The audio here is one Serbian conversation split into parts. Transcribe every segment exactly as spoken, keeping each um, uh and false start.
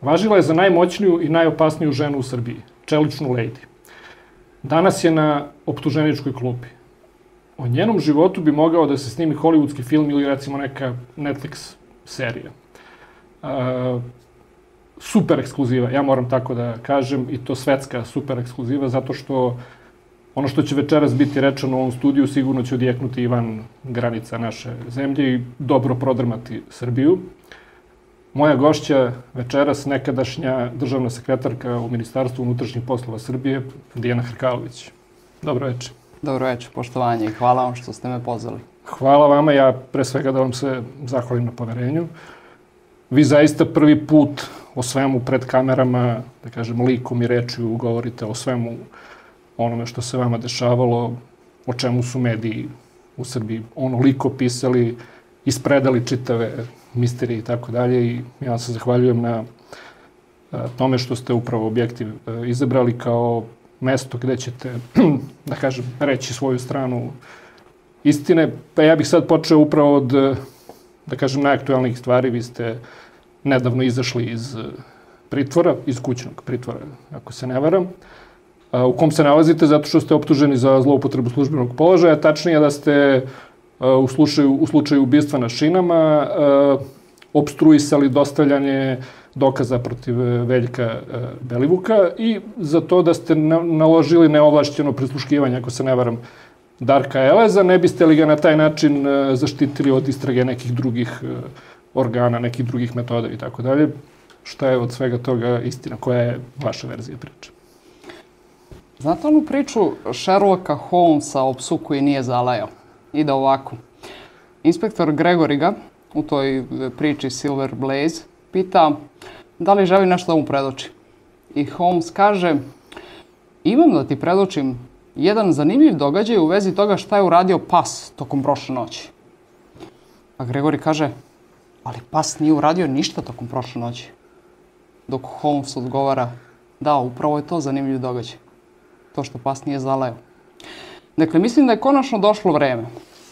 Važila je za najmoćniju i najopasniju ženu u Srbiji, čeličnu lejdi. Danas je na optuženičkoj klupi. O njenom životu bi mogao da se snimi hollywoodski film ili recimo neka Netflix serija. Uh, super ekskluziva, ja moram tako da kažem, i to svetska super ekskluziva, zato što ono što će večeras biti rečeno u ovom studiju sigurno će odjeknuti i van granica naše zemlje i dobro prodrmati Srbiju. Moja gošća večeras, nekadašnja državna sekretarka u Ministarstvu unutrašnjih poslova Srbije, Dijana Hrkalović. Dobro večer. Dobro večer, poštovanje i hvala vam što ste me pozvali. Hvala vama, ja pre svega da vam se zahvalim na poverenju. Vi zaista prvi put o svemu pred kamerama, da kažem, likom i rečju govorite o svemu onome što se vama dešavalo, o čemu su mediji u Srbiji onoliko pisali, ispredali čitave misterije i tako dalje. I ja vam se zahvaljujem na tome što ste upravo Objektiv izabrali kao mesto gde ćete, da kažem, reći svoju stranu istine. Pa ja bih sad počeo upravo od, da kažem, najaktualnijih stvari. Vi ste nedavno izašli iz pritvora, iz kućnog pritvora, ako se ne varam, u kom se nalazite zato što ste optuženi za zloupotrebu službenog položaja, tačnije da ste u slučaju, u slučaju ubistva na šinama opstruisali dostavljanje dokaza protiv Veljka Belivuka i za to da ste naložili neovlašćeno prisluškivanje, ako se ne varam, Darka Eleza. Ne biste li ga na taj način zaštitili od istrage nekih drugih organa, nekih drugih metoda i tako dalje? Šta je od svega toga istina? Koja je vaša verzija priče? Znate onu priču Sherlocka Holmesa o psu koji nije zalajao? Ide ovako. Inspektor Gregory ga u toj priči Silver Blaze pita da li želi nešto da mu predoči. I Holmes kaže, imam da ti predočim jedan zanimljiv događaj u vezi toga šta je uradio pas tokom prošle noći. A Gregory kaže, ali pas nije uradio ništa tokom prošle noći. Dok Holmes odgovara, da, upravo je to zanimljiv događaj. To što pas nije zalajao. Dakle, mislim da je konačno došlo vreme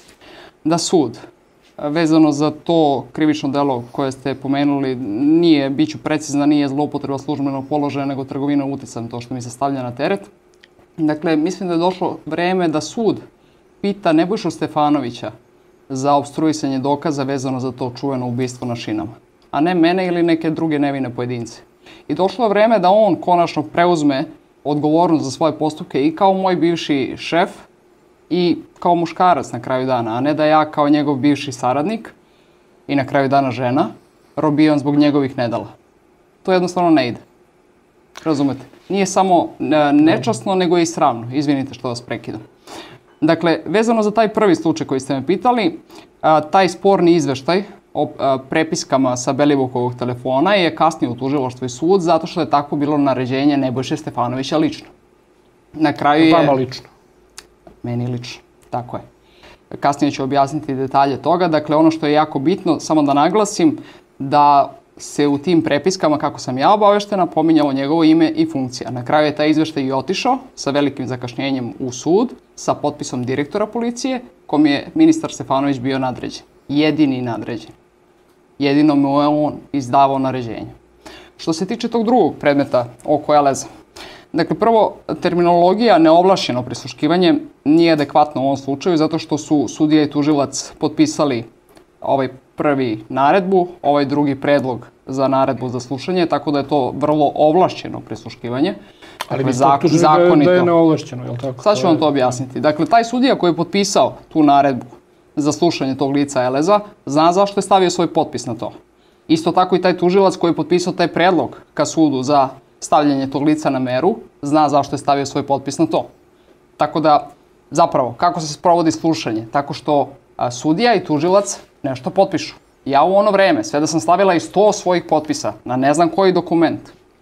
da sud, vezano za to krivično delo koje ste pomenuli, nije, bit ću precizna, nije zloupotreba službenog položaja, nego trgovina uticajem, to što mi se stavlja na teret. Dakle, mislim da je došlo vreme da sud pita Nebojšu Stefanovića za opstruisanje dokaza vezano za to čuveno ubistvo na šinama, a ne mene ili neke druge nevine pojedince. I došlo je vreme da on konačno preuzme odgovornost za svoje postupke i kao moj bivši šef i kao muškarac na kraju dana, a ne da ja kao njegov bivši saradnik i na kraju dana žena robijem zbog njegovih nedala. To jednostavno ne ide. Razumete? Nije samo nečasno, nego i sramno. Izvinite što vas prekidam. Dakle, vezano za taj prvi slučaj koji ste me pitali, taj sporni izveštaj o prepiskama sa Belivukovog telefona je kasnije u tužilaštvo i sud zato što je tako bilo naređenje Nebojše Stefanovića lično. Na kraju je... Vama lično? Meni lično, tako je. Kasnije ću objasniti detalje toga. Dakle, ono što je jako bitno, samo da naglasim, da se u tim prepiskama, kako sam ja obaveštena, pominjalo njegovo ime i funkcija. Na kraju je taj izveštaj i otišao sa velikim zakašnjenjem u sud, sa potpisom direktora policije, kom je ministar Stefanović bio nadređen. Jedini nadređen. Jedino mu je on izdavao naređenje. Što se tiče tog drugog predmeta oko Eleza, dakle, prvo, terminologija neovlašćeno prisluškivanje nije adekvatna u ovom slučaju zato što su sudija i tužilac potpisali ovaj prvi naredbu, ovaj drugi predlog za naredbu za slušanje, tako da je to vrlo ovlašćeno prisluškivanje. Ali vi ste optuženi da je neovlašćeno, je li tako? Sad ću vam to objasniti. Dakle, taj sudija koji je potpisao tu naredbu za slušanje tog lica Eleza, zna zašto je stavio svoj potpis na to. Isto tako i taj tužilac koji je potpisao taj predlog ka sudu za stavljanje tog lica na meru, zna zašto je stavio svoj potpis na to. Tako da, zapravo, kako se sprovodi slušanje? Tako što a, sudija i tužilac nešto potpišu. Ja u ono vreme, sve da sam stavila i sto svojih potpisa na ne znam koji dokument,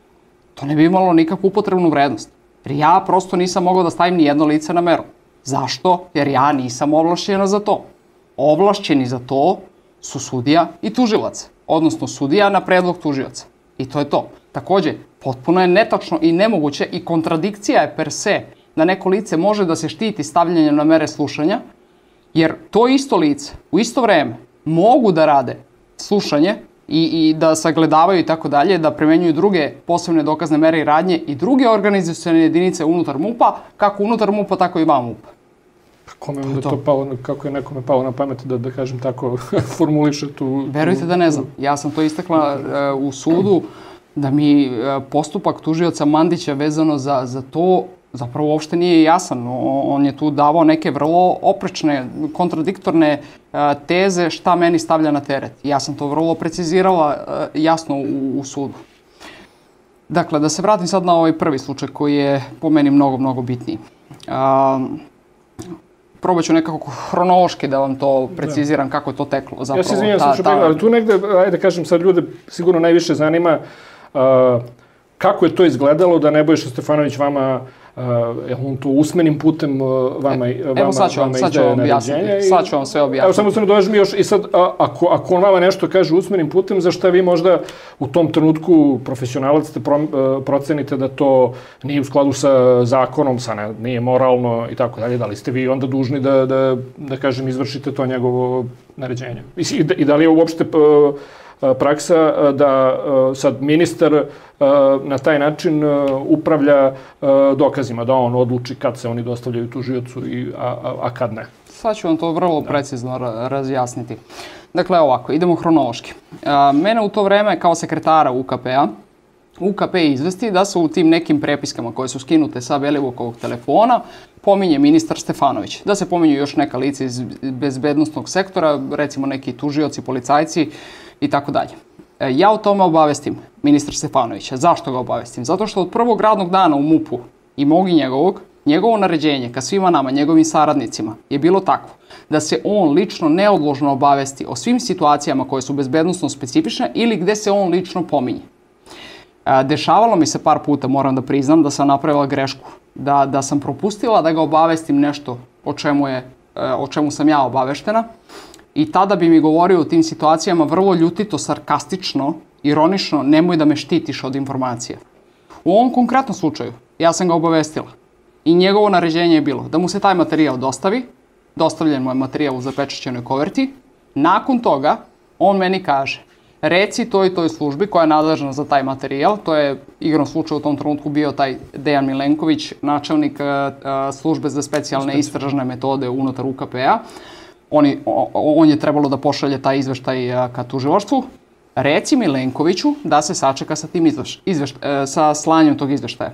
to ne bi imalo nikakvu upotrebnu vrednost. Jer ja prosto nisam mogao da stavim ni jedno lice na meru. Zašto? Jer ja nisam ovlašćena za to. Ovlašćeni za to su sudija i tužilac, odnosno sudija na predlog tužioca. I to je to. Takođe, potpuno je netačno i nemoguće i kontradikcija je per se da neko lice može da se štiti stavljanjem na mere slušanja, jer to isto lice u isto vreme mogu da rade slušanje i, i da sagledavaju i tako dalje, da primenjuju druge posebne dokazne mere i radnje i druge organizacione jedinice unutar MUP-a, kako unutar MUP-a, tako i van MUP-a. Kome je to palo, kako je nekome palo na pamet da, da kažem tako, formuliše tu... Verujte da ne znam. Ja sam to istakla uh, u sudu, da mi uh, postupak tužioca Mandića vezano za, za to zapravo uopšte nije jasan. O, on je tu davao neke vrlo oprečne, kontradiktorne uh, teze šta meni stavlja na teret. Ja sam to vrlo precizirala uh, jasno u, u sudu. Dakle, da se vratim sad na ovaj prvi slučaj koji je po meni mnogo, mnogo bitniji. Uh, Probat ću nekako hronološki da vam to preciziram kako je to teklo. Zapravo, ja se izvinjam, ta, ta... ali tu negde, ajde kažem, sad ljude sigurno najviše zanima uh, kako je to izgledalo da Nebojša Stefanović vama, uh, je on to usmenim putem uh, vama, e, vama, evo sad ću vam, sad ću vam objasniti, sad ću vam sve objasniti. Evo samo se ne doveži mi još i sad, a, ako, ako on vama nešto kaže usmenim putem, zašto vi možda u tom trenutku profesionalac ste pro, uh, procenite da to nije u skladu sa zakonom, sa ne, nije moralno i tako dalje, da li ste vi onda dužni da, da, da kažem, izvršite to njegovo naređenje? I, i, da, i da li je uopšte uh, praksa da sad ministar na taj način upravlja dokazima, da on odluči kad se oni dostavljaju tužiocu, a, a, a kad ne. Sad ću vam to vrlo precizno razjasniti. Dakle, ovako, idemo hronološki. Mene u to vreme kao sekretara U K P-a, U K P izvesti da se u tim nekim prepiskama koje su skinute sa Belivukovog telefona pominje ministar Stefanović. Da se pominju još neka lica iz bezbednostnog sektora, recimo neki tužioci, policajci i tako dalje. Ja o tome obavestim ministra Stefanovića. Zašto ga obavestim? Zato što od prvog radnog dana u MUP-u i mog i njegovog, njegovo naređenje ka svima nama, njegovim saradnicima, je bilo takvo da se on lično neodložno obavesti o svim situacijama koje su bezbednostno specifične ili gde se on lično pominje. Dešavalo mi se par puta, moram da priznam, da sam napravila grešku. Da, da sam propustila da ga obavestim nešto o čemu, je, o čemu sam ja obaveštena. I tada bi mi govorio u tim situacijama vrlo ljutito, sarkastično, ironično, nemoj da me štitiš od informacija. U ovom konkretnom slučaju ja sam ga obavestila. I njegovo naređenje je bilo da mu se taj materijal dostavi, dostavljen mu je materijal u zapečaćenoj koverti. Nakon toga on meni kaže, reci toj i toj službi koja je nadležna za taj materijal, to je igrom slučaju u tom trenutku bio taj Dejan Milenković, načelnik uh, službe za specijalne istražne metode unutar U K P-a. On, on je trebalo da pošalje taj izveštaj uh, ka tužilaštvu. Reci Milenkoviću da se sačeka sa, tim izveš, izveš, uh, sa slanjem tog izveštaja.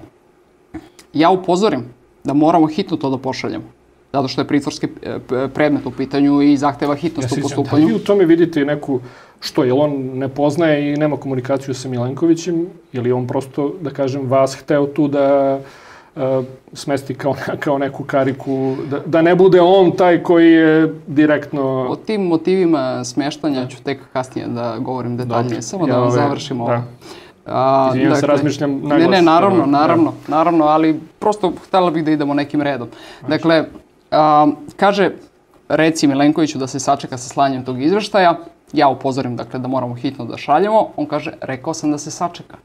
Ja upozorim da moramo hitno to da pošaljemo, zato što je pritvorski predmet u pitanju i zahteva hitnost u postupanju. Da li u tome vidite neku, što je on ne poznaje i nema komunikaciju sa Milenkovićem, ili on prosto, da kažem, vas hteo tu da uh, smesti kao, kao neku kariku, da, da ne bude on taj koji je direktno... O tim motivima smeštanja ću tek kasnije da govorim detaljnije, samo da vam završimo ovo. Izvinjam dakle, se, razmišljam naglas. Ne, ne, naravno, naravno, naravno, ali prosto htjela bih da idemo nekim redom. Dakle, a, kaže, reci Milenkoviću da se sačeka sa slanjem tog izveštaja, ja upozorim dakle, da moramo hitno da šaljemo, on kaže, rekao sam da se sačeka.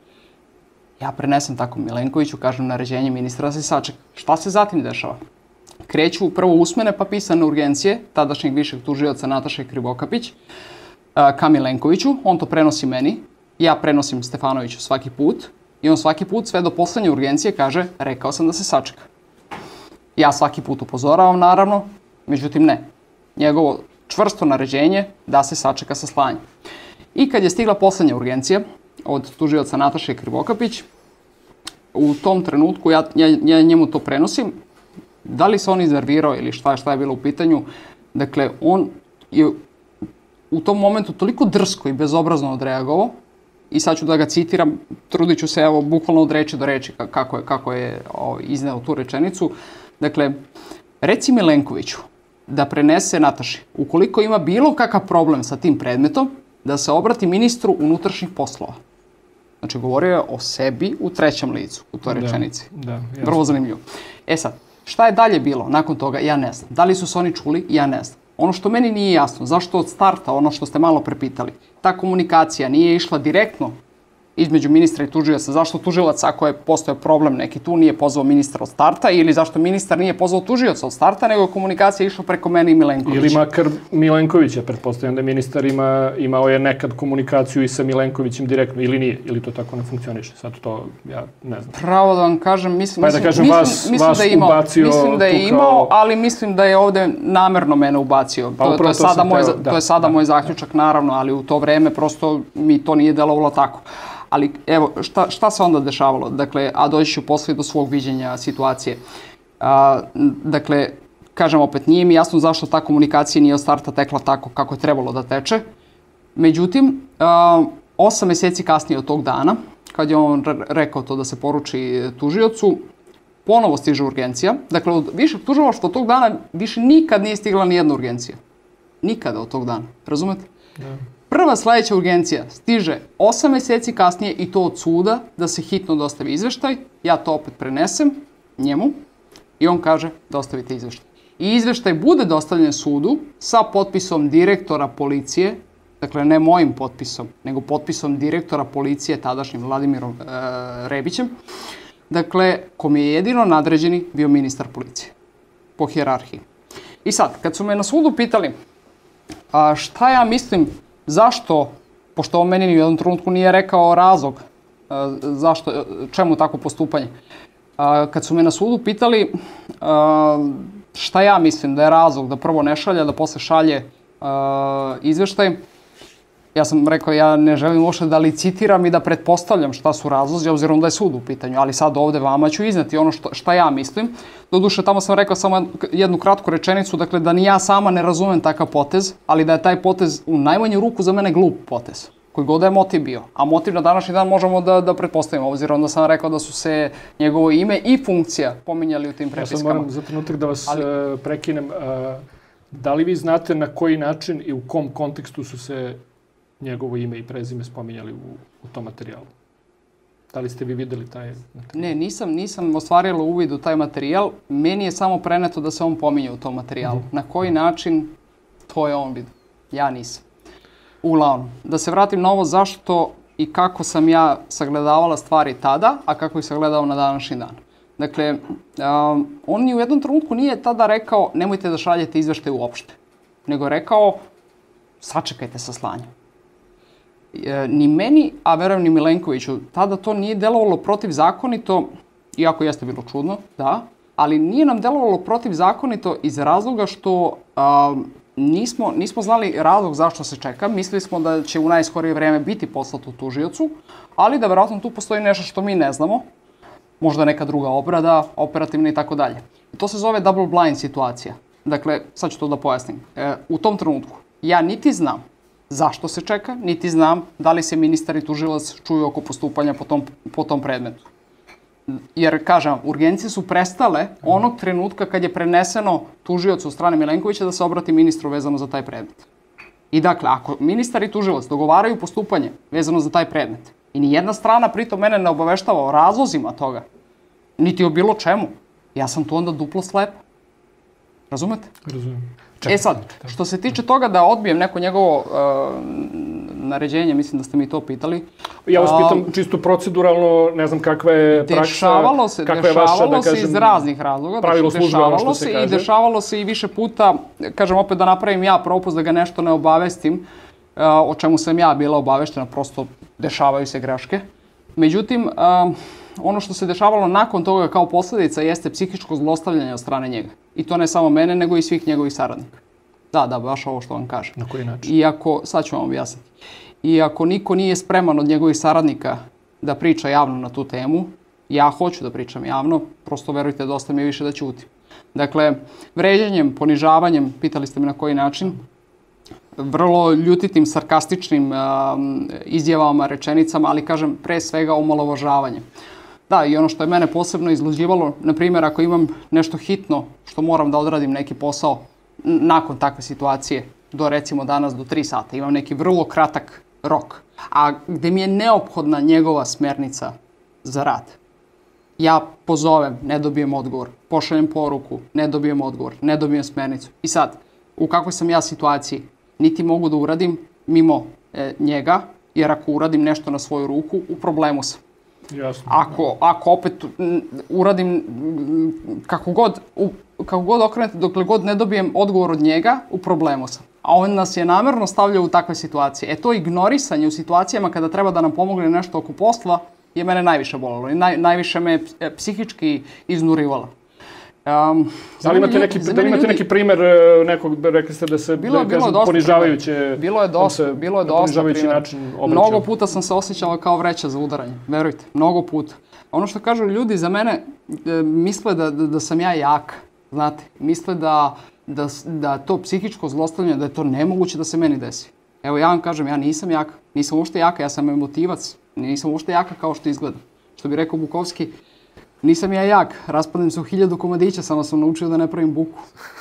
Ja prenesem tako Milenkoviću, kažem naređenje ministra da se sačeka. Šta se zatim dešava? Kreću prvo usmene pa pisane urgencije tadašnjeg višeg tužioca Nataše Krivokapić a, ka Milenkoviću, on to prenosi meni. Ja prenosim Stefanoviću svaki put i on svaki put sve do poslednje urgencije kaže rekao sam da se sačeka. Ja svaki put upozoravam naravno, međutim ne. Njegovo čvrsto naređenje da se sačeka sa slanjem. I kad je stigla poslednja urgencija od tužioca Nataše Krivokapić, u tom trenutku ja, ja, ja njemu to prenosim. Da li se on iznervirao ili šta, šta je bilo u pitanju, dakle on je u tom momentu toliko drsko i bezobrazno odreagovao. I sad ću da ga citiram, trudit ću se evo bukvalno od reči do reči kako je, kako je o, izneo tu rečenicu. Dakle, reci Milenkoviću da prenese Nataši, ukoliko ima bilo kakav problem sa tim predmetom, da se obrati ministru unutrašnjih poslova. Znači, govorio je o sebi u trećem licu u toj rečenici. Da, da, vrlo zanimljivo. E sad, šta je dalje bilo nakon toga, ja ne znam. Da li su se oni čuli, ja ne znam. Ono što meni nije jasno, zašto od starta, ono što ste malo prepitali, ta komunikacija nije išla direktno između ministra i tužioca. Zašto tužilac, ako je postao problem neki tu, nije pozvao ministra od starta, ili zašto ministar nije pozvao tužioca od starta, nego je komunikacija išla preko mene i Milenkovića. Ili makar Milenkovića, pretpostavljam da ministar ima, imao je nekad komunikaciju i sa Milenkovićem direktno, ili nije, ili to tako ne funkcioniše. Sad to, ja ne znam. Pravo da vam kažem, mislim, pa da kažem, mislim, vas, mislim vas da je imao, ubacio mislim da je imao, kao... ali mislim da je ovde namerno mene ubacio. Pa, to, to je sada, moj, teo, to da, je sada da, moj zaključak, da. Naravno, ali u to vreme prosto mi to nije delovalo tako. Ali evo, šta, šta se onda dešavalo? Dakle, a doći ću posle do svog viđenja situacije. A, dakle, kažem opet, nije mi jasno zašto ta komunikacija nije od starta tekla tako kako je trebalo da teče. Međutim, a, osam meseci kasnije od tog dana, kad je on rekao to da se poruči tužiocu, ponovo stiže urgencija. Dakle, od višeg tužilaštva od tog dana više nikad nije stigla ni jedna urgencija. Nikada od tog dana. Razumete? Da. Prva sledeća urgencija stiže osam meseci kasnije i to od suda da se hitno dostavi izveštaj. Ja to opet prenesem njemu i on kaže dostavite izveštaj. I izveštaj bude dostavljen sudu sa potpisom direktora policije, dakle ne mojim potpisom, nego potpisom direktora policije tadašnjim Vladimirom e, Rebićem, dakle kom je jedino nadređeni bio ministar policije po hijerarhiji. I sad, kad su me na sudu pitali a, šta ja mislim zašto, pošto on meni ni u jednom trenutku nije rekao razlog a, zašto, čemu tako postupanje. A, kad su me na sudu pitali a, šta ja mislim da je razlog da prvo ne šalje, da posle šalje a, izveštaj, ja sam rekao ja ne želim uopšte da licitiram i da pretpostavljam šta su razlozi, obzirom da je sud u pitanju, ali sad ovde vama ću izneti ono što, šta ja mislim. Doduše, tamo sam rekao samo jednu kratku rečenicu, dakle da ni ja sama ne razumem takav potez, ali da je taj potez u najmanju ruku za mene glup potez, koji god da je motiv bio. A motiv na današnji dan možemo da, da pretpostavimo, obzirom da sam rekao da su se njegovo ime i funkcija pominjali u tim prepiskama. Ja sad moram za trenutak da vas ali... uh, prekinem. Uh, da li vi znate na koji način i u kom kontekstu su se njegovo ime i prezime spominjali u, u tom materijalu? Da li ste vi videli taj materijal? Ne, nisam, nisam ostvarila uvid u taj materijal. Meni je samo preneto da se on pominje u tom materijalu. Mm. Na koji način, to je on vidio. Ja nisam. Uglavnom, da se vratim na ovo zašto i kako sam ja sagledavala stvari tada, a kako ih sagledao na današnji dan. Dakle, um, on ni u jednom trenutku nije tada rekao nemojte da šaljete izveštaj uopšte. Nego je rekao sačekajte sa slanjem. E, ni meni, a verujem ni Milenkoviću, tada to nije delovalo protivzakonito, iako jeste bilo čudno, da, ali nije nam delovalo protivzakonito iz razloga što a, nismo, nismo znali razlog zašto se čeka. Mislili smo da će u najskorije vreme biti poslato tužiocu, ali da verovatno tu postoji nešto što mi ne znamo, možda neka druga obrada, operativna i tako dalje. To se zove double blind situacija. Dakle, sad ću to da pojasnim. E, u tom trenutku ja niti znam zašto se čeka, niti znam da li se ministar i tužilac čuju oko postupanja po tom, po tom predmetu. Jer, kažem, urgencije su prestale onog trenutka kad je preneseno tužiocu od strane Milenkovića da se obrati ministru vezano za taj predmet. I dakle, ako ministar i tužilac dogovaraju postupanje vezano za taj predmet i nijedna strana pritom mene ne obaveštava o razlozima toga, niti o bilo čemu, ja sam tu onda duplo slepa. Razumete? Razumem. E sad, što se tiče toga da odbijem neko njegovo uh, naređenje, mislim da ste mi to pitali. Ja vas pitam čisto proceduralno, ne znam kakva je praksa, dešavalo se, kakva je vaša, da kažem, se iz raznih razloga. pravilo službe, ono što se kaže. I dešavalo se i više puta, kažem opet da napravim ja propust da ga nešto ne obavestim, uh, o čemu sam ja bila obaveštena, prosto dešavaju se greške. Međutim, uh, ono što se dešavalo nakon toga kao posljedica jeste psihičko zlostavljanje od strane njega. I to ne samo mene, nego i svih njegovih saradnika. Da, da, baš ovo što vam kažem. Na koji način? Iako, sad ću vam objasniti. Iako niko nije spreman od njegovih saradnika da priča javno na tu temu, ja hoću da pričam javno, prosto verujte, dosta mi je više da ćutim. Dakle, vređanjem, ponižavanjem, pitali ste me na koji način, vrlo ljutitim, sarkastičnim um, izjavama, rečenicama, ali kažem pre svega omalovažavanjem. Da, i ono što je mene posebno izluđivalo, na primjer, ako imam nešto hitno što moram da odradim neki posao nakon takve situacije, do recimo danas do tri sata, imam neki vrlo kratak rok, a gde mi je neophodna njegova smernica za rad. Ja pozovem, ne dobijem odgovor, pošaljem poruku, ne dobijem odgovor, ne dobijem smernicu. I sad, u kakvoj sam ja situaciji, niti mogu da uradim mimo e, njega, jer ako uradim nešto na svoju ruku, u problemu sam. Jasno. Ako, ako opet m, uradim m, kako god, u, kako god okrenete, dokle god ne dobijem odgovor od njega, u problemu sam. A on nas je namerno stavljao u takve situacije. E to ignorisanje u situacijama kada treba da nam pomogne nešto oko posla je mene najviše bolelo i naj, najviše me e, psihički iznurivalo. Um, da li imate neki, da li imate ljudi, neki primer nekog, rekli ste da se bilo, da bilo kažem, dosta ponižavajuće, bilo je dosta, bilo je dosta primjera. Mnogo puta sam se osjećala kao vreća za udaranje, verujte, mnogo puta. Ono što kažu ljudi za mene, e, misle da, da, da sam ja jak, znate, misle da, da, da to psihičko zlostavljanje, da je to nemoguće da se meni desi. Evo ja vam kažem, ja nisam jak, nisam uopšte jaka, ja sam emotivac, nisam uopšte jaka kao što izgleda. Što bi rekao Bukovski, nisam ja jak, raspadnem se u hiljadu komadića, samo sam naučio da ne pravim buku.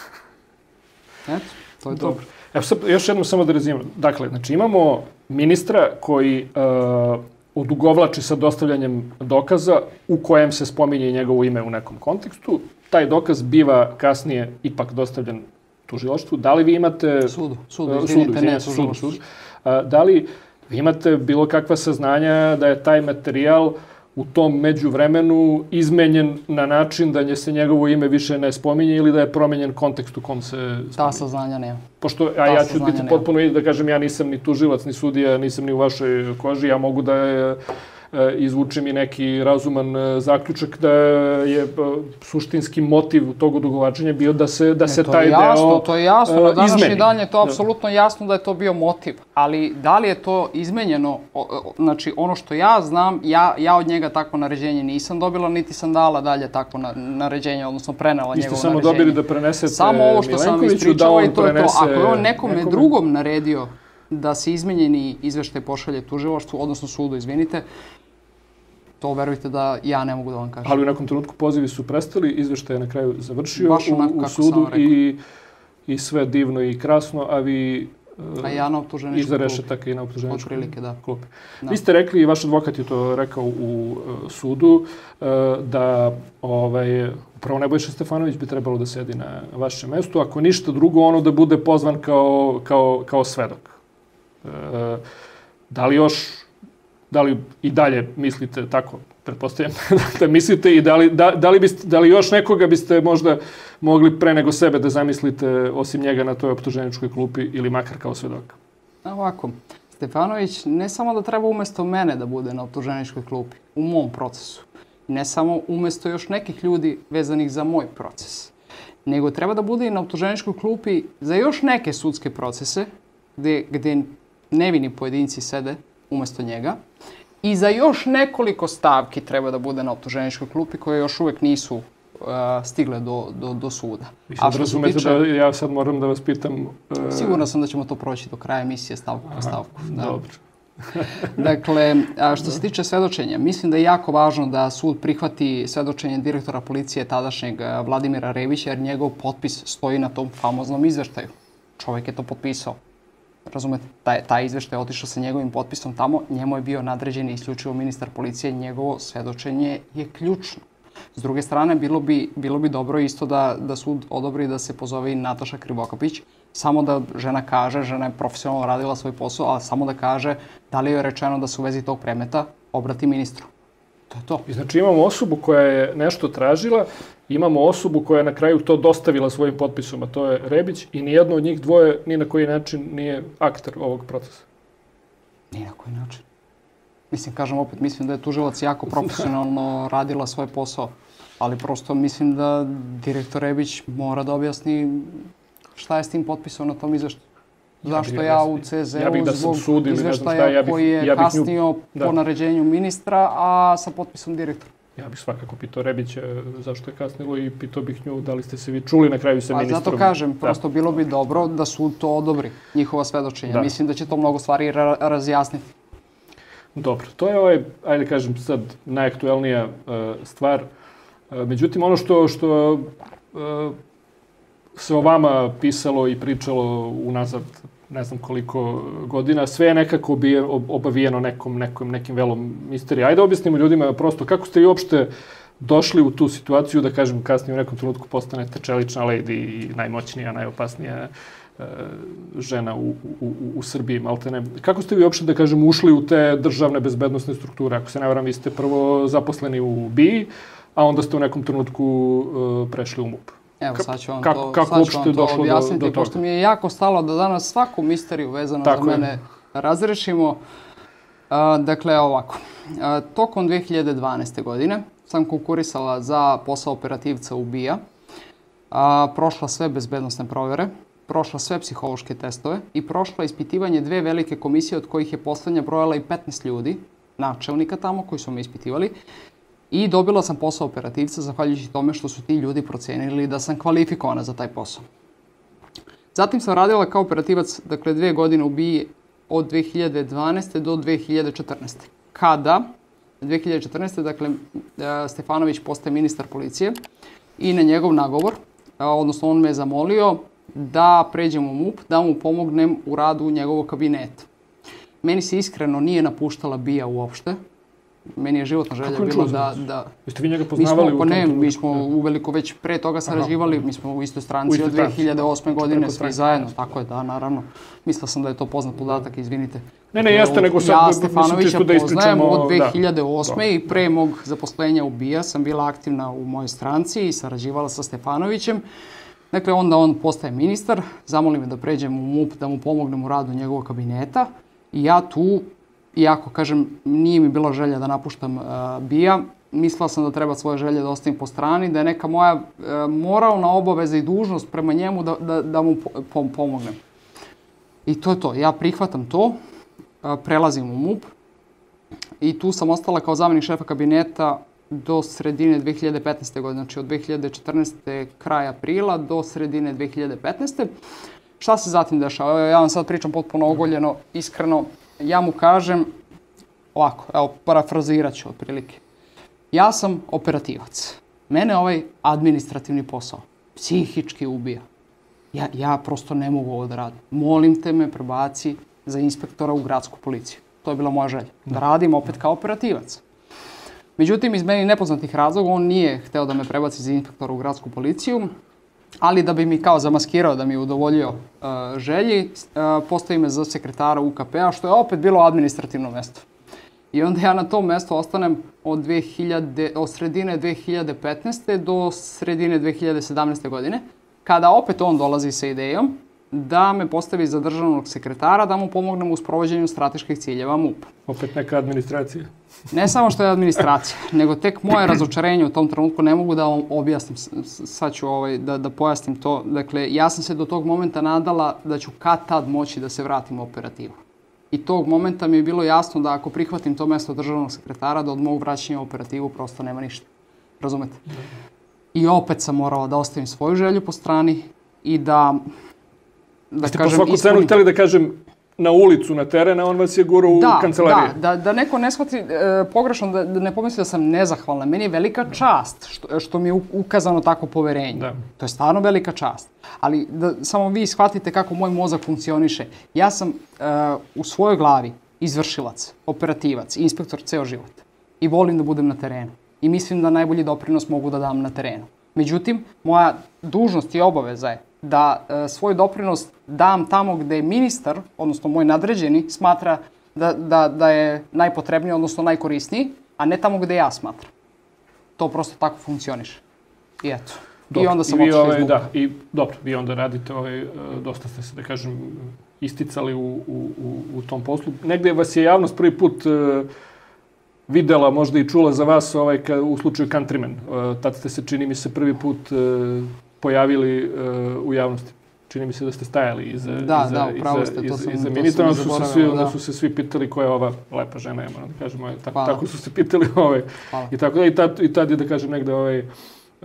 Eto, to je Dobro. to. Evo sad, još jednom samo da rezimujem. Dakle, znači imamo ministra koji uh, odugovlači sa dostavljanjem dokaza u kojem se spominje njegovo ime u nekom kontekstu. Taj dokaz biva kasnije ipak dostavljen tužilaštvu. Da li vi imate... Sudu, sudu, izvinite, ne tužilaštvu. Sudu. Uh, da li vi imate bilo kakva saznanja da je taj materijal u tom međuvremenu izmenjen na način da nje se njegovo ime više ne spominje ili da je promenjen kontekst u kom se spominje? Ta saznanja nema. Pošto, a ja ću biti potpuno i da kažem, ja nisam ni tužilac, ni sudija, nisam ni u vašoj koži, ja mogu da je, izvučem i neki razuman zaključak da je suštinski motiv tog odugovlačenja bio da se, da ne, se to taj jasno, deo to je jasno, na današnji dan je to da. apsolutno jasno da je to bio motiv. Ali da li je to izmenjeno, znači ono što ja znam, ja, ja od njega takvo naređenje nisam dobila, niti sam dala dalje takvo na, naređenje, odnosno prenela njegovo naređenje. Vi ste samo dobili da prenesete samo ovo što sam ispričala i to je to. Ako je on nekome, nekome drugom naredio da se izmenjeni izveštaj pošalje tužilaštvu, odnosno sudu, izvinite, to verujte da ja ne mogu da vam kažem. Ali u nekom trenutku pozivi su prestali, izveštaj je na kraju završio baš onako, u, u sudu i, i sve divno i krasno, a vi a ja na optuženičkoj iza rešetaka i na optuženičkoj otprilike, da. klupi. Da. Vi ste rekli, i vaš advokat je to rekao u uh, sudu, uh, da ovaj, upravo Nebojša Stefanović bi trebalo da sedi na vašem mestu, ako ništa drugo, ono da bude pozvan kao, kao, kao svedok. Uh, da li još Da li i dalje mislite tako, pretpostavljam da mislite i da li, da, da, li biste, da li još nekoga biste možda mogli pre nego sebe da zamislite osim njega na toj optuženičkoj klupi ili makar kao svedoka? Ovako, Stefanović ne samo da treba umesto mene da bude na optuženičkoj klupi, u mom procesu, ne samo umesto još nekih ljudi vezanih za moj proces, nego treba da bude i na optuženičkoj klupi za još neke sudske procese gde, gde nevini pojedinci sede umesto njega. I za još nekoliko stavki treba da bude na optuženičkoj klupi koje još uvek nisu uh, stigle do, do, do suda. Vi sad razumete tiče, da ja sad moram da vas pitam... Uh... Sigurno sam da ćemo to proći do kraja emisije stavku po stavku. Da. Dobro. Dakle, a što se tiče svedočenja, mislim da je jako važno da sud prihvati svedočenje direktora policije tadašnjeg Vladimira Rebića, jer njegov potpis stoji na tom famoznom izveštaju. Čovjek je to potpisao. Razumete, taj, taj izveštaj je otišao sa njegovim potpisom tamo, njemu je bio nadređen isključivo ministar policije, njegovo svedočenje je ključno. S druge strane, bilo bi, bilo bi dobro isto da, da sud odobri da se pozove i Nataša Krivokapić, samo da žena kaže, žena je profesionalno radila svoj posao, ali samo da kaže da li je rečeno da se u vezi tog predmeta obrati ministru. To je to. I znači imamo osobu koja je nešto tražila, imamo osobu koja je na kraju to dostavila svojim potpisom, a to je Rebić, i nijedno od njih dvoje ni na koji način nije akter ovog procesa. Ni na koji način. Mislim, kažem opet, mislim da je tužilac jako profesionalno radila svoj posao, ali prosto mislim da direktor Rebić mora da objasni šta je s tim potpisom na tom izveštaju. Zašto ja, ja u C Z U ja zbog sud, izveštaja ja bih, koji je ja kasnio nju, po naređenju ministra, a sa potpisom direktora. Ja bih svakako pitao Rebića zašto je kasnilo i pitao bih nju da li ste se vi čuli na kraju sa pa ministrom. Zato kažem, prosto bilo bi dobro da sud to odobri, njihova svedočenja. Da. Mislim da će to mnogo stvari ra razjasniti. Dobro, to je ovaj, ajde kažem sad, najaktuelnija uh, stvar. Uh, međutim, ono što, što uh, se o vama pisalo i pričalo unazad ne znam koliko godina, sve je nekako obavijeno nekom, nekom, nekim velom misterija. Ajde objasnimo ljudima prosto kako ste i uopšte došli u tu situaciju da, kažem, kasnije u nekom trenutku postanete čelična lady i najmoćnija, najopasnija žena u, u, u Srbiji, maltene. Kako ste vi uopšte, da kažem, ušli u te državne bezbednostne strukture? Ako se ne varam, vi ste prvo zaposleni u B I A, a onda ste u nekom trenutku uh, prešli u M U P. Evo, sad ću vam kako, to, kako sad ću vam to objasniti, do, do pošto mi je jako stalo da danas svaku misteriju vezano Tako za mene je. razrešimo. Uh, dakle, ovako. Uh, tokom dve hiljade dvanaeste. godine sam konkurisala za posao operativca u B I A. Uh, prošla sve bezbednostne provjere, prošla sve psihološke testove i prošla ispitivanje dve velike komisije od kojih je poslednja brojala i petnaest ljudi, načelnika tamo koji su me ispitivali. I dobila sam posao operativca zahvaljujući tome što su ti ljudi procenili da sam kvalifikovana za taj posao. Zatim sam radila kao operativac, dakle, dve godine u B I A od dve hiljade dvanaeste. do dve hiljade četrnaeste. Kada, dve hiljade četrnaeste. dakle, Stefanović postaje ministar policije i na njegov nagovor, odnosno on me je zamolio da pređem u M U P, da mu pomognem u radu njegovog kabineta. Meni se iskreno nije napuštala B I A uopšte. Meni je životna želja bila da... da... Jeste vi njega poznavali smo, u tom ne, mi smo uveliko već pre toga sarađivali, mi smo u istoj stranci od dve hiljade osme. godine, svi zajedno, tako je, da, naravno. Mislila sam da je to poznat podatak, izvinite. Ne, ne, jeste, nego sad... Ja Stefanovića poznajem od dve hiljade osme. i pre mog zaposlenja u B I A sam bila aktivna u mojoj stranci i sarađivala sa Stefanovićem. Dakle, onda on postaje ministar, zamoli me da pređem u M U P, da mu pomognem u radu njegovog kabineta i ja tu... Iako, kažem, nije mi bila želja da napuštam uh, B I A, mislila sam da treba svoje želje da ostavim po strani, da je neka moja uh, moralna obaveza i dužnost prema njemu da, da, da mu po, pomognem. I to je to. Ja prihvatam to, uh, prelazim u M U P i tu sam ostala kao zamenik šefa kabineta do sredine dve hiljade petnaeste. godine, znači od dve hiljade četrnaeste. kraj aprila do sredine dve hiljade petnaeste. Šta se zatim dešava? Ja vam sad pričam potpuno ogoljeno, iskreno. Ja mu kažem, ovako, evo, parafrazirat ću otprilike. Ja sam operativac. Mene ovaj administrativni posao psihički ubija. Ja, ja prosto ne mogu ovo da radim. Molim te me prebaci za inspektora u gradsku policiju. To je bila moja želja. Da radim opet kao operativac. Međutim, iz meni nepoznatih razloga on nije hteo da me prebaci za inspektora u gradsku policiju, ali da bi mi kao zamaskirao, da mi je udovoljio uh, želji, uh, postavi me za sekretara U K P-a, što je opet bilo administrativno mesto. I onda ja na tom mestu ostanem od, dve hiljade, od sredine dve hiljade petnaeste. do sredine dve hiljade sedamnaeste. godine, kada opet on dolazi sa idejom da me postavi za državnog sekretara, da mu pomognem u sprovođenju strateških ciljeva M U P. Opet neka administracija. Ne samo što je administracija, nego tek moje razočarenje u tom trenutku, ne mogu da vam objasnim, sad ću ovaj, da, da pojasnim to. Dakle, ja sam se do tog momenta nadala da ću kad tad moći da se vratim u operativu. I tog momenta mi je bilo jasno da ako prihvatim to mesto državnog sekretara, da od mog vraćanja u operativu prosto nema ništa. Razumete? I opet sam morala da ostavim svoju želju po strani i da, da Ste kažem... po svaku cenu htjeli da kažem na ulicu, na teren, a on vas je gurao u da, kancelariju. Da, da, da neko ne shvati e, pogrešno, da, da ne pomisli da sam nezahvalna. Meni je velika čast što, što mi je ukazano tako poverenje. Da. To je stvarno velika čast. Ali da samo vi shvatite kako moj mozak funkcioniše. Ja sam e, u svojoj glavi izvršilac, operativac, inspektor ceo život. I volim da budem na terenu. I mislim da najbolji doprinos mogu da dam na terenu. Međutim, moja dužnost i obaveza je da e, svoj doprinos dam tamo gde ministar, odnosno moj nadređeni, smatra da, da, da je najpotrebniji, odnosno najkorisniji, a ne tamo gde ja smatram. To prosto tako funkcioniše. I eto. Dobro, I onda sam i vi, otišla ovaj, iz da, i dobro, vi onda radite, ovaj, dosta ste se, da kažem, isticali u, u, u, u tom poslu. Negde vas je javnost prvi put uh, videla, možda i čula za vas ovaj, ka, u slučaju Countryman. Uh, tad ste se, čini mi se, prvi put uh, pojavili uh, u javnosti. Čini mi se da ste stajali iza, da, iza, da, upravo ste, iza, to sam, iza to ministra. Onda su, se svi, da. su se svi pitali koja je ova lepa žena, ja moram da kažem. Ovaj, tako, tako su se pitali. Ovaj, I tako da, i tad, i tad je, da kažem, negde ovaj, uh,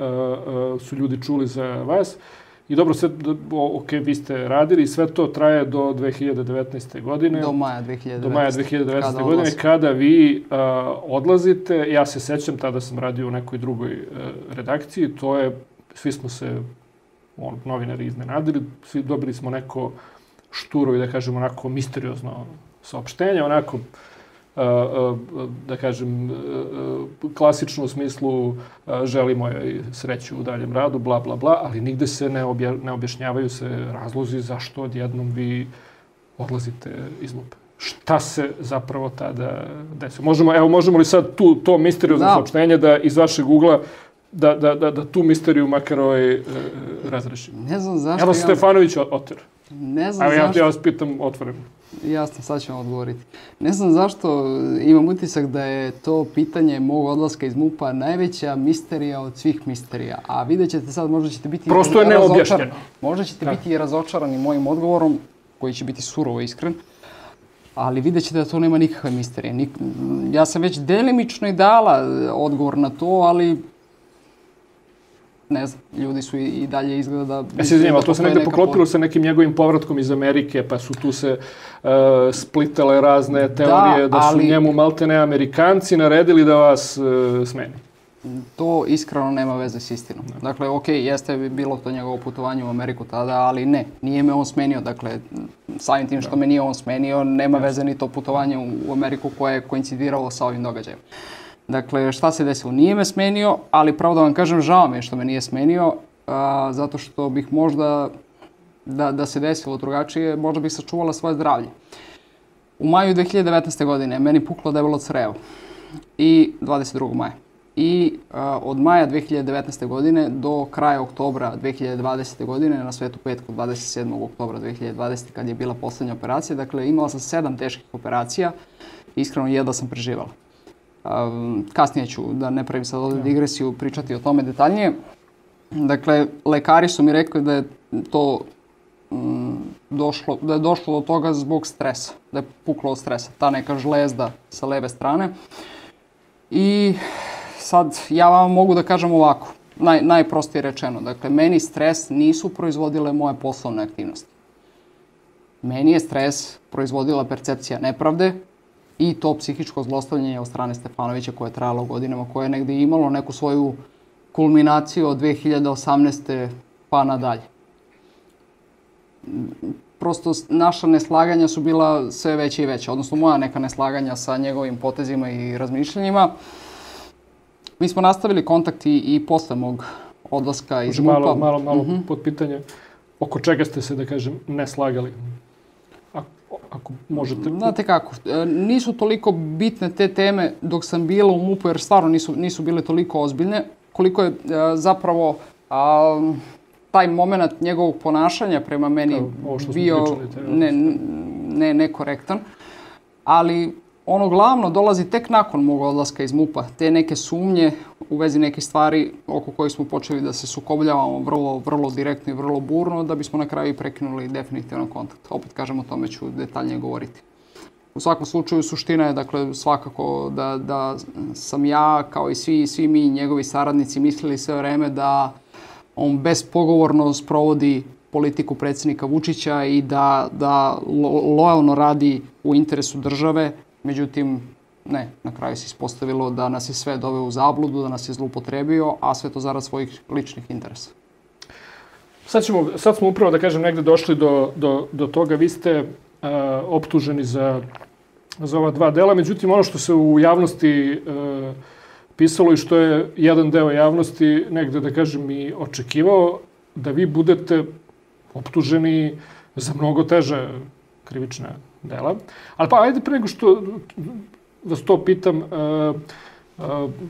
uh, su ljudi čuli za vas. I dobro, sve, ok, vi ste radili i sve to traje do dve hiljade devetnaeste. godine. Do maja dve hiljade devetnaeste. Do maja dve hiljade devetnaeste. godine, odlazi. Kada vi uh, odlazite. Ja se sećam, tada sam radio u nekoj drugoj uh, redakciji. To je, svi smo se, on, novinari, iznenadili. Svi dobili smo neko šturo i, da kažemo, onako misteriozno saopštenje, onako da kažem, klasično u smislu želimo joj sreću u daljem radu, bla, bla, bla, ali nigde se ne, obja, ne objašnjavaju se razlozi zašto odjednom vi odlazite iz MUP-a. Šta se zapravo tada desilo? Možemo, evo, možemo li sad tu, to misteriozno da. saopštenje da iz vašeg ugla da, da, da, da tu misteriju makar ovaj e, razrešimo? Ne znam zašto... Evo Stefanović oter. Ne znam evo, ja, zašto... ja vas pitam otvoreno. Jasno, sad ću vam odgovoriti. Ne znam zašto imam utisak da je to pitanje mog odlaska iz MUP-a najveća misterija od svih misterija. A vidjet ćete sad, možda ćete biti... Prosto je neobjašnjeno. Možda ćete da. biti i razočarani mojim odgovorom, koji će biti surovo iskren. Ali vidjet ćete da to nema nikakve misterije. Nik... Ja sam već delimično i dala odgovor na to, ali... Ne znam, ljudi su i dalje izgleda da... Ja se izvijem, ali to se negde poklopilo sa nekim njegovim povratkom iz Amerike, pa su tu se uh, splitale razne teorije da, da su ali... njemu maltene Amerikanci naredili da vas uh, smeni. To iskreno nema veze s istinom. Ne. Dakle, ok, jeste bilo to njegovo putovanje u Ameriku tada, ali ne, nije me on smenio. Dakle, samim tim što da. me nije on smenio, nema ne. veze ni to putovanje u Ameriku koje je koincidiralo sa ovim događajem. Dakle, šta se desilo? Nije me smenio, ali pravo da vam kažem, žao mi je što me nije smenio, a, zato što bih možda, da, da se desilo drugačije, možda bih sačuvala svoje zdravlje. U maju dve hiljade devetnaeste. godine meni puklo debelo crevo, i dvadeset drugog maja. I a, od maja dve hiljade devetnaeste. godine do kraja oktobra dve hiljade dvadesete. godine, na Svetu petku dvadeset sedmog oktobra dve hiljade dvadesete. kad je bila posljednja operacija, dakle imala sam sedam teških operacija, iskreno jedva sam preživala. Um, kasnije ću, da ne pravim sad ovdje digresiju, pričati o tome detaljnije. Dakle, lekari su mi rekli da je to um, došlo, da je došlo do toga zbog stresa, da je puklo od stresa, ta neka žlezda sa leve strane. I sad ja vam mogu da kažem ovako, naj, najprostije rečeno, dakle, meni stres nisu proizvodile moje poslovne aktivnosti. Meni je stres proizvodila percepcija nepravde, i to psihičko zlostavljanje od strane Stefanovića koje je trajalo godinama, koje je negdje imalo neku svoju kulminaciju od dve hiljade osamnaeste. pa nadalje. Prosto naša neslaganja su bila sve veće i veće, odnosno moja neka neslaganja sa njegovim potezima i razmišljanjima. Mi smo nastavili kontakt i, i posle mog odlaska iz MUP-a. Malo, malo, malo mm-hmm. pod pitanje, oko čega ste se, da kažem, ne slagali? Ako možete... Znate kako, nisu toliko bitne te teme dok sam bila u MUP-u, jer stvarno nisu, nisu bile toliko ozbiljne, koliko je a, zapravo a, taj moment njegovog ponašanja prema meni Kao, bio pričali, ne, ne, nekorektan. Ali ono glavno dolazi tek nakon mog odlaska iz MUP-a. Te neke sumnje u vezi nekih stvari oko kojih smo počeli da se sukobljavamo vrlo, vrlo direktno i vrlo burno, da bismo na kraju prekinuli definitivno kontakt. Opet kažem, o tome ću detaljnije govoriti. U svakom slučaju, suština je dakle, svakako da, da sam ja, kao i svi, svi mi njegovi saradnici, mislili sve vreme da on bespogovorno sprovodi politiku predsjednika Vučića i da, da lo, lojalno radi u interesu države. Međutim, ne, na kraju se ispostavilo da nas je sve doveo u zabludu, da nas je zloupotrebio, a sve to zarad svojih ličnih interesa. Sad, ćemo, sad smo upravo, da kažem, negde došli do, do, do toga. Vi ste uh, optuženi za, za ova dva dela, međutim, ono što se u javnosti uh, pisalo i što je jedan deo javnosti negde, da kažem, i očekivao, da vi budete optuženi za mnogo teže krivične dela. Ali pa, ajde pre nego što vas to pitam, uh, uh,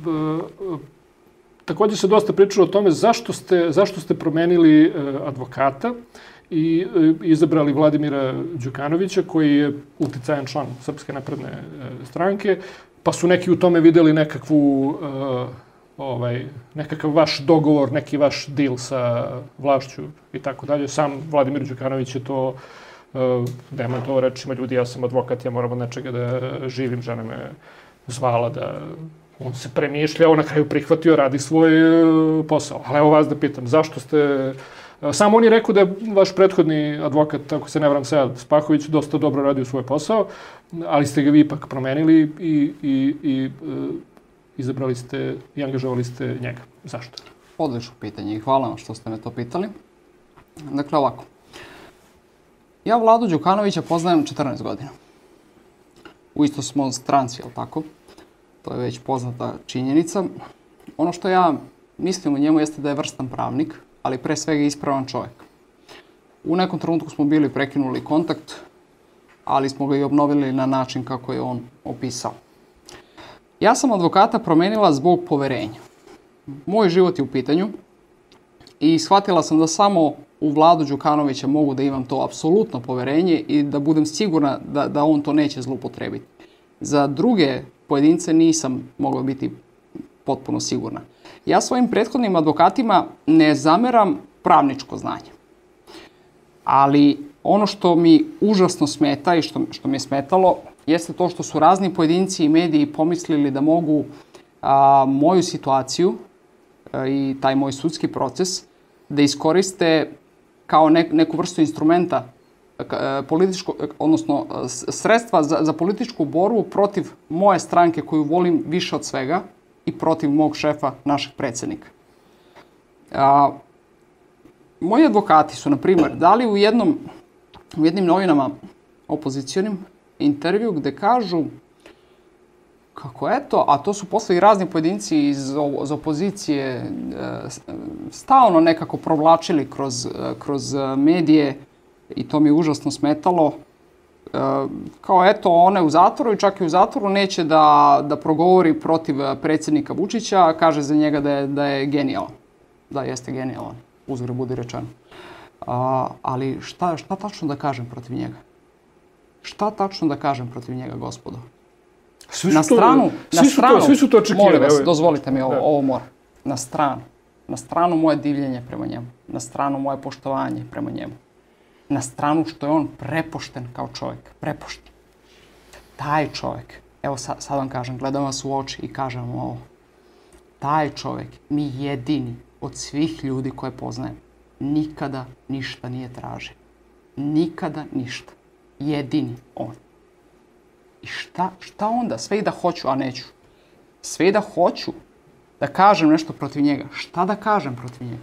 uh, također se dosta pričalo o tome zašto ste, zašto ste promenili uh, advokata i uh, izabrali Vladimira Đukanovića, koji je uticajan član Srpske napredne uh, stranke, pa su neki u tome videli nekakvu, uh, ovaj, nekakav vaš dogovor, neki vaš deal sa vlašću i tako dalje. Sam Vladimir Đukanović je to Uh, demantovao rečima, ljudi, ja sam advokat, ja moram od nečega da živim, žena me zvala da on se premišljao, na kraju prihvatio, radi svoj uh, posao. Ali evo vas da pitam, zašto ste... Uh, samo on je rekao da je vaš prethodni advokat, ako se ne varam Sead Spahović, dosta dobro radio svoj posao, ali ste ga vi ipak promenili i, i, i uh, izabrali ste i angažovali ste njega. Zašto? Odlično pitanje i hvala vam što ste me to pitali. Dakle, ovako. Ja Vladu Đukanovića poznajem četrnaest godina. u isto smo stranci, jel tako? To je već poznata činjenica. Ono što ja mislim o njemu jeste da je vrstan pravnik, ali pre svega ispravan čovjek. U nekom trenutku smo bili prekinuli kontakt, ali smo ga i obnovili na način kako je on opisao. Ja sam advokata promenila zbog poverenja. Moj život je u pitanju i shvatila sam da samo u Vladu Đukanovića mogu da imam to apsolutno poverenje i da budem sigurna da, da on to neće zloupotrebiti. Za druge pojedince nisam mogla biti potpuno sigurna. Ja svojim prethodnim advokatima ne zameram pravničko znanje. Ali ono što mi užasno smeta i što, što mi je smetalo jeste to što su razni pojedinci i mediji pomislili da mogu a, moju situaciju a, i taj moj sudski proces da iskoriste kao ne, neku vrstu instrumenta a, političko, odnosno a, sredstva za, za političku borbu protiv moje stranke koju volim više od svega i protiv mog šefa, našeg predsjednika. A, moji advokati su, na primjer, dali u jednom u jednim novinama opozicionim intervju gde kažu kako eto, a to su posle i razni pojedinci iz, iz opozicije stalno nekako provlačili kroz, kroz medije i to mi je užasno smetalo. Kao eto, ona je u zatvoru i čak i u zatvoru neće da, da progovori protiv predsjednika Vučića, kaže za njega da je, da je genijalan. Da, jeste genijalan, uzgred budi rečeno. A, ali šta, šta tačno da kažem protiv njega? Šta tačno da kažem protiv njega, gospodo? Svi na su to, stranu, svi na su stranu, to, svi su to očekivali. Molim vas, evo. dozvolite mi ovo, Da. ovo mora. Na stranu. Na stranu moje divljenje prema njemu. Na stranu moje poštovanje prema njemu. Na stranu što je on prepošten kao čovjek. Prepošten. Taj čovjek, evo sad, sad vam kažem, gledam vas u oči i kažem vam ovo. Taj čovjek mi jedini od svih ljudi koje poznajem nikada ništa nije tražio. Nikada ništa. Jedini on. I šta, šta onda? Sve i da hoću, a neću. Sve i da hoću da kažem nešto protiv njega. Šta da kažem protiv njega?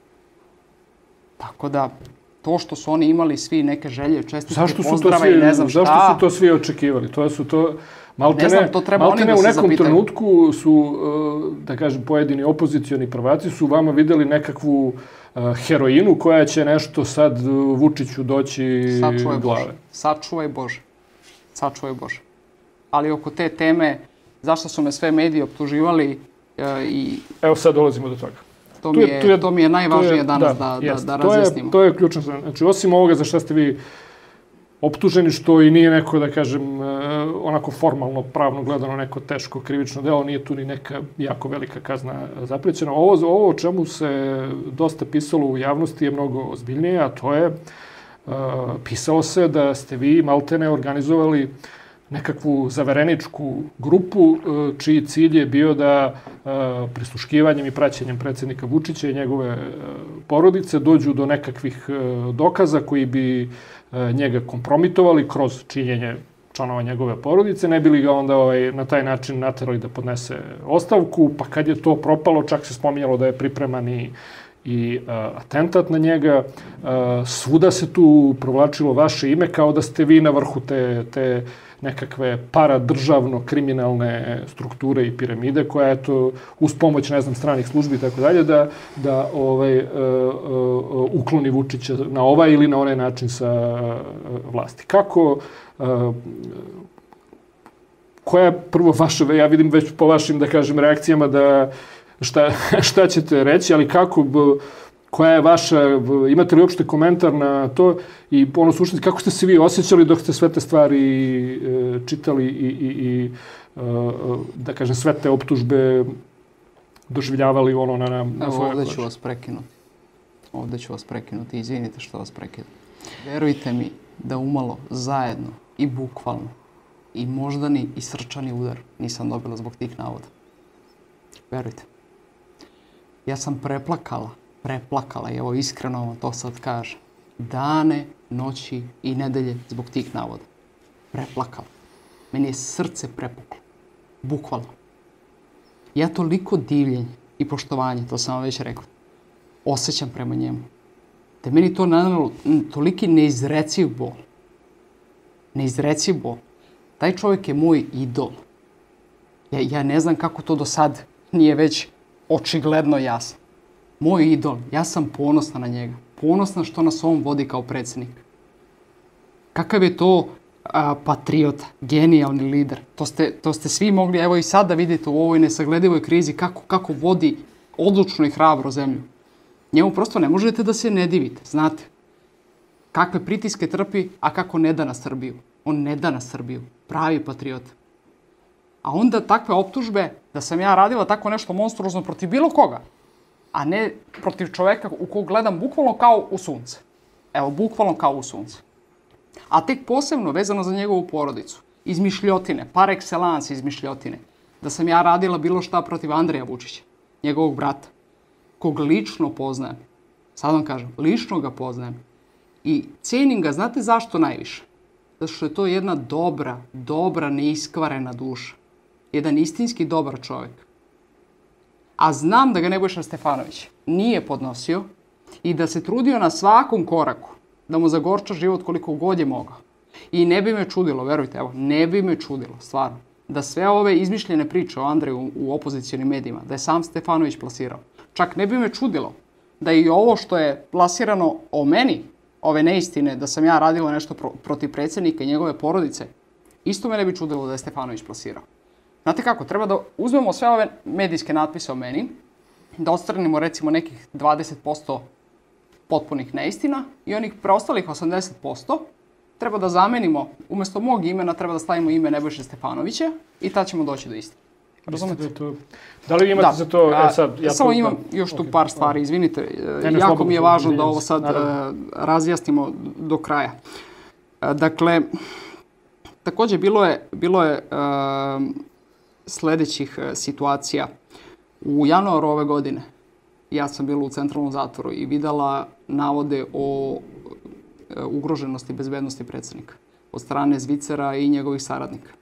Tako da, to što su oni imali svi neke želje, čestitke, pozdrava i ne znam šta... Zašto su to svi očekivali? To su to... Maltene, ne znam, to treba oni da u se nekom zapitaju. trenutku su, da kažem, pojedini opozicioni prvaci su vama videli nekakvu heroinu koja će nešto sad Vučiću doći Sačuvaj glave. Bože. Sačuvaj Bože. Sačuvaj Bože. Ali oko te teme, zašto su me sve mediji optuživali e, i... Evo sad dolazimo do toga. To, mi je, to mi je najvažnije je, danas da, da, jest, da to razjasnimo. Je, to je ključno. Znači, osim ovoga za šta ste vi optuženi, što i nije neko, da kažem, onako formalno, pravno gledano, neko teško krivično delo, nije tu ni neka jako velika kazna zaprećena. Ovo, ovo o čemu se dosta pisalo u javnosti je mnogo ozbiljnije, a to je, uh, pisalo se da ste vi maltene organizovali nekakvu zavereničku grupu, uh, čiji cilj je bio da uh, prisluškivanjem i praćenjem predsjednika Vučića i njegove uh, porodice dođu do nekakvih uh, dokaza koji bi njega kompromitovali kroz činjenje članova njegove porodice, ne bili ga onda ovaj, na taj način naterali da podnese ostavku, pa kad je to propalo, čak se spominjalo da je pripreman i, i uh, atentat na njega. Uh, svuda se tu provlačilo vaše ime kao da ste vi na vrhu te, te nekakve paradržavno kriminalne strukture i piramide koja je to uz pomoć, ne znam, stranih službi i tako dalje da, da ovaj, uh, uh, ukloni Vučića na ovaj ili na onaj način sa uh, vlasti. Kako, uh, koja je prvo vaša, ja vidim već po vašim, da kažem, reakcijama da šta, šta ćete reći, ali kako, koja je vaša, imate li uopšte komentar na to i ono suštinski, kako ste se vi osjećali dok ste sve te stvari e, čitali i, i, i e, da kažem, sve te optužbe doživljavali ono na, na, na Evo, svoje ovdje kože? ću vas prekinuti. Ovdje ću vas prekinuti. Izvinite što vas prekidam. Verujte mi da umalo zajedno i bukvalno i moždani i srčani udar nisam dobila zbog tih navoda. Verujte. Ja sam preplakala, preplakala i evo iskreno vam to sad kažem. Dane, noći i nedelje zbog tih navoda. Preplakala. Meni je srce prepuklo. Bukvalno. Ja toliko divljenje i poštovanje, to sam vam već rekla, osjećam prema njemu. Da meni to nanalo toliki neizreciv bol. Neizreciv bol. Taj čovjek je moj idol. Ja, ja ne znam kako to do sad nije već očigledno jasno. Moj idol, ja sam ponosna na njega. Ponosna što nas on vodi kao predsjednik. Kakav je to a, patriota, genijalni lider. To ste, to ste svi mogli, evo i sad da vidite u ovoj nesagledivoj krizi kako, kako vodi odlučno i hrabro zemlju. Njemu prosto ne možete da se ne divite, znate. Kakve pritiske trpi, a kako ne da na Srbiju. On ne da na Srbiju. Pravi patriot. A onda takve optužbe da sam ja radila tako nešto monstruozno protiv bilo koga, a ne protiv čoveka u kog gledam bukvalno kao u sunce. Evo, bukvalno kao u sunce. A tek posebno vezano za njegovu porodicu. Izmišljotine, par excellence izmišljotine. Da sam ja radila bilo šta protiv Andreja Vučića, njegovog brata, kog lično poznajem. Sad vam kažem, lično ga poznajem. I cenim ga, znate zašto najviše? Zato što je to jedna dobra, dobra, neiskvarena duša. Jedan istinski dobar čovjek. A znam da ga Nebojša Stefanović nije podnosio i da se trudio na svakom koraku da mu zagorča život koliko god je mogao. I ne bi me čudilo, verujte, evo, ne bi me čudilo, stvarno, da sve ove izmišljene priče o Andreju u opozicijonim medijima, da je sam Stefanović plasirao. Čak ne bi me čudilo da i ovo što je plasirano o meni, ove neistine, da sam ja radila nešto pro- protiv predsjednika i njegove porodice, isto me ne bi čudilo da je Stefanović plasirao. Znate kako, treba da uzmemo sve ove medijske natpise o meni, da odstranimo recimo nekih dvadeset posto potpunih neistina i onih preostalih osamdeset posto treba da zamenimo, umjesto mog imena treba da stavimo ime Nebojše Stefanovića i tad ćemo doći do istine. Razumete? Da, to... da li vi imate da. za to... A, e, sad, ja samo to... imam još tu okay. par stvari, izvinite. Ne, ne, jako slobodno, mi je važno da ovo sad naravno. razjasnimo do kraja. Dakle, također bilo je, bilo je uh, sljedećih situacija. U januaru ove godine ja sam bila u centralnom zatvoru i videla navode o ugroženosti bezbednosti predsjednika od strane Zvicera i njegovih saradnika.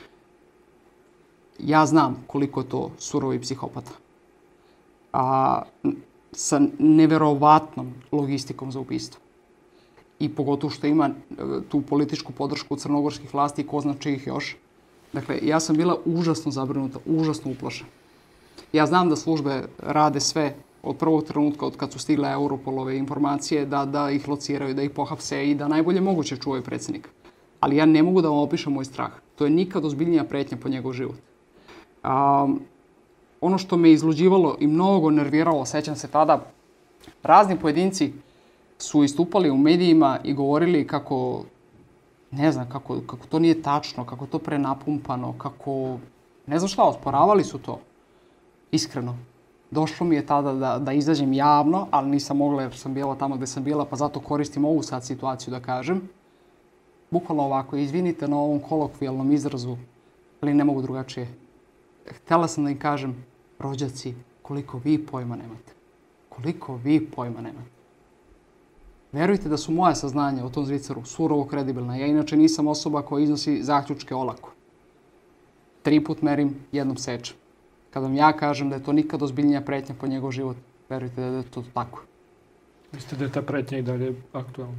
Ja znam koliko je to surovi psihopata. A, sa neverovatnom logistikom za ubistvo. I pogotovo što ima tu političku podršku crnogorskih vlasti i ko zna čijih još. Dakle, ja sam bila užasno zabrinuta, užasno uplašena. Ja znam da službe rade sve od prvog trenutka od kad su stigle Europolove informacije da, da ih lociraju, da ih pohapse i da najbolje moguće čuvaju predsjednika. Ali ja ne mogu da vam opišem moj strah. To je nikad ozbiljnija pretnja po njegov život. Um, ono što me izluđivalo i mnogo nerviralo, sećam se tada, razni pojedinci su istupali u medijima i govorili kako, ne znam, kako, kako to nije tačno, kako to prenapumpano, kako, ne znam šta, osporavali su to. Iskreno. Došlo mi je tada da, da izađem javno, ali nisam mogla jer sam bila tamo gdje sam bila, pa zato koristim ovu sad situaciju da kažem. Bukvalno ovako, izvinite na ovom kolokvijalnom izrazu, ali ne mogu drugačije. Htjela sam da im kažem, rođaci, koliko vi pojma nemate. Koliko vi pojma nemate. Verujte da su moja saznanja o tom Zviceru surovo kredibilna. Ja inače nisam osoba koja iznosi zaključke olako. Tri put merim, jednom sečem. Kad vam ja kažem da je to nikad ozbiljnija pretnja po njegov život, verujte da je to tako. Mislite da je ta pretnja i dalje aktualna?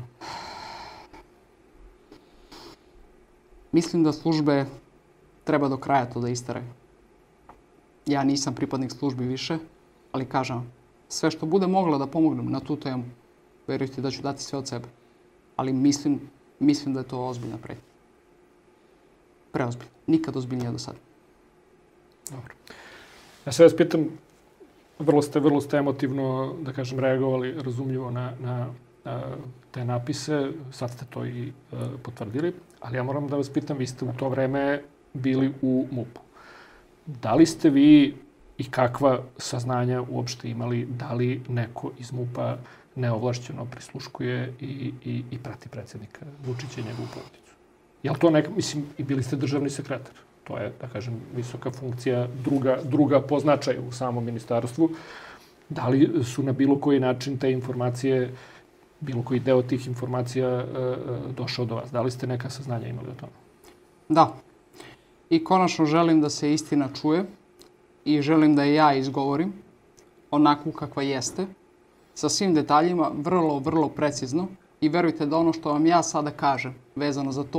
Mislim da službe treba do kraja to da istaraju. Ja nisam pripadnik službi više, ali kažem, sve što bude mogla da pomognem na tu temu, verujte da ću dati sve od sebe. Ali mislim, mislim da je to ozbiljna pretnja. Preozbiljna. Nikad ozbiljnija do sada. Dobro. Ja se vas pitam, vrlo ste, vrlo ste emotivno, da kažem, reagovali razumljivo na, na, na te napise. Sad ste to i uh, potvrdili. Ali ja moram da vas pitam, vi ste u to vreme bili u MUP-u. Da li ste vi i kakva saznanja uopšte imali da li neko iz MUP-a neovlašćeno prisluškuje i, i, i prati predsjednika Vučića i njegovu porodicu? Je li to neka, mislim, i bili ste državni sekretar? To je, da kažem, visoka funkcija, druga, druga po značaju u samom ministarstvu. Da li su na bilo koji način te informacije, bilo koji deo tih informacija e, došao do vas? Da li ste neka saznanja imali o tome? Da. I konačno želim da se istina čuje i želim da je ja izgovorim onako kakva jeste, sa svim detaljima, vrlo, vrlo precizno. I verujte da ono što vam ja sada kažem vezano za to,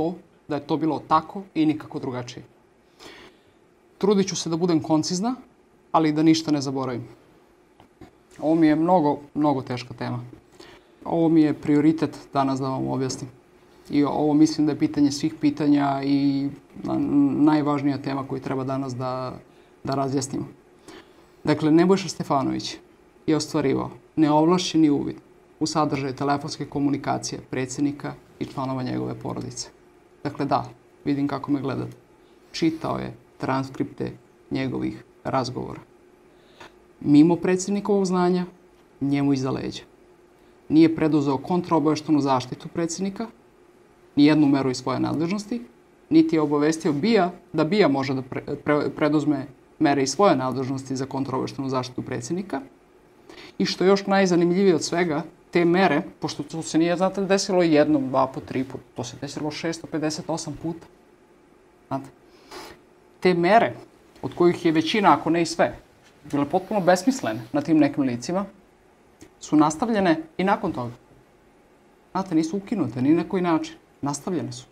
da je to bilo tako i nikako drugačije. Trudit ću se da budem koncizna, ali da ništa ne zaboravim. Ovo mi je mnogo, mnogo teška tema. Ovo mi je prioritet danas da vam objasnim. I ovo mislim da je pitanje svih pitanja i najvažnija tema koju treba danas da, da razjasnimo. Dakle, Nebojša Stefanović je ostvarivao neovlašćeni uvid u sadržaj telefonske komunikacije predsjednika i članova njegove porodice. Dakle, da, vidim kako me gledate. Čitao je transkripte njegovih razgovora. Mimo predsjednikovog znanja, njemu iza leđa. Nije preduzeo kontraobavještajnu zaštitu predsjednika, ni jednu meru iz svoje nadležnosti, niti je obavestio BIA da BIA može da pre, pre, preduzme mere iz svoje nadležnosti za kontraobavještajnu zaštitu predsjednika. I što je još najzanimljivije od svega, te mere, pošto to se nije, znate, desilo jednom, dva po, tri put, to se desilo šesto pedeset osam puta. Znate, te mere, od kojih je većina, ako ne i sve, bile potpuno besmislene na tim nekim licima, su nastavljene i nakon toga. Znate, nisu ukinute ni na koji način. Nastavljene su.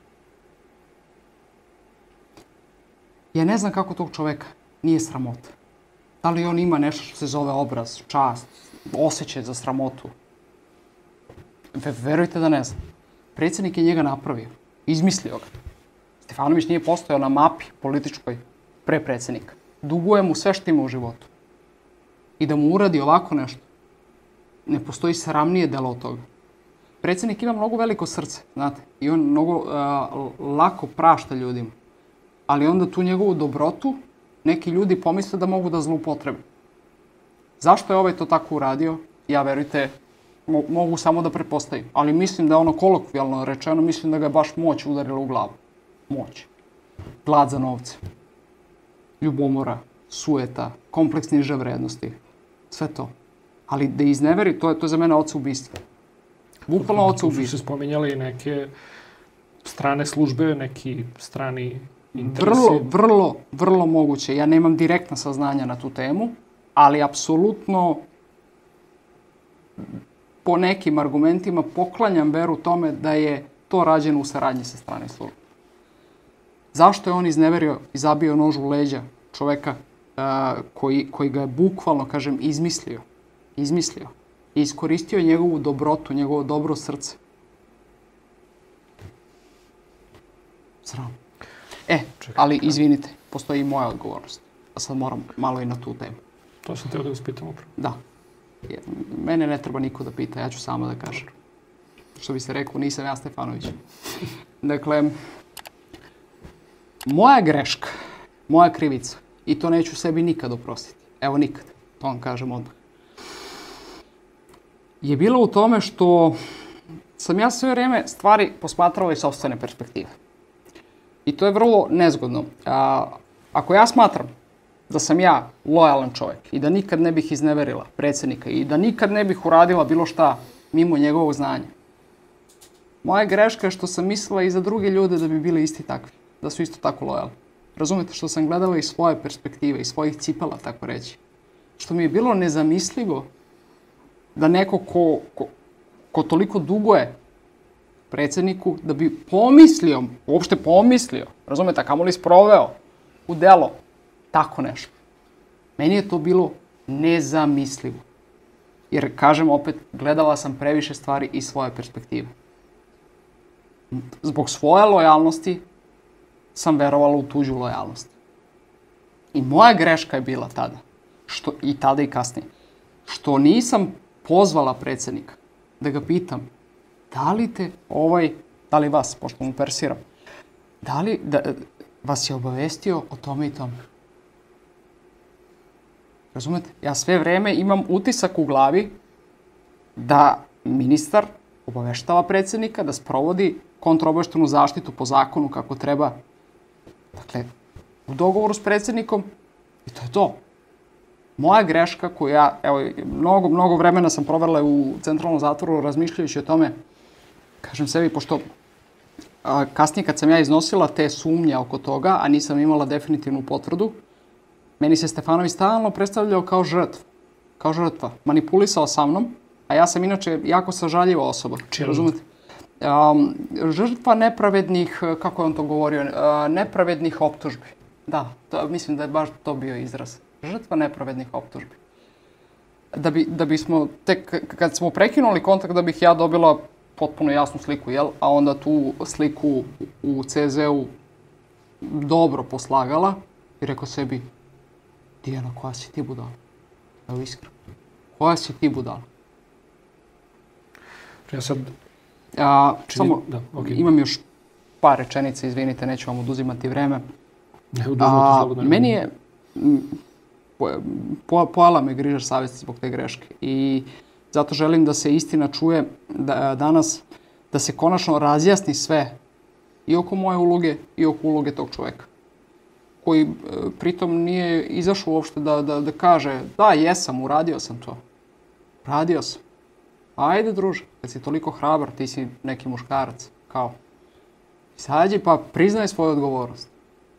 Ja ne znam kako tog čoveka nije sramota. Da li on ima nešto što se zove obraz, čast, osjećaj za sramotu? Verujte da ne znam. Predsjednik je njega napravio. Izmislio ga. Stefanović nije postojao na mapi političkoj pre predsjednika. Duguje mu sve što ima u životu. I da mu uradi ovako nešto, ne postoji sramnije delo od toga. Predsjednik ima mnogo veliko srce, znate, i on mnogo uh, lako prašta ljudima. Ali onda tu njegovu dobrotu neki ljudi pomisle da mogu da zloupotrebe. Zašto je ovaj to tako uradio? Ja, verujte, mo mogu samo da pretpostavim. Ali mislim da je ono kolokvijalno rečeno, mislim da ga je baš moć udarila u glavu. Moć. Glad za novce. Ljubomora, sueta, kompleks niže vrednosti. Sve to. Ali da izneveri, to je, to je za mene oca ubistva. Bukvalno oca ubistva. Tu su se spominjali neke strane službe, neki strani interesi. Vrlo, vrlo, vrlo moguće. Ja nemam direktna saznanja na tu temu, ali apsolutno po nekim argumentima poklanjam veru tome da je to rađeno u saradnji sa strane službe. Zašto je on izneverio i zabio nož u leđa čoveka uh, koji, koji ga je bukvalno, kažem, izmislio? Izmislio. I iskoristio njegovu dobrotu, njegovo dobro srce. Sram. E, čekaj, ali izvinite, postoji i moja odgovornost. A sad moram malo i na tu temu. To sam teo da vas pitam upravo. Da. Mene ne treba niko da pita, ja ću sama da kažem. Što bi se rekao, nisam ja Stefanović. Dakle, moja greška, moja krivica, i to neću sebi nikad oprostiti. Evo nikad, to vam kažem odmah. Je bilo u tome što sam ja sve vrijeme stvari posmatrala iz sopstvene perspektive. I to je vrlo nezgodno. A, ako ja smatram da sam ja lojalan čovjek i da nikad ne bih izneverila predsjednika i da nikad ne bih uradila bilo šta mimo njegovog znanja, moja greška je što sam mislila i za druge ljude da bi bili isti takvi, da su isto tako lojalni. Razumete, što sam gledala iz svoje perspektive, iz svojih cipela, tako reći. Što mi je bilo nezamislivo da neko ko, ko, ko toliko duguje predsjedniku, da bi pomislio, uopšte pomislio, razumete, a kamoli sproveo u delo tako nešto. Meni je to bilo nezamislivo. Jer, kažem opet, gledala sam previše stvari iz svoje perspektive. Zbog svoje lojalnosti sam verovala u tuđu lojalnost. I moja greška je bila tada, što, i tada i kasnije, što nisam pozvala predsjednika da ga pitam da li te ovaj, da li vas, pošto mu persiram, da li da, vas je obavestio o tome i tome. Razumete? Ja sve vrijeme imam utisak u glavi da ministar obaveštava predsjednika da sprovodi kontraobavještajnu zaštitu po zakonu kako treba. Dakle, u dogovoru s predsjednikom i to je to. Moja greška koju ja, evo, mnogo, mnogo vremena sam provela u centralnom zatvoru razmišljajući o tome, kažem sebi, pošto a, kasnije kad sam ja iznosila te sumnje oko toga, a nisam imala definitivnu potvrdu, meni se Stefanović stalno predstavljao kao žrtva. Kao žrtva. Manipulisao sa mnom, a ja sam inače jako sažaljiva osoba. Čim? Razumete? Um, žrtva nepravednih, kako je on to govorio, uh, nepravednih optužbi. Da, to, mislim da je baš to bio izraz. Žrtva nepravednih optužbi. Da, bi, da bismo, tek kad smo prekinuli kontakt, da bih ja dobila potpuno jasnu sliku, jel? A onda tu sliku u ce zeu dobro poslagala i rekao sebi, Dijana, koja si ti budala? Evo iskreno. Koja si ti budala? Ja sad... A, Čini... samo, da, okay. Imam još par rečenica, izvinite, neću vam oduzimati vreme. Ne, oduzimati slobodno. Meni je... Po, po, pojela me griža savjesti zbog te greške. I zato želim da se istina čuje da, danas, da se konačno razjasni sve i oko moje uloge i oko uloge tog čovjeka. Koji e, pritom nije izašao uopšte da, da, da kaže da, jesam, uradio sam to. Radio sam. Ajde, druže, kad si toliko hrabar, ti si neki muškarac. Kao. Izađi pa priznaj svoju odgovornost.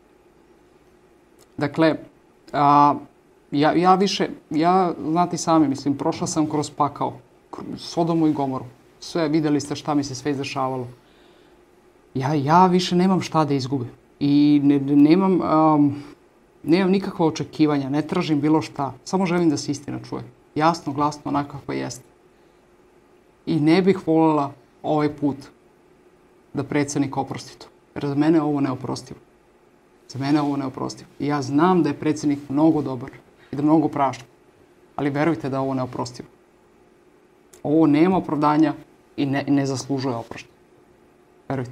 Dakle, a, ja, ja više, ja, znate sami, mislim, prošla sam kroz pakao. Sodomu i Gomoru. Sve, vidjeli ste šta mi se sve izdešavalo. Ja, ja više nemam šta da izgubim. I ne, nemam, um, nemam nikakva očekivanja, ne tražim bilo šta. Samo želim da se istina čuje. Jasno, glasno, onako kako jeste. I ne bih voljela ovaj put da predsjednik oprosti to. Jer za mene je ovo neoprostivo. Za mene je ovo neoprostivo. I ja znam da je predsjednik mnogo dobar i da mnogo prašta. Ali verujte da je ovo neoprostivo. Ovo nema opravdanja i ne, ne zaslužuje oproštenje. Verujte.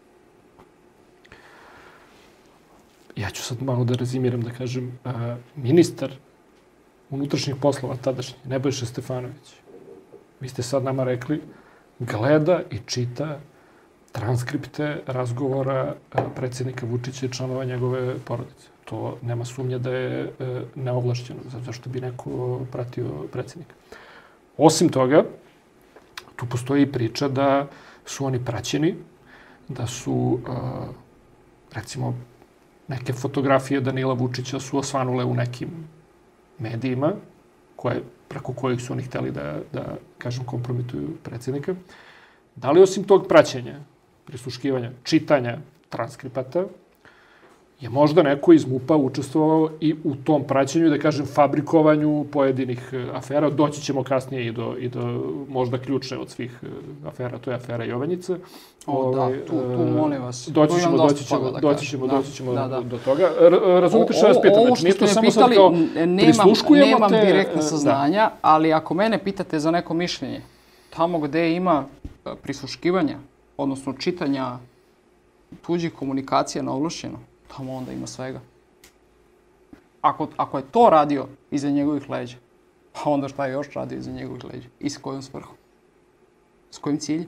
Ja ću sad malo da rezimiram, da kažem, uh, ministar unutrašnjih poslova tadašnji, Nebojša Stefanović, vi ste sad nama rekli, gleda i čita transkripte razgovora uh, predsjednika Vučića i članova njegove porodice. To nema sumnje da je uh, neovlašćeno, zato što bi neko pratio predsjednika. Osim toga, tu postoji i priča da su oni praćeni, da su, uh, recimo, neke fotografije Danila Vučića su osvanule u nekim medijima, koje, preko kojih su oni htjeli da, da, kažem, kompromituju predsjednika. Da li osim tog praćenja, prisluškivanja, čitanja transkripata, je možda neko iz MUP-a učestvovao i u tom praćenju, da kažem, fabrikovanju pojedinih afera. Doći ćemo kasnije i do, i do možda ključne od svih afera, to je afera Jovanjica. O, da, tu, tu molim vas. Doći ćemo, doći ćemo, doći ćemo, doći ćemo do toga. Razumite što vas pitam? Ovo što ste me pitali, nemam, nemam direktne saznanja, ali ako mene pitate za neko mišljenje, tamo gde ima prisluškivanja, odnosno čitanja tuđih komunikacija na ovlašćeno, tamo onda ima svega. Ako, ako je to radio iza njegovih leđa, pa onda šta je još radio iza njegovih leđa? I s kojom svrhom? S kojim ciljem?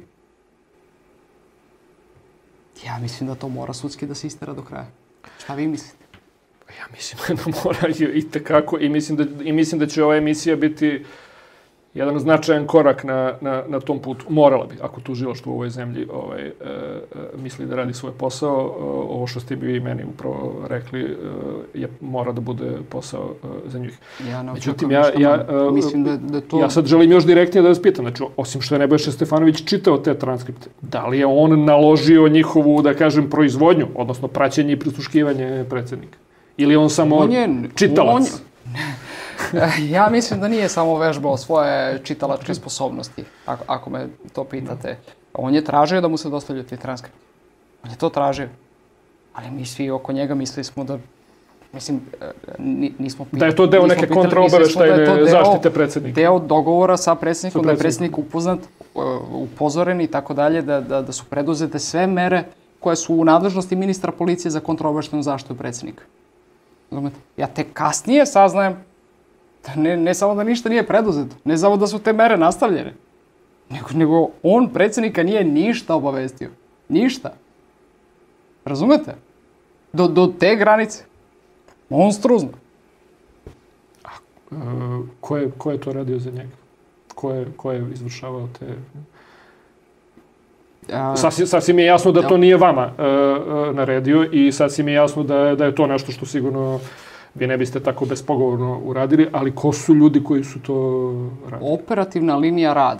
Ja mislim da to mora sudski da se istera do kraja. Šta vi mislite? Ja mislim da mora i tekako i mislim da, i mislim da će ova emisija biti jedan značajan korak na, na, na tom putu. Morala bi, ako tužilaštvo u ovoj zemlji ovaj, e, e, misli da radi svoj posao. E, ovo što ste bi meni upravo rekli e, je, mora da bude posao e, za njih. Ja ne Međutim, ja, ja, e, mislim da, da to... ja sad želim još direktnije da vas pitam. Znači, osim što je Nebojša Stefanović čitao te transkripte, da li je on naložio njihovu, da kažem, proizvodnju, odnosno praćenje i prisluškivanje predsjednika? Ili on samo on je, čitalac? On je... Ja mislim da nije samo vežbao svoje čitalačke sposobnosti, ako, ako me to pitate. On je tražio da mu se dostavljaju ti transkripti. On je to tražio. Ali mi svi oko njega mislili smo da, mislim, nismo pitali. Da je to deo neke kontraobaveštajne zaštite predsjednika. Deo dogovora sa predsjednikom, da je predsjednik upoznat, upozoren i tako dalje, da, da, da su preduzete sve mere koje su u nadležnosti ministra policije za kontraobaveštajnu zaštitu predsjednika. Razumete? Ja tek kasnije saznajem Ne, ne samo da ništa nije preduzeto, ne samo da su te mere nastavljene, nego, nego on predsjednika nije ništa obavestio. Ništa. Razumete? Do, do te granice. Monstruozno. A e, ko, je, ko je to radio za njega? Ko je, ko je izvršavao te... A, sasvim, sasvim je jasno da to nije vama e, e, naredio i sasvim je jasno da, da je to nešto što sigurno... Vi ne biste tako bespogovorno uradili, ali ko su ljudi koji su to radili? Operativna linija rada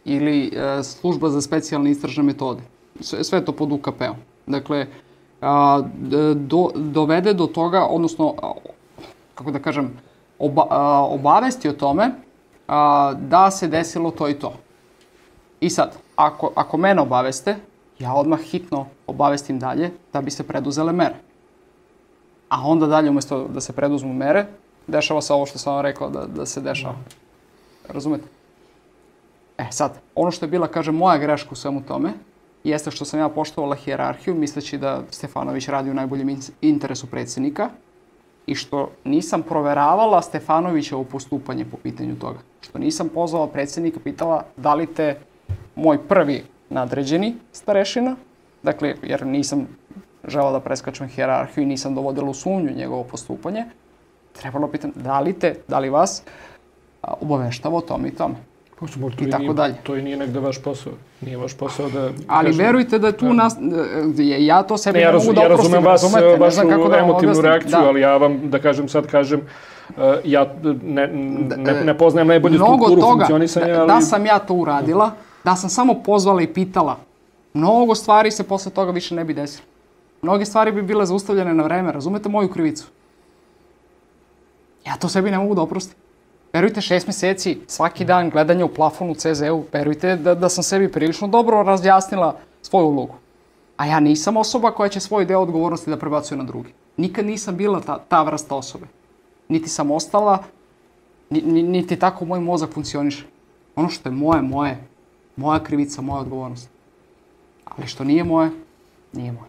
ili e, služba za specijalne istražne metode. Sve, sve to pod U K P-om. Dakle, a, do, dovede do toga, odnosno, a, kako da kažem, oba, a, obavesti o tome a, da se desilo to i to. I sad, ako, ako mene obaveste, ja odmah hitno obavestim dalje da bi se preduzele mere. A onda dalje, umjesto da se preduzmu mere, dešava se ovo što sam vam rekao da, da se dešava. Razumete? E sad, ono što je bila, kažem, moja greška u svemu tome, jeste što sam ja poštovala hijerarhiju, misleći da Stefanović radi u najboljem interesu predsjednika i što nisam proveravala Stefanovićevo postupanje po pitanju toga. Što nisam pozvala predsjednika, pitala da li te moj prvi nadređeni starešina, dakle, jer nisam želela da preskačem hijerarhiju i nisam dovodila u sumnju njegovo postupanje, trebalo pitam da li te, da li vas a, obaveštava o tome i tome. To i tako nije, dalje. To i nije negde vaš posao. Nije vaš posao da... Ali kažem, verujte da je tu da. Nas... Ja to sebi ne, ne mogu da ja oprostim. Ja razumem vas, razumete, vašu da emotivnu reakciju, da. Ali ja vam, da kažem, sad kažem, uh, ja ne, ne, ne poznajem najbolju strukturu toga, funkcionisanja, da, ali... Da sam ja to uradila, da sam samo pozvala i pitala, mnogo stvari se posle toga više ne bi desilo. Mnoge stvari bi bile zaustavljene na vreme, razumete moju krivicu? Ja to sebi ne mogu da oprostim. Verujte, šest mjeseci, svaki dan gledanje u plafonu u C Z U, verujte da, da sam sebi prilično dobro razjasnila svoju ulogu. A ja nisam osoba koja će svoj deo odgovornosti da prebacuje na drugi. Nikad nisam bila ta, ta vrsta osobe. Niti sam ostala, ni, ni, niti tako moj mozak funkcioniše. Ono što je moje, moje, moja krivica, moja odgovornost. Ali što nije moje, nije moje.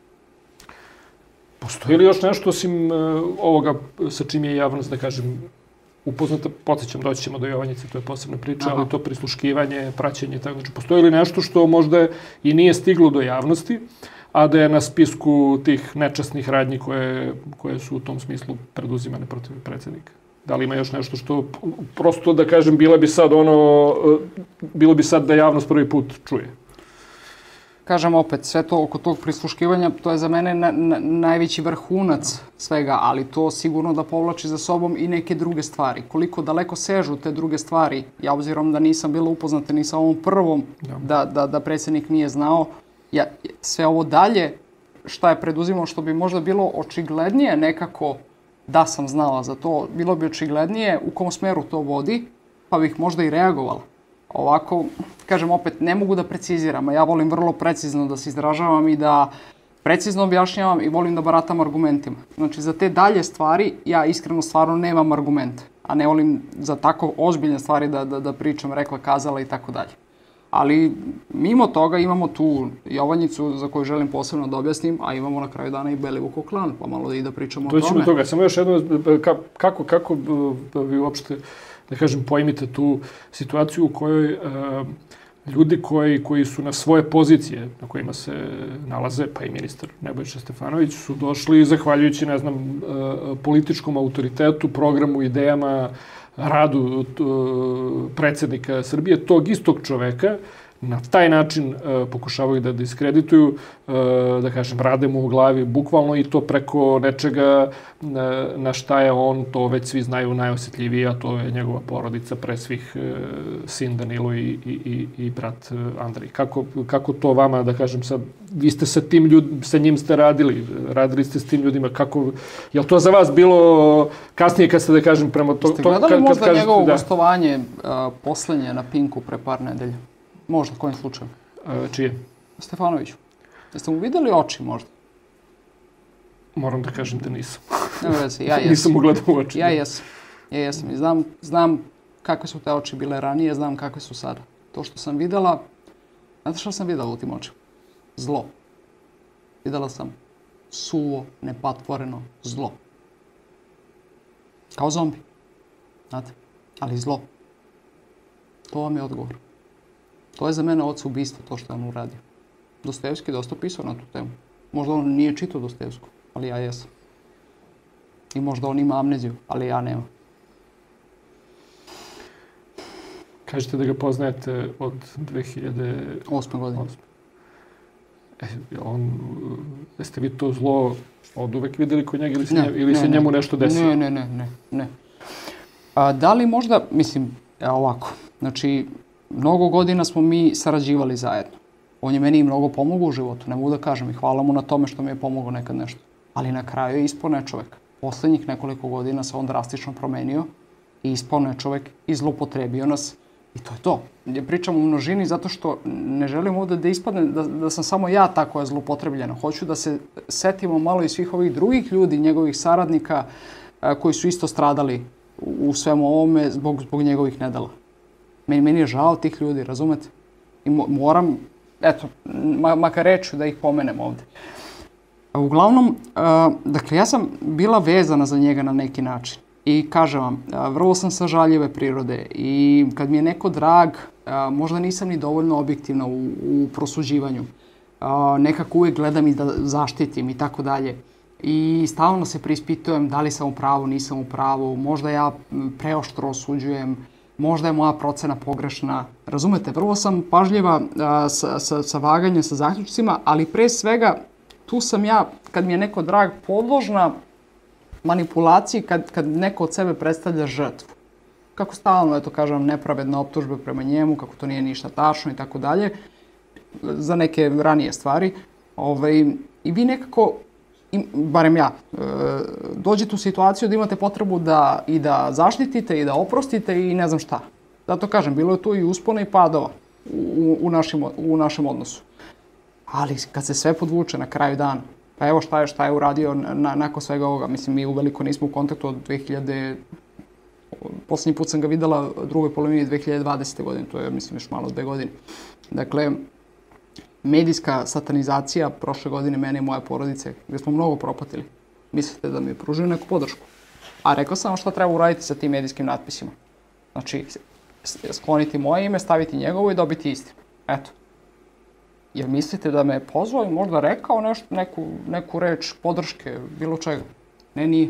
Postoji li još nešto osim uh, ovoga sa čim je javnost, da kažem, upoznata, podsjećam, doći ćemo do Jovanjice, to je posebna priča, Aha. ali to prisluškivanje, praćenje, tako znači, postoji li nešto što možda i nije stiglo do javnosti, a da je na spisku tih nečasnih radnji koje, koje su u tom smislu preduzimane protiv predsjednika? Da li ima još nešto što, prosto da kažem, bila bi sad ono, bilo bi sad da javnost prvi put čuje? Kažem opet, sve to oko tog prisluškivanja, to je za mene na, na, najveći vrhunac svega, ali to sigurno da povlači za sobom i neke druge stvari. Koliko daleko sežu te druge stvari, ja obzirom da nisam bila upoznata ni sa ovom prvom, da, da, da predsjednik nije znao, ja, sve ovo dalje, šta je preduzimao, što bi možda bilo očiglednije nekako da sam znala za to, bilo bi očiglednije u kom smeru to vodi, pa bih možda i reagovala. Ovako, kažem opet, ne mogu da preciziram, a ja volim vrlo precizno da se izražavam i da precizno objašnjavam i volim da baratam argumentima. Znači, za te dalje stvari ja iskreno stvarno nemam argumente, a ne volim za tako ozbiljne stvari da, da, da pričam, rekla, kazala i tako dalje. Ali mimo toga imamo tu Jovanjicu za koju želim posebno da objasnim, a imamo na kraju dana i Belivukov klan, pa malo da i da pričamo to o tome. To ćemo toga, samo još jedno, kako, kako vi uopšte, da kažem, pojmite tu situaciju u kojoj uh, ljudi koji, koji su na svoje pozicije na kojima se nalaze, pa i ministar Nebojša Stefanović, su došli zahvaljujući, ne znam, uh, političkom autoritetu, programu, idejama, radu uh, predsjednika Srbije, tog istog čoveka, na taj način uh, pokušavaju da diskredituju, uh, da kažem, rade mu u glavi bukvalno i to preko nečega uh, na šta je on, to već svi znaju, najosjetljiviji, a to je njegova porodica, pre svih uh, sin Danilo i, i, i, i brat uh, Andrej. Kako, kako to vama, da kažem sad, vi ste sa tim ljudima, sa njim ste radili, radili ste s tim ljudima, kako, je li to za vas bilo kasnije kad ste, da kažem, prema to... Ste gledali kad, možda kad njegovo da, gostovanje uh, poslednje na Pinku pre par nedelja? Možda, kojim slučajem? A, čije? Stefanoviću. Jeste mu videli oči možda? Moram da kažem da nisam. Ne veze, ja jesam. Nisam mu gledao u oči. Ja jesam. Ja jesam. I znam, znam kakve su te oči bile ranije, znam kakve su sada. To što sam videla, znate što sam videla u tim očima? Zlo. Videla sam suvo, nepatvoreno zlo. Kao zombi. Znate? Ali zlo. To vam je odgovor. To je za mene oca ubistvo, to što je on uradio. Dostojevski je dosta pisao na tu temu. Možda on nije čitao Dostojevsku, ali ja jesam. I možda on ima amneziju, ali ja nemam. Kažete da ga poznajete od dve hiljade osme godine. E, on, jeste vi to zlo od uvek vidjeli kod njega ili se, ne, nje, ili ne, se ne. njemu nešto desilo? Ne, ne, ne, ne. ne. A, da li možda, mislim, ovako, znači, mnogo godina smo mi sarađivali zajedno. On je meni i mnogo pomogao u životu, ne mogu da kažem, i hvala mu na tome što mi je pomogao nekad nešto. Ali na kraju je ispao nečovek. Poslednjih nekoliko godina se on drastično promenio i ispao nečovek i zloupotrebio nas. I to je to. Ja pričam u množini zato što ne želim ovde da ispadne da, da sam samo ja ta koja je zloupotrebljena. Hoću da se setimo malo i svih ovih drugih ljudi, njegovih saradnika, a, koji su isto stradali u, u svemu ovome zbog, zbog njegovih nedela. Meni, meni je žao tih ljudi, razumete? I mo, moram, eto, ma, makar reću da ih pomenem ovde. A uglavnom, a, dakle, ja sam bila vezana za njega na neki način. I kažem vam, vrlo sam sažaljive prirode i kad mi je neko drag, možda nisam ni dovoljno objektivna u, u prosuđivanju. Nekako uvijek gledam i da zaštitim i tako dalje. I stalno se preispitujem da li sam u pravu, nisam u pravu, možda ja preoštro osuđujem, možda je moja procena pogrešna. Razumete, vrlo sam pažljiva sa, sa, sa vaganjem, sa zaključcima, ali pre svega tu sam ja, kad mi je neko drag, podložna manipulaciji kad, kad neko od sebe predstavlja žrtvu. Kako stalno, eto kažem, nepravedne optužbe prema njemu, kako to nije ništa tačno i tako dalje, za neke ranije stvari. Ovaj, I vi nekako, i, barem ja, e, dođete u situaciju da imate potrebu da i da zaštitite i da oprostite i ne znam šta. Zato kažem, bilo je tu i uspona i padova u, u, našim, u našem odnosu. Ali kad se sve podvuče na kraju dana, pa evo šta je, šta je uradio na, nakon svega ovoga. Mislim, mi uveliko nismo u kontaktu od dve hiljade... Poslednji put sam ga videla u drugoj polovini dve hiljade dvadesete. godine, to je, mislim, još malo dve godine. Dakle, medijska satanizacija prošle godine mene i moje porodice, gde smo mnogo propatili. Mislite da mi je pružio neku podršku. A rekao sam vam šta treba uraditi sa tim medijskim natpisima. Znači, skloniti moje ime, staviti njegovo i dobiti istinu. Eto. Jer mislite da me je pozvao i možda rekao nešto, neku, neku reč podrške, bilo čega? Ne, nije.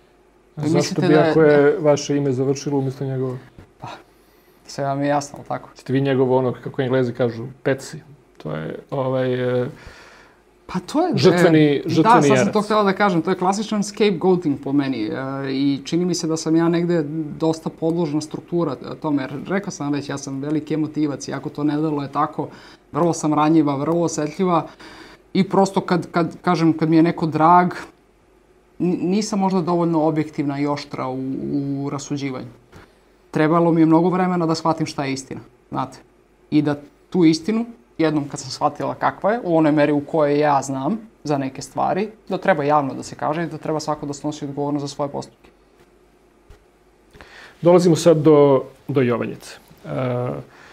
Vi zašto bi ako je, je vaše ime završilo umjesto njegovo? Pa, sve vam je jasno, tako? Ste vi njegovo ono, kako Englezi kažu, peci. To je ovaj... E, pa to je... Žrtveni, žrtveni da, sad jarac. sam to htjela da kažem, to je klasičan scapegoating po meni. E, I čini mi se da sam ja negde dosta podložna struktura tome. Jer rekao sam već, ja sam veliki emotivac i ako to ne delo je tako, vrlo sam ranjiva, vrlo osjetljiva i prosto kad, kad, kažem, kad mi je neko drag, nisam možda dovoljno objektivna i oštra u, u rasuđivanju. Trebalo mi je mnogo vremena da shvatim šta je istina, znate. I da tu istinu, jednom kad sam shvatila kakva je, u onoj meri u kojoj ja znam za neke stvari, da treba javno da se kaže i da treba svako da snosi odgovornost za svoje postupke. Dolazimo sad do, do Jovanjice. E,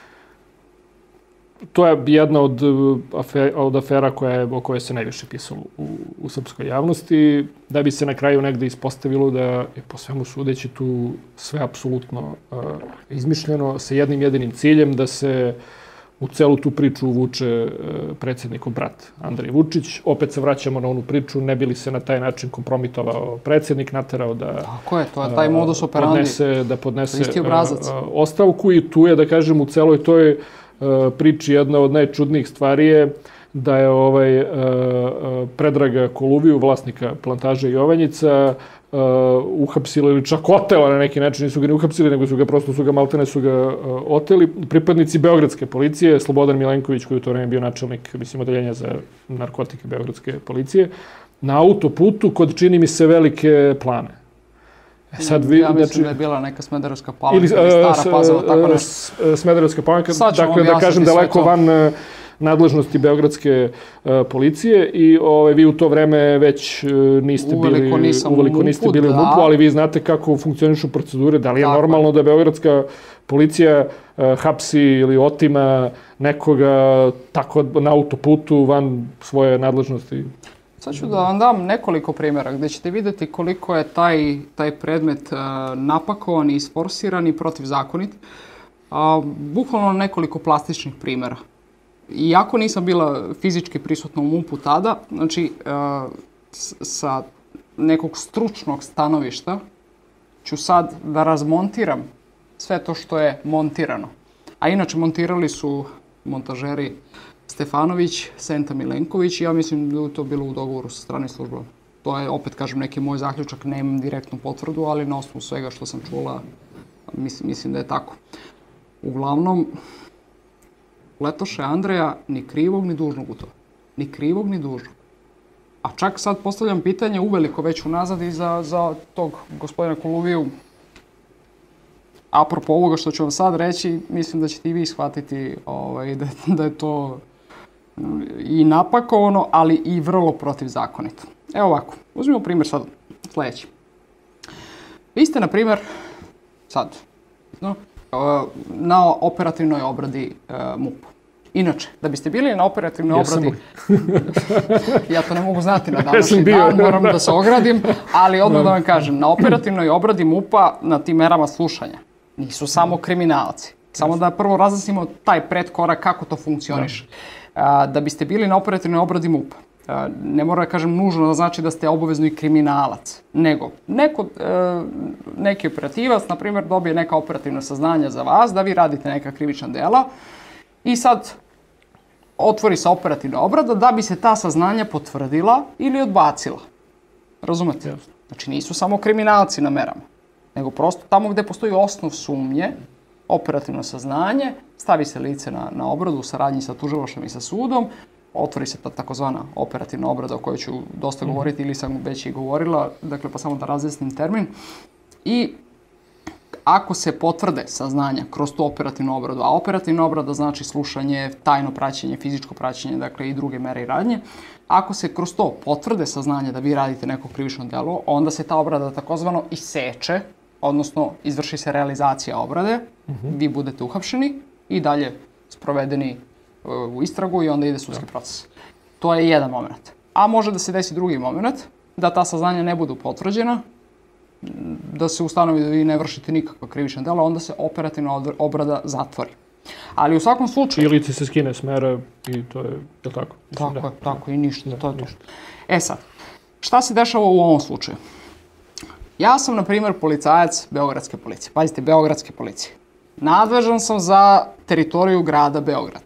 To je jedna od, afer, od afera koja je, o kojoj se najviše pisalo u, u srpskoj javnosti, da bi se na kraju negde ispostavilo da je po svemu sudeći tu sve apsolutno uh, izmišljeno sa jednim jedinim ciljem da se u celu tu priču uvuče uh, predsjednikov brat Andrej Vučić. Opet se vraćamo na onu priču, ne bi li se na taj način kompromitovao predsjednik, naterao da... Tako je, to je taj modus operandi. Podnese, da podnese uh, ostavku i tu je, da kažem, u celoj toj priči jedna od najčudnijih stvari je da je ovaj uh, Predraga Koluviju, vlasnika plantaže Jovanjica, uh, uhapsila ili čak otela na neki način, nisu ga ne uhapsili, nego su ga prosto su ga maltene su ga uh, oteli. Pripadnici Beogradske policije, Slobodan Milenković, koji je u to vreme bio načelnik, mislim, odeljenja za narkotike Beogradske policije, na autoputu kod, čini mi se, Velike Plane. Sad vi, ja mislim znači, da je bila neka Smederevska Palanka ili, ili Stara s, Pazova, tako nešto. Smederevska Palanka, dakle da kažem daleko van nadležnosti Beogradske uh, policije i ovaj, vi u to vreme već uh, niste uveliko bili, uveliko niste bili u MUP-u, ali vi znate kako funkcionišu procedure, da li je tako normalno da Beogradska policija uh, hapsi ili otima nekoga tako na autoputu van svoje nadležnosti? Sad ću da vam dam nekoliko primjera gdje ćete vidjeti koliko je taj, taj predmet uh, napakovan i isforsiran i protivzakonit. Uh, bukvalno nekoliko plastičnih primjera. Iako nisam bila fizički prisutna u MUP-u tada, znači uh, s, sa nekog stručnog stanovišta ću sad da razmontiram sve to što je montirano. A inače montirali su montažeri Stefanović, Senta Milenković i ja mislim da je to bilo u dogovoru sa stranim službama. To je, opet kažem, neki moj zaključak, nemam direktnu potvrdu, ali na osnovu svega što sam čula, mislim, mislim da je tako. Uglavnom, letoše Andreja ni krivog ni dužnog u to. Ni krivog ni dužnog. A čak sad postavljam pitanje uveliko već unazad i za, za tog gospodina Koluviju. Apropo ovoga što ću vam sad reći, mislim da ćete i vi shvatiti ovaj, da, da je to i napakovano, ali i vrlo protivzakonito. Evo ovako, uzmimo primjer sad sljedeći. Vi ste, na primjer, sad, no, na operativnoj obradi uh, MUP-a. Inače, da biste bili na operativnoj obradi, ja to ne mogu znati na današnji dan, moram da se ogradim, ali odmah da vam kažem, na operativnoj obradi MUP-a na tim merama slušanja nisu samo kriminalci. Samo da prvo razjasnimo taj predkorak kako to funkcioniše. Da. da biste bili na operativnoj obradi MUP-a, ne mora da kažem nužno da znači da ste obavezno i kriminalac, nego neko, neki operativac, na primjer, dobije neka operativna saznanja za vas da vi radite neka krivična dela i sad otvori se operativna obrada da bi se ta saznanja potvrdila ili odbacila. Razumete? Yes. Znači nisu samo kriminalci na merama, nego prosto tamo gdje postoji osnov sumnje, operativno saznanje, stavi se lice na, na obradu u saradnji sa tužilaštvom i sa sudom, otvori se ta takozvana operativna obrada o kojoj ću dosta mm-hmm. govoriti ili sam već i govorila, dakle pa samo da razjasnim termin. I ako se potvrde saznanja kroz tu operativnu obradu, a operativna obrada znači slušanje, tajno praćenje, fizičko praćenje, dakle i druge mere i radnje, ako se kroz to potvrde saznanja da vi radite neko krivično delo, onda se ta obrada takozvano iseče, odnosno izvrši se realizacija obrade, mm-hmm. vi budete uhapšeni i dalje sprovedeni uh, u istragu i onda ide sudski proces. To je jedan moment. A može da se desi drugi moment, da ta saznanja ne budu potvrđena, da se ustanovi da vi ne vršite nikakva krivična dela, onda se operativna obrada zatvori. Ali u svakom slučaju... Ili ti se skine s mere i to je, je tako? Tako da, je, tako i ništa, da, to je to. Ništa. E sad, šta se dešava u ovom slučaju? Ja sam, na primjer, policajac Beogradske policije. Pazite, Beogradske policije. Nadležan sam za teritoriju grada Beograd.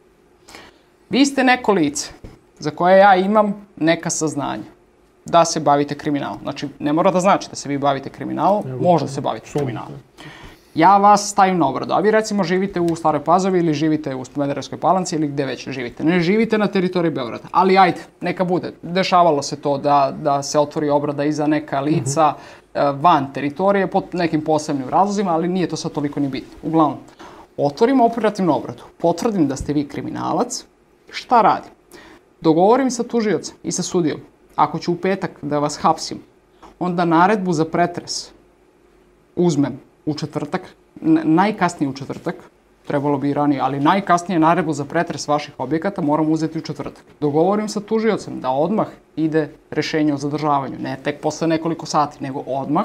Vi ste neko lice za koje ja imam neka saznanja da se bavite kriminalom. Znači, ne mora da znači da se vi bavite kriminalom, može da se bavite kriminalom. Ja vas stavim na obradu, a vi recimo živite u Staroj Pazovi ili živite u Smederevskoj Palanci ili gde već živite. Ne živite na teritoriji Beograda, ali ajde, neka bude. Dešavalo se to da, da se otvori obrada i za neka lica uh-huh. van teritorije pod nekim posebnim razlozima, ali nije to sad toliko ni bitno. Uglavnom, otvorim operativnu obradu, potvrdim da ste vi kriminalac, šta radim? Dogovorim sa tužiocem i sa sudijom. Ako ću u petak da vas hapsim, onda naredbu za pretres uzmem u četvrtak, najkasnije u četvrtak, trebalo bi i ranije, ali najkasnije naredbu za pretres vaših objekata moram uzeti u četvrtak. Dogovorim sa tužiocem da odmah ide rešenje o zadržavanju, ne tek posle nekoliko sati, nego odmah.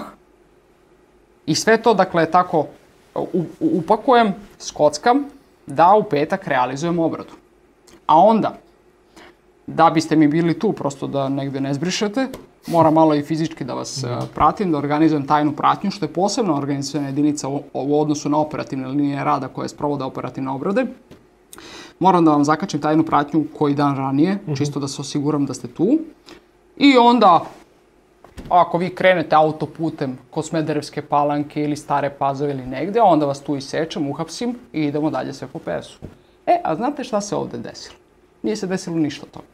I sve to, dakle, tako upakujem, skockam, da u petak realizujem obradu. A onda, da biste mi bili tu, prosto da negde ne zbrišete, moram malo i fizički da vas uh, pratim, da organizujem tajnu pratnju, što je posebna organizaciona jedinica u, u odnosu na operativne linije rada koje sprovode operativne obrade. Moram da vam zakačim tajnu pratnju koji dan ranije, uh-huh. čisto da se osiguram da ste tu. I onda, ako vi krenete autoputem kod Smederevske Palanke ili Stare Pazove ili negde, onda vas tu isečem, uhapsim i idemo dalje sve po pesu. E, a znate šta se ovde desilo? Nije se desilo ništa toga.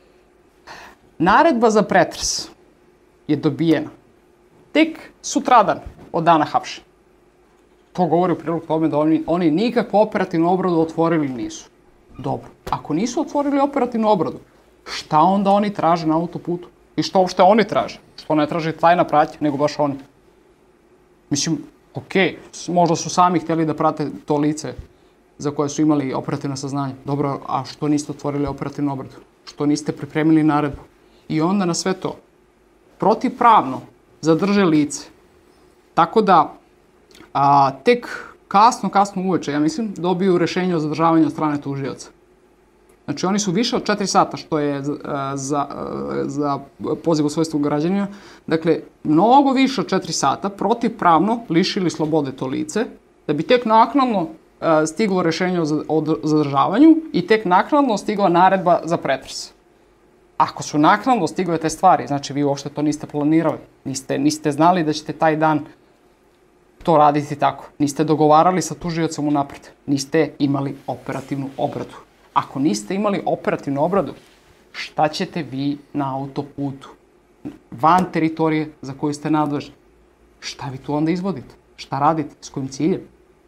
Naredba za pretres je dobijena tek sutradan od dana hapšenja. To govori u prilog tome da oni, oni nikakvu operativnu obradu otvorili nisu. Dobro, ako nisu otvorili operativnu obradu, šta onda oni traže na autoputu? I što uopšte oni traže? Što ne traže tajna pratnja, nego baš oni? Mislim, okej, okay, možda su sami htjeli da prate to lice za koje su imali operativna saznanja. Dobro, a što niste otvorili operativnu obradu? Što niste pripremili naredbu? I onda na sve to protivpravno zadrže lice. Tako da a, tek kasno, kasno uveče, ja mislim, dobiju rešenje o zadržavanju od strane tužioca. Znači oni su više od četiri sata, što je a, za, a, za poziv u svojstvu građanina. Dakle, mnogo više od četiri sata protivpravno lišili slobode to lice, da bi tek naknadno a, stiglo rešenje o, o zadržavanju i tek naknadno stigla naredba za pretres. Ako su naknadno stigle te stvari, znači vi uopšte to niste planirali, niste, niste znali da ćete taj dan to raditi tako. Niste dogovarali sa tužiocem unapred. Niste imali operativnu obradu. Ako niste imali operativnu obradu, šta ćete vi na autoputu? Van teritorije za koju ste nadležni. Šta vi tu onda izvodite? Šta radite? S kojim ciljem?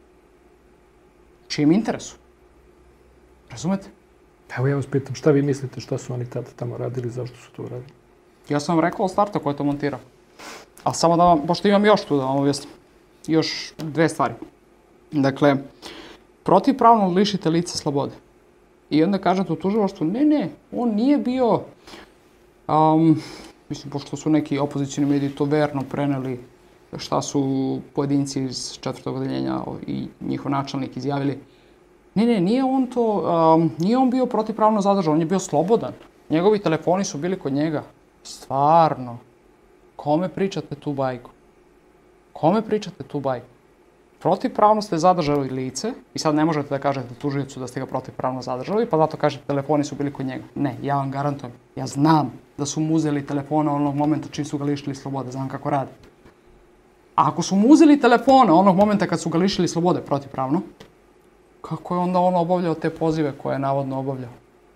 Čijem interesu? Razumete? Evo ja vas pitam, šta vi mislite šta su oni tada tamo radili, zašto su to radili? Ja sam vam rekao od starta ko je to montirao. Ali samo da vam, pošto imam još tu da vam objasnim. Još dve stvari. Dakle, protivpravno lišite lice slobode. I onda kažete u tužilaštvu, ne, ne, on nije bio, um, mislim, pošto su neki opozicioni mediji to verno preneli šta su pojedinci iz četvrtog odeljenja i njihov načelnik izjavili. Ne, ne, nije on to, um, nije on bio protivpravno zadržan, on je bio slobodan. Njegovi telefoni su bili kod njega. Stvarno. Kome pričate tu bajku? Kome pričate tu bajku? Protivpravno ste zadržali lice i sad ne možete da kažete tužiocu da ste ga protivpravno zadržali, pa zato kažete telefoni su bili kod njega. Ne, ja vam garantujem. Ja znam da su mu uzeli telefona onog momenta čim su ga lišili slobode. Znam kako radi. A ako su mu uzeli telefona onog momenta kad su ga lišili slobode protivpravno, kako je onda on obavljao te pozive koje je navodno obavljao?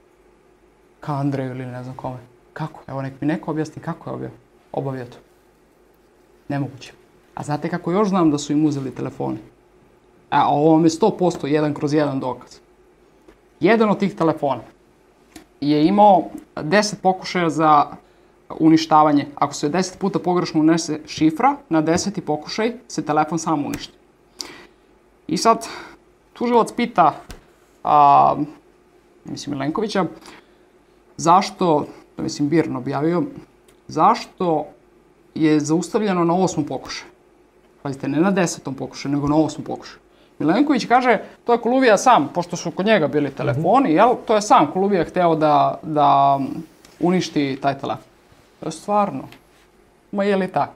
Ka Andreju ili ne znam kome. Kako? Evo nek mi neko objasni kako je obavljao to. Nemoguće. A znate kako još znam da su im uzeli telefone? A ovo vam je sto posto jedan kroz jedan dokaz. Jedan od tih telefona je imao deset pokušaja za uništavanje. Ako se deset puta pogrešno unese šifra, na deseti pokušaj se telefon sam uništi. I sad, tužilac pita, a, mislim Milenkovića, zašto, to mislim Birn objavio, zašto je zaustavljeno na osmom pokušaju. Pazite, ne na desetom pokušaju, nego na osmom pokušaju. Milenković kaže, to je Koluvija sam, pošto su kod njega bili telefoni, mm-hmm. jel? To je sam Koluvija hteo da, da uništi taj telefon. To je stvarno. Ma je li tako?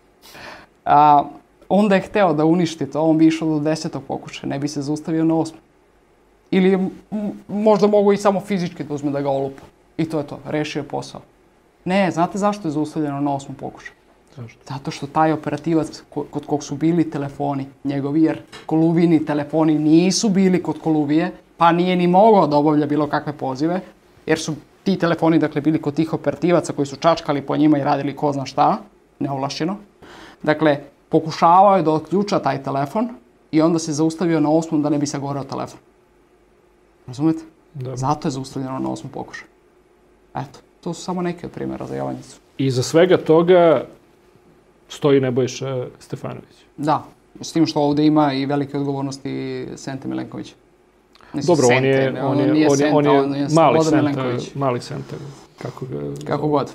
A, onda je hteo da uništi to, on bi išao do desetog pokušaja, ne bi se zaustavio na osmom. Ili je, možda mogu i samo fizički da uzme da ga olupa. I to je to, rešio je posao. Ne, znate zašto je zaustavljeno na osmom pokušaju? Zašto? Zato što taj operativac kod kog su bili telefoni njegovi, jer Koluvini telefoni nisu bili kod Koluvije, pa nije ni mogao da obavlja bilo kakve pozive, jer su ti telefoni dakle bili kod tih operativaca koji su čačkali po njima i radili ko zna šta, neovlašćeno. Dakle, pokušavao je da otključa taj telefon i onda se zaustavio na osmom da ne bi sagoreo telefon. Razumete? Da. Zato je zaustavljeno na osmom pokušaju. Eto, to su samo neki od primjera za Jovanjicu. I za svega toga stoji Nebojša Stefanović. Da, s tim što ovdje ima i velike odgovornosti Sente Milenkovića. Dobro, on je, on je, on je, Senta, on je, on je mali Senta, mali Senta, kako ga... Kako god.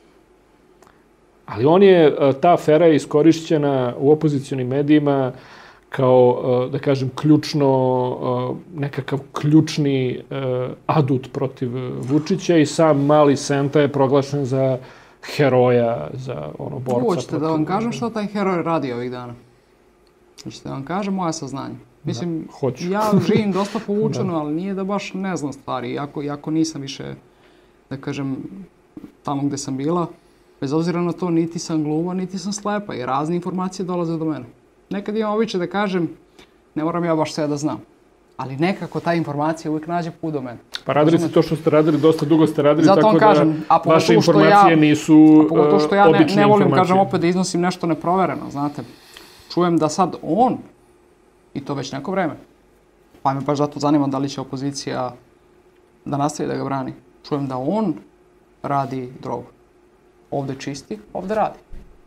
Ali on je, ta afera je iskorišćena u opozicionim medijima kao, da kažem, ključno, nekakav ključni adut protiv Vučića i sam mali Senta je proglašen za heroja, za ono borca. Hoćete protiv... da vam kažem što taj heroj radi ovih dana? Hoćete da vam kažem moja saznanja? Mislim, da, ja živim dosta povučeno, ali nije da baš ne znam stvari. Iako, iako nisam više, da kažem, tamo gde sam bila, bez obzira na to, niti sam gluva, niti sam slepa i razne informacije dolaze do mene. Nekad imam običaj da kažem, ne moram ja baš sve da znam, ali nekako ta informacija uvijek nađe put do mene. Pa radili ste to što ste radili, dosta dugo ste radili, zato tako kažem, da vaše informacije ja, nisu obične informacije. Pogotovo što ja ne, ne volim, kažem opet, da iznosim nešto neprovereno, znate. Čujem da sad on, i to već neko vreme, pa me baš zato zanima da li će opozicija da nastavi da ga brani. Čujem da on radi drogu. Ovde čisti, ovde radi.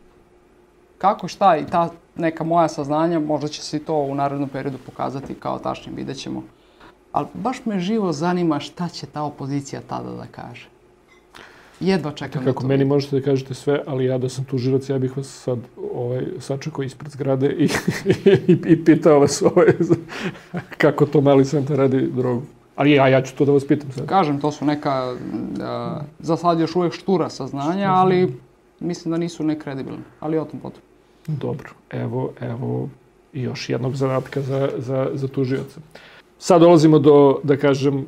Kako, šta i ta neka moja saznanja, možda će se i to u narednom periodu pokazati kao tačnim, vidjet ćemo. Ali baš me živo zanima šta će ta opozicija tada da kaže. Jedva čekam da to Kako meni vidim. Možete da kažete sve, ali ja da sam tužilac, ja bih vas sad ovaj, sačekao ispred zgrade i, i, i pitao vas ovaj, kako to mali Senta radi drogu. Ali ja, ja ću to da vas pitam sad. Kažem, to su neka, uh, za sad još uvijek štura saznanja, ali mislim da nisu nekredibilni. Ali o tom potom. Dobro, evo, evo još jednog zadatka za, za, za tužioca. Sad dolazimo do, da kažem,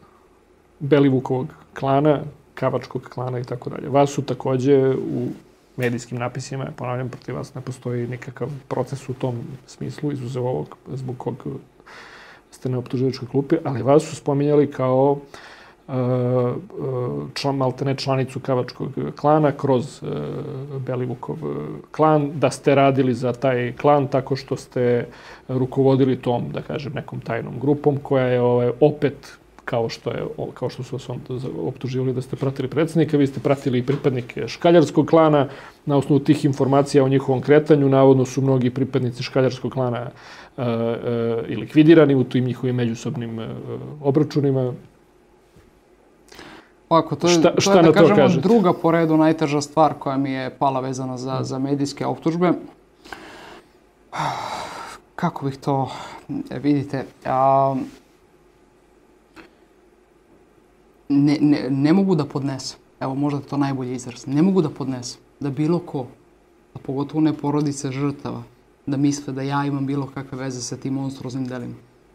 Belivukovog klana, Kavačkog klana i tako dalje. Vas su takođe u medijskim napisima, ponavljam, protiv vas ne postoji nikakav proces u tom smislu, izuzev ovog zbog kog ste na optuživačkoj klupi, ali vas su spominjali kao uh, član, maltene članicu Kavačkog klana kroz uh, Belivukov klan, da ste radili za taj klan tako što ste rukovodili tom, da kažem, nekom tajnom grupom koja je ovaj, opet kao što, je, kao što su vas optuživali da ste pratili predsjednika, vi ste pratili i pripadnike Škaljarskog klana. Na osnovu tih informacija o njihovom kretanju, navodno su mnogi pripadnici Škaljarskog klana uh, uh, i likvidirani u tim njihovim međusobnim uh, obračunima. Ovako, to je, šta, to šta je da kažemo, kažete? druga po redu najteža stvar koja mi je pala vezana za, za medijske optužbe. Kako bih to, vidite, a, ne, ne, ne mogu da podnesem, evo možda to najbolje izraz, ne mogu da podnesem da bilo ko, a pogotovo ne porodice žrtava, da misle da ja imam bilo kakve veze sa tim monstruoznim delima.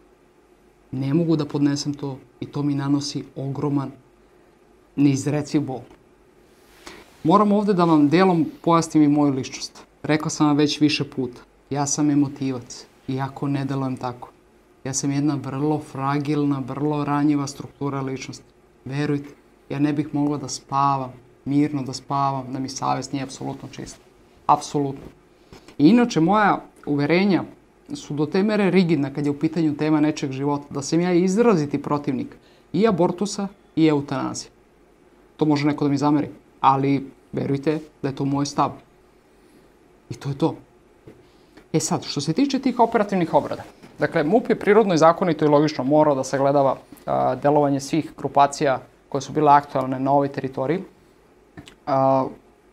Ne mogu da podnesem to i to mi nanosi ogroman, neizreciv bol. Moram ovde da vam delom pojasnim i moju ličnost. Rekao sam vam već više puta, ja sam emotivac, iako ne delujem tako. Ja sam jedna vrlo fragilna, vrlo ranjiva struktura ličnosti. Verujte, ja ne bih mogla da spavam, mirno da spavam, da mi savest nije apsolutno čista. Apsolutno. I inače, moja uverenja su do te mere rigidna kad je u pitanju tema nečeg života, da sam ja izraziti protivnik i abortusa i eutanazije. To može neko da mi zameri, ali verujte da je to moj stav. I to je to. E sad, što se tiče tih operativnih obrada, dakle, MUP je prirodno i zakonito i logično morao da sagledava a, delovanje svih grupacija koje su bile aktualne na ovoj teritoriji. A,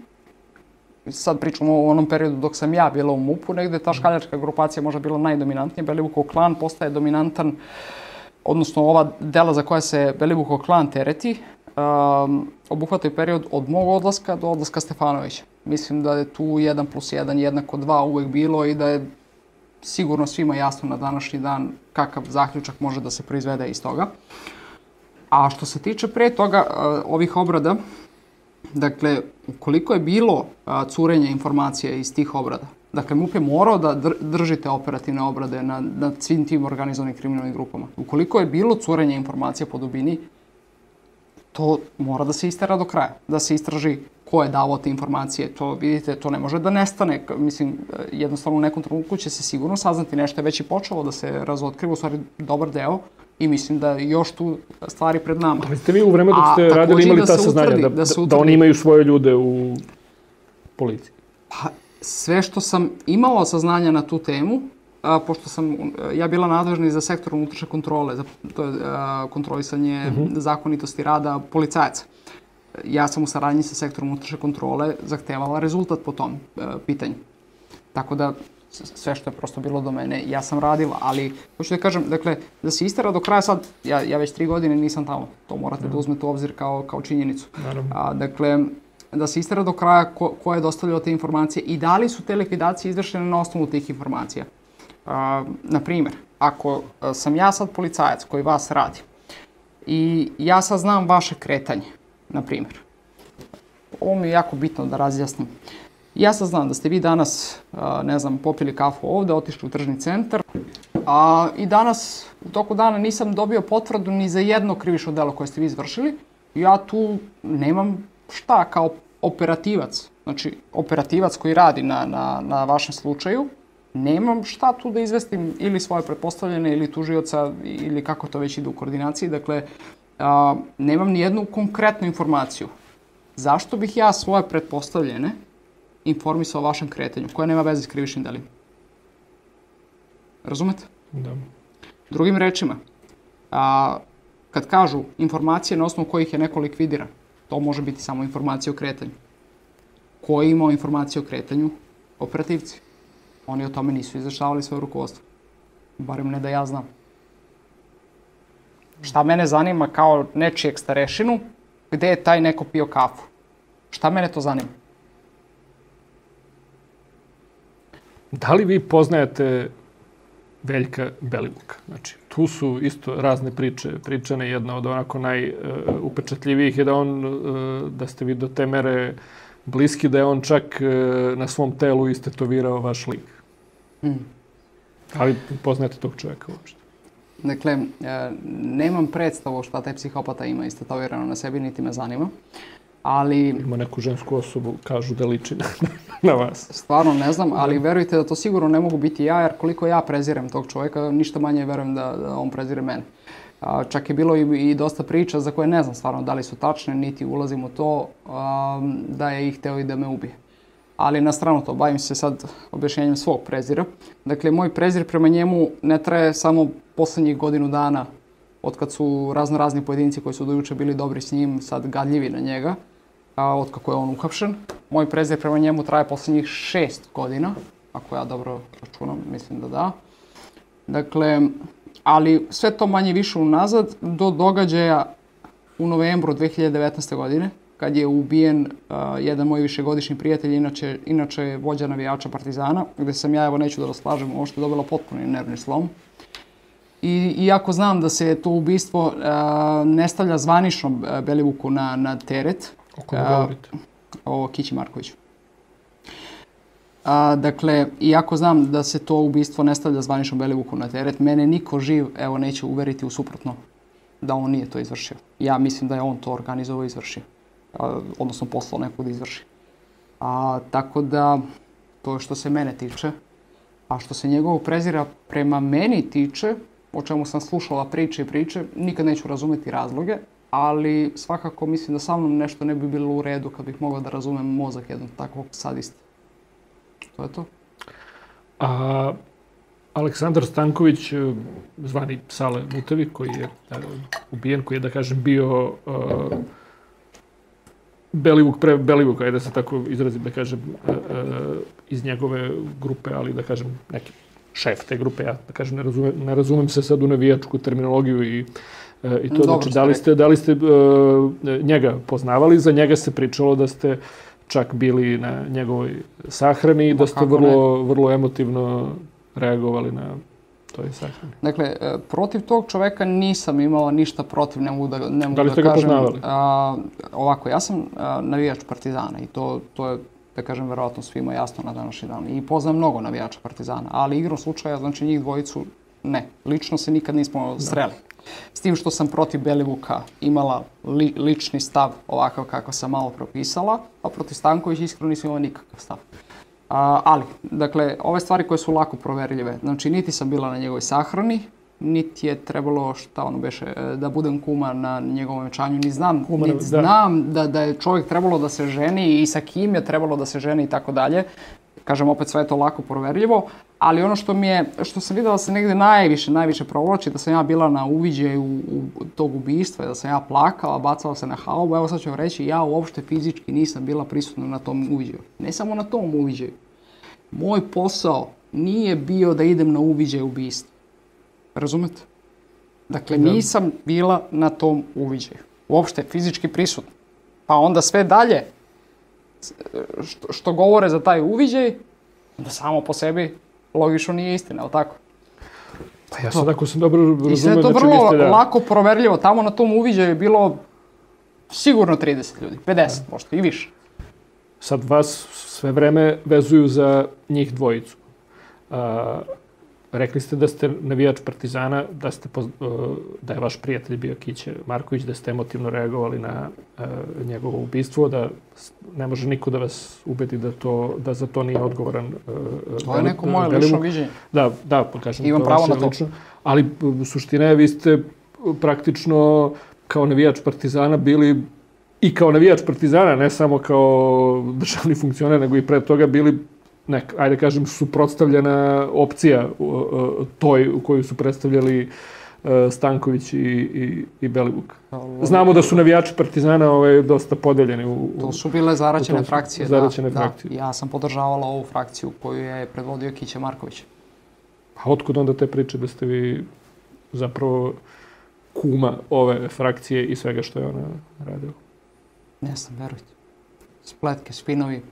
sad pričamo o onom periodu dok sam ja bila u MUP-u, negde ta škaljarska grupacija možda bila najdominantnija. Belivukov klan postaje dominantan, odnosno ova dela za koja se Belivukov klan tereti, um, obuhvataju period od mog odlaska do odlaska Stefanovića. Mislim da je tu jedan plus jedan jednako dva uvek bilo i da je sigurno svima jasno na današnji dan kakav zaključak može da se proizvede iz toga. A što se tiče pre toga uh, ovih obrada, dakle, ukoliko je bilo uh, curenja informacija iz tih obrada, dakle, MUP je morao da dr držite operativne obrade nad, nad svim tim organizovanim kriminalnim grupama. Ukoliko je bilo curenja informacija po dubini, to mora da se istera do kraja, da se istraži ko je davao te informacije. To, vidite, to ne može da nestane. Mislim, jednostavno u nekom trenutku će se sigurno saznati, nešto je već i počelo da se razotkriva, u stvari dobar deo, i mislim da još tu stvari pred nama. Ali ste vi u vreme dok ste A, radili imali da ta saznanja, utvrdi, da, da, da, da oni imaju svoje ljude u policiji? Pa, sve što sam imala saznanja na tu temu, a, pošto sam ja bila nadležna za sektor unutrašnje kontrole, za to je a, kontrolisanje uh -huh. zakonitosti rada policajaca. Ja sam u saradnji sa sektorom unutrašnje kontrole zahtevala rezultat po tom a, pitanju. Tako da sve što je prosto bilo do mene, ja sam radila, ali hoću da kažem, dakle, da se istera do kraja sad, ja, ja već tri godine nisam tamo, to morate da uzmete u obzir kao, kao činjenicu. A, dakle, da se istera do kraja ko, ko je dostavljao te informacije i da li su te likvidacije izvršene na osnovu tih informacija. A, na primjer, ako a, sam ja sad policajac koji vas radi i ja sad znam vaše kretanje, na primjer, ovo mi je jako bitno da razjasnim. Ja sad znam da ste vi danas, a, ne znam, popili kafu ovde, otišli u tržni centar, a i danas u toku dana nisam dobio potvrdu ni za jedno krivično delo koje ste vi izvršili. Ja tu nemam šta kao operativac, znači operativac koji radi na, na, na vašem slučaju, nemam šta tu da izvestim ili svoje pretpostavljene ili tužioca ili kako to već ide u koordinaciji. Dakle, a, nemam ni jednu konkretnu informaciju. Zašto bih ja svoje pretpostavljene informisao o vašem kretanju, koje nema veze s krivičnim delima? Razumete? Da. Drugim rečima, a, kad kažu informacije na osnovu kojih je neko likvidiran, to može biti samo informacija o kretanju. Ko je imao informacije o kretanju? Operativci. Oni o tome nisu izveštavali svoje rukovodstvo. Barem ne da ja znam. Šta mene zanima kao nečijeg starešinu, gde je taj neko pio kafu? Šta mene to zanima? Da li vi poznajete Veljka Belivuka? Znači, tu su isto razne priče pričane. Jedna od onako najupečatljivijih je da on, da ste vi do te mere bliski da je on čak e, na svom telu istetovirao vaš lik. Mm. Ali poznate tog čovjeka uopšte? Dakle, e, nemam predstavu šta taj psihopata ima istetovirano na sebi, niti me zanima. Ali... Ima neku žensku osobu, kažu da liči na, na vas. Stvarno ne znam, ali verujte da to sigurno ne mogu biti ja, jer koliko ja prezirem tog čovjeka, ništa manje verujem da, da on prezire mene. A, čak je bilo i, i dosta priča za koje ne znam stvarno da li su tačne, niti ulazim u to a, da je ih hteo i da me ubije. Ali na stranu to, bavim se sad objašnjenjem svog prezira. Dakle, moj prezir prema njemu ne traje samo posljednjih godinu dana, od kad su razno razni pojedinci koji su do juče bili dobri s njim, sad gadljivi na njega, a, od kako je on uhapšen. Moj prezir prema njemu traje posljednjih šest godina, ako ja dobro računam, mislim da da. Dakle, ali sve to manje više unazad do događaja u novembru dve hiljade devetnaeste. godine, kad je ubijen uh, jedan moj višegodišnji prijatelj, inače, inače vođa navijača Partizana, gdje sam ja, evo neću da raslažem, ovo što je dobila potpuni nervni slom. I, iako znam da se to ubistvo uh, ne stavlja zvanično uh, Belivuku na, na teret. O kome govorite? O Kići Markoviću. A, dakle, iako znam da se to ubistvo ne stavlja zvanično Belivuku na teret, mene niko živ, evo, neće uveriti u suprotno da on nije to izvršio. Ja mislim da je on to organizovao i izvršio. A, odnosno poslao nekog da izvrši. A, tako da, to je što se mene tiče. A što se njegovog prezira prema meni tiče, o čemu sam slušala priče i priče, nikad neću razumjeti razloge, ali svakako mislim da sa mnom nešto ne bi bilo u redu kad bih mogla da razumem mozak jednog takvog sadista. To je to. A Aleksandar Stanković, zvani Sale Mutevi, koji je uh, ubijen, koji je, da kažem, bio uh, Belivuk pre Belivuka, da se tako izrazim, da kažem, uh, uh, iz njegove grupe, ali da kažem neki šef te grupe, ja da kažem, ne razumem, ne razumem se sad u navijačku terminologiju i uh, i to. Dobro, znači, da li ste, da li ste uh, njega poznavali, za njega se pričalo da ste čak bili na njegovoj sahrani i da ste vrlo, vrlo emotivno reagovali na toj sahrani. Dakle, protiv tog čoveka nisam imala ništa protiv, ne mogu da, ne mogu da li ste da ga kažem. Poznavali? A, ovako, ja sam a, navijač Partizana i to, to je, da kažem, verovatno svima jasno na današnji dan. I poznam mnogo navijača Partizana, ali igrom slučaja, znači njih dvojicu, ne. Lično se nikad nismo sreli. S tim što sam protiv Belivuka imala li, lični stav ovakav kako sam malo propisala, a protiv Stankovića iskreno nisam imala nikakav stav. A, ali, dakle, ove stvari koje su lako proverljive, znači niti sam bila na njegovoj sahrani, niti je trebalo, šta ono beše, da budem kuma na njegovom venčanju, ni znam, Kumar, niti da. znam da, da je čovjek trebalo da se ženi i sa kim je trebalo da se ženi i tako dalje. Kažem, opet sve je to lako proverljivo, ali ono što mi je, što sam vidjela se negdje najviše, najviše provlači, da sam ja bila na uviđaju u, u tog ubistva, da sam ja plakala, bacala se na haubu, evo sad ću vam reći, ja uopšte fizički nisam bila prisutna na tom uviđaju. Ne samo na tom uviđaju. Moj posao nije bio da idem na uviđaj ubistva. Razumete? Dakle, nisam bila na tom uviđaju. Uopšte fizički prisutna. Pa onda sve dalje Što, što govore za taj uviđaj, da samo po sebi logično nije istina, ali tako? Pa ja sad ako sam dobro razumio... I sve to znači, vrlo ste, da. lako proverljivo. Tamo na tom uviđaju je bilo sigurno trideset ljudi, pedeset možda i više. Sad vas sve vreme vezuju za njih dvojicu. A, rekli ste da ste navijač Partizana, da, ste, da je vaš prijatelj bio Kiće Marković, da ste emotivno reagovali na uh, njegovo ubistvo, da ne može niko da vas ubedi da, to, da za to nije odgovoran uh, To je neko moje lično viđenje. Da, da, pa kažem, imam to pravo na to. Lično. Ali suština je, vi ste praktično kao navijač Partizana bili i kao navijač Partizana, ne samo kao državni funkcioner, nego i pre toga bili nek, ajde kažem, suprotstavljena opcija uh, uh, toj u koju su predstavljali uh, Stanković i, i, i Belivuk. Znamo da su navijači Partizana ovaj, dosta podeljeni. U, u, to su bile zaraćene frakcije. Zaraćene da, frakcije. Da. Ja sam podržavala ovu frakciju koju je predvodio Kića Marković. A otkud onda te priče da ste vi zapravo kuma ove frakcije i svega što je ona radila? Ne znam, verujte. Spletke, spinovi.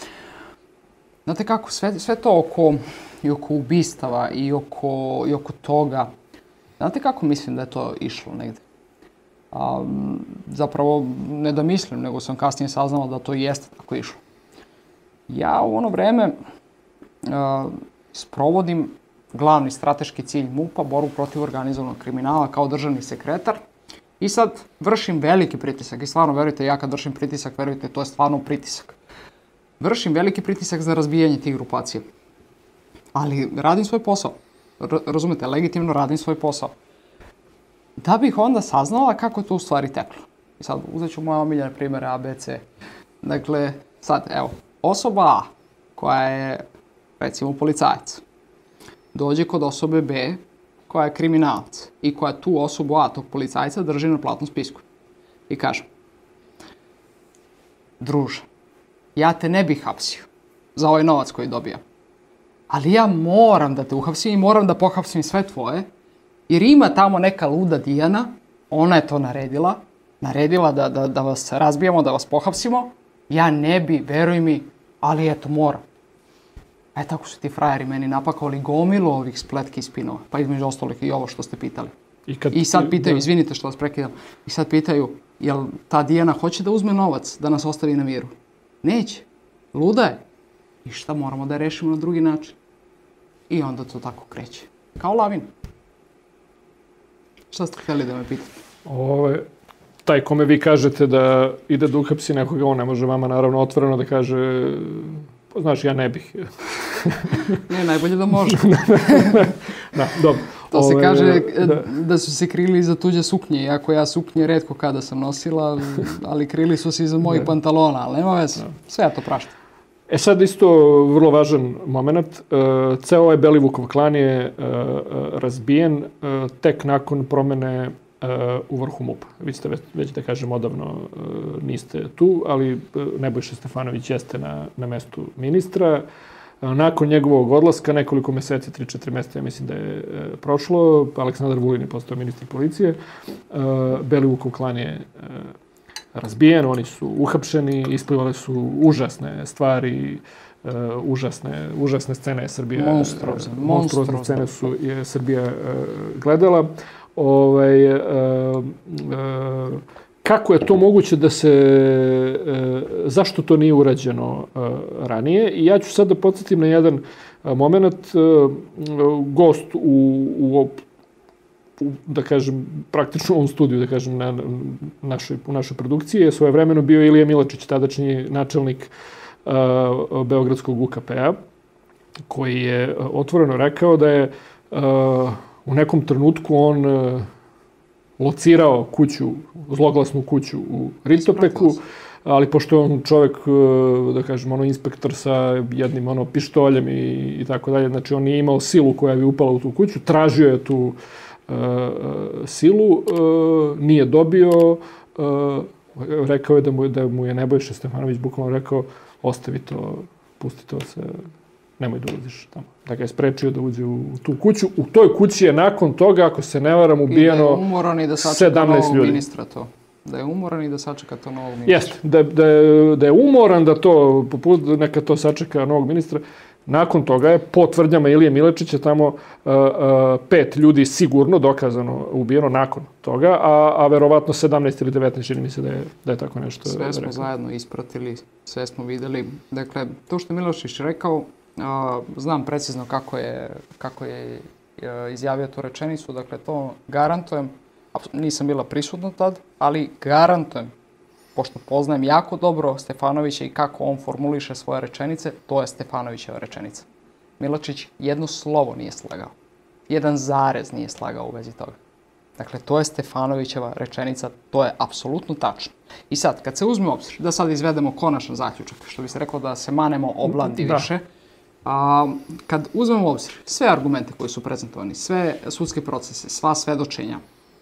Znate kako, sve, sve to oko, i oko ubistava i oko, i oko toga, znate kako mislim da je to išlo negdje? A, zapravo, ne da mislim, nego sam kasnije saznala da to jeste tako išlo. Ja u ono vreme a, sprovodim glavni strateški cilj MUP-a, borbu protiv organizovanog kriminala kao državni sekretar. I sad vršim veliki pritisak. I stvarno, verujte, ja kad vršim pritisak, verujte, to je stvarno pritisak. Vršim veliki pritisak za razbijanje tih grupacija. Ali radim svoj posao. R- razumete, legitimno radim svoj posao. Da bih onda saznala kako je to u stvari teklo. I sad uzet ću moje omiljene primjere A, B, C. Dakle, sad, evo, osoba A, koja je, recimo, policajac, dođe kod osobe B, koja je kriminalac i koja tu osobu A, tog policajca, drži na platnom spisku. I kaže, druže, ja te ne bih hapsio za ovaj novac koji dobijam, ali ja moram da te uhapsim i moram da pohapsim sve tvoje, jer ima tamo neka luda Dijana, ona je to naredila, naredila da, da, da vas razbijemo, da vas pohapsimo, ja ne bi, veruj mi, ali eto, moram. E, tako su ti frajeri meni napakovali gomilu ovih spletki i spinova, pa između ostalih i ovo što ste pitali. I, kad, I sad pitaju, da. Izvinite što vas prekidam, i sad pitaju, jel ta Dijana hoće da uzme novac, da nas ostavi na miru? Neće. Luda je. I šta, moramo da je rešimo na drugi način? I onda to tako kreće. Kao lavina. Šta ste htjeli da me pitate? Ove, taj kome vi kažete da ide da uhapsi nekoga, on ne može vama naravno otvoreno da kaže, znaš, ja ne bih. Nije najbolje da može. Da, dobro. To se Ove, kaže da. da su se krili iza tuđe suknje, iako ja suknje retko kada sam nosila, ali krili su se iza mojih da. pantalona, ali nema veze, da. Sve ja to praštam. E sad isto vrlo važan moment, uh, ceo ovaj Belivukov klan je uh, razbijen uh, tek nakon promene uh, u vrhu MUP-a. Vi ste već, već da kažem odavno uh, niste tu, ali uh, Nebojša Stefanović jeste na, na mestu ministra. Nakon njegovog odlaska, nekoliko meseci, tri četiri mjeseca, ja mislim da je e, prošlo, Aleksandar Vulin je postao ministar policije, e, Belivukov klan je e, razbijen, oni su uhapšeni, isplivale su užasne stvari, e, užasne, užasne scene je Srbija, monstruozne, monstruozne scene su je Srbija e, gledala. Ovaj, e, e, Kako je to moguće da se, e, zašto to nije urađeno e, ranije? I ja ću sad da podsjetim na jedan moment. E, gost u, u, u, da kažem, praktično u ovom studiju, da kažem, na našoj, u našoj produkciji je svojevremeno bio Ilija Milačić, tadašnji načelnik e, Beogradskog U K P-a, koji je otvoreno rekao da je e, u nekom trenutku on e, locirao kuću, zloglasnu kuću u Ritopeku, ali pošto je on čovjek, da kažem, ono, inspektor sa jednim ono, pištoljem i, i tako dalje, znači on nije imao silu koja bi upala u tu kuću, tražio je tu uh, silu, uh, nije dobio, uh, rekao je da mu, da mu je Nebojša Stefanović bukvalno rekao, ostavi to, pusti to se, nemoj da ulaziš tamo. Da ga je sprečio da uđe u tu kuću. U toj kući je nakon toga, ako se ne varam, ubijeno sedamnaest ljudi. Ministra to. Da je umoran i da sačeka to novog ministra. Jeste. Da, da, da je umoran da to, neka to sačeka novog ministra. Nakon toga je, po tvrdnjama Ilije Milačića, tamo uh, uh, pet ljudi sigurno dokazano ubijeno nakon toga, a, a verovatno sedamnaest ili devetnaest, čini mi se da je, da je tako nešto. Sve smo rekao. Zajedno ispratili, sve smo videli. Dakle, to što je Milošić rekao, Uh, znam precizno kako je, kako je uh, izjavio tu rečenicu, dakle to garantujem, nisam bila prisutna tad, ali garantujem, pošto poznajem jako dobro Stefanovića i kako on formuliše svoje rečenice, to je Stefanovićeva rečenica. Milačić jedno slovo nije slagao, jedan zarez nije slagao u vezi toga. Dakle, to je Stefanovićeva rečenica, to je apsolutno tačno. I sad, kad se uzme u obzir, da sad izvedemo konačan zaključak, što bi se reklo da se manemo oblandi da. više, A, kad uzmemo u obzir sve argumente koji su prezentovani, sve sudske procese, sva svedočenja,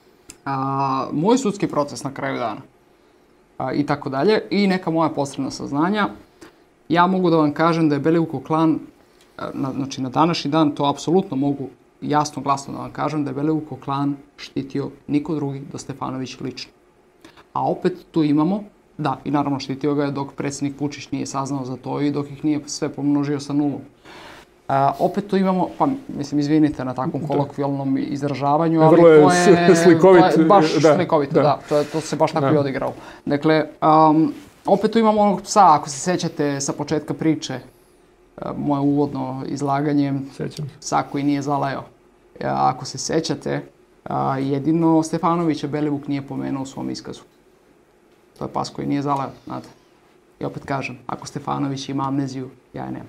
a, moj sudski proces na kraju dana a, i tako dalje, i neka moja posredna saznanja, ja mogu da vam kažem da je Belivukov klan, a, na, znači na današnji dan, to apsolutno mogu jasno, glasno da vam kažem, da je Belivukov klan štitio niko drugi do Stefanović lično. A opet tu imamo, da, i naravno štitio ga je dok predsjednik Vučić nije saznao za to i dok ih nije sve pomnožio sa nulom. A, opet tu imamo, pa mislim, izvinite na takvom kolokvijalnom izražavanju, ali to je, slikovit, to je baš da, slikovito, da, da. to, je, to se baš tako da. i odigrao. Dakle, um, opet tu imamo onog psa, ako se sećate sa početka priče, uh, moje uvodno izlaganje, Sećam se. Psa koji nije zaleo. Uh, ako se sećate, uh, jedino Stefanovića Belivuk nije pomenuo u svom iskazu. To je pas koji nije zaleo, znate. I opet kažem, ako Stefanović ima amneziju, ja je nemam.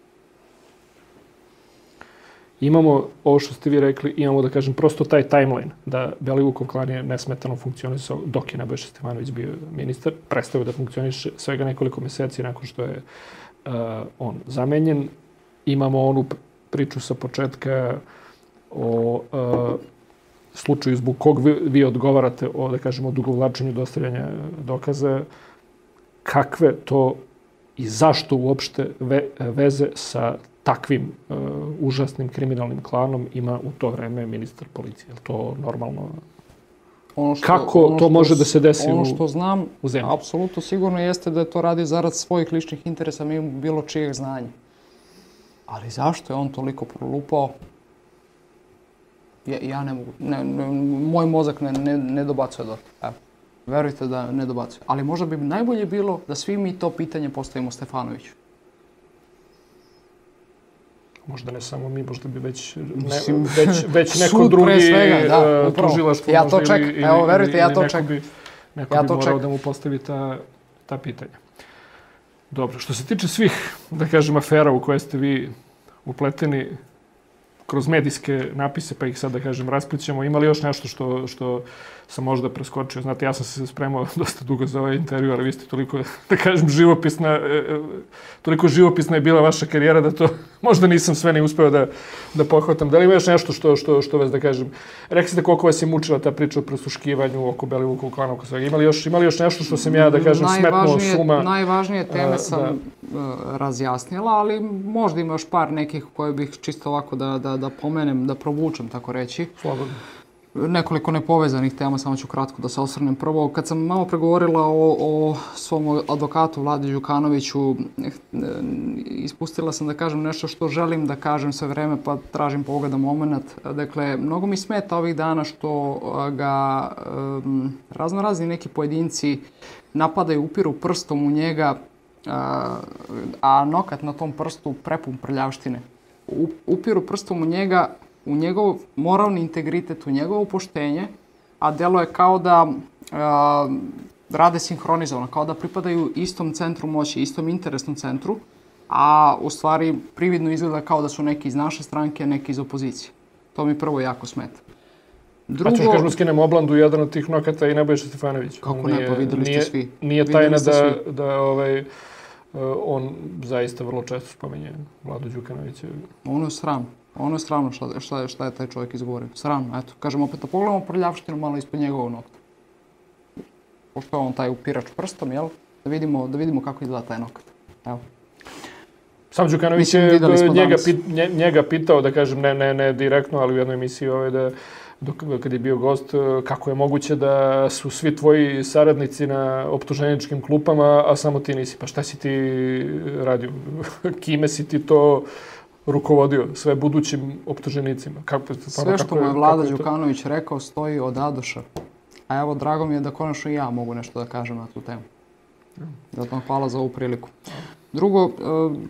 Imamo, ovo što ste vi rekli, imamo da kažem prosto taj timeline, da Belivukov klan je nesmetano funkcionisao dok je Nebojša Stefanović bio ministar, prestao da funkcioniše svega nekoliko meseci nakon što je uh, on zamenjen. Imamo onu priču sa početka o uh, slučaju zbog kog vi, vi odgovarate o, da kažemo, odugovlačenju dostavljanja dokaza. Kakve to i zašto uopšte ve, veze sa takvim uh, užasnim kriminalnim klanom ima u to vreme ministar policije? Je li to normalno? Ono što, Kako ono to što, može da se desi ono u, što znam, u zemlji? apsolutno sigurno jeste da je to radi zarad svojih ličnih interesa mimo bilo čijeg znanja. Ali zašto je on toliko prolupao? Ja, ja ne mogu. Ne, ne, moj mozak ne, ne, ne dobacuje do toga. Verujte da ne dobacuje. Ali možda bi najbolje bilo da svi mi to pitanje postavimo Stefanoviću. Možda ne samo mi, možda bi već, ne, Mislim, već, već neko sud drugi pre svega, da, uh, tužilaštvo ja možda to čekam. ili, Evo, verujte, ili, ja ili to neko čekam. bi, neko Ja bi to morao čekam. da mu postavi ta, ta pitanja. Dobro, što se tiče svih, da kažem, afera u koje ste vi upleteni kroz medijske napise, pa ih sad, da kažem, rasplićemo, ima li još nešto što, što sam možda preskočio? Znate, ja sam se spremao dosta dugo za ovaj intervju, ali vi ste toliko, da kažem, živopisna, toliko živopisna je bila vaša karijera da to možda nisam sve ni uspeo da, da pohvatam. Da li ima još nešto što, što, što vas, da kažem, rekli ste koliko vas je mučila ta priča o presluškivanju oko Belivukovog klana, oko svega. Ima li još, ima li još nešto što sam ja, da kažem, smetnuo suma? Najvažnije teme sam da. razjasnila, ali možda ima još par nekih koje bih čisto ovako da, da, da pomenem, da provučem, tako reći. Slobodno. Nekoliko nepovezanih tema, samo ću kratko da se osvrnem. Prvo, kad sam malo pregovorila o, o svom advokatu Vladi Đukanoviću, ispustila sam da kažem nešto što želim da kažem sve vreme, pa tražim pogodan moment. Dakle, mnogo mi smeta ovih dana što ga um, razno razni neki pojedinci napadaju, upiru prstom u njega, a, a nokat na tom prstu prepun prljavštine. Upiru prstom u njega, u njegov moralni integritet, u njegovo poštenje, a delo je kao da a, rade sinhronizovano, kao da pripadaju istom centru moći, istom interesnom centru, a u stvari prividno izgleda kao da su neki iz naše stranke, neki iz opozicije. To mi prvo jako smeta. Drugo, a ćeš kažemo skinemo oblandu jedan od tih nokata i Nebojša Stefanović. Kako ne, pa videli ste svi. Nije tajna da, da ovaj, on zaista vrlo često spominje Vladu Đukanovića. Ono je sram. Ono je sramno šta, šta, šta je taj čovjek izgovorio. Sramno, eto. Kažem opet, da pogledamo prljavštinu malo ispod njegovog nokta. Pošto je on taj upirač prstom, jel? Da vidimo, da vidimo kako izgleda taj nokat. Evo. Sam Đukanović je njega, pit, njega pitao, da kažem, ne, ne, ne direktno, ali u jednoj emisiji ove da, dok, kad je bio gost, kako je moguće da su svi tvoji saradnici na optuženičkim klupama, a samo ti nisi. Pa šta si ti radio? Kime si ti to rukovodio sve budućim optuženicima? Kako, sve što mu je Vlada Đukanović rekao stoji od A do Š. A evo, drago mi je da konačno i ja mogu nešto da kažem na tu temu. Zato vam hvala za ovu priliku. Drugo, e,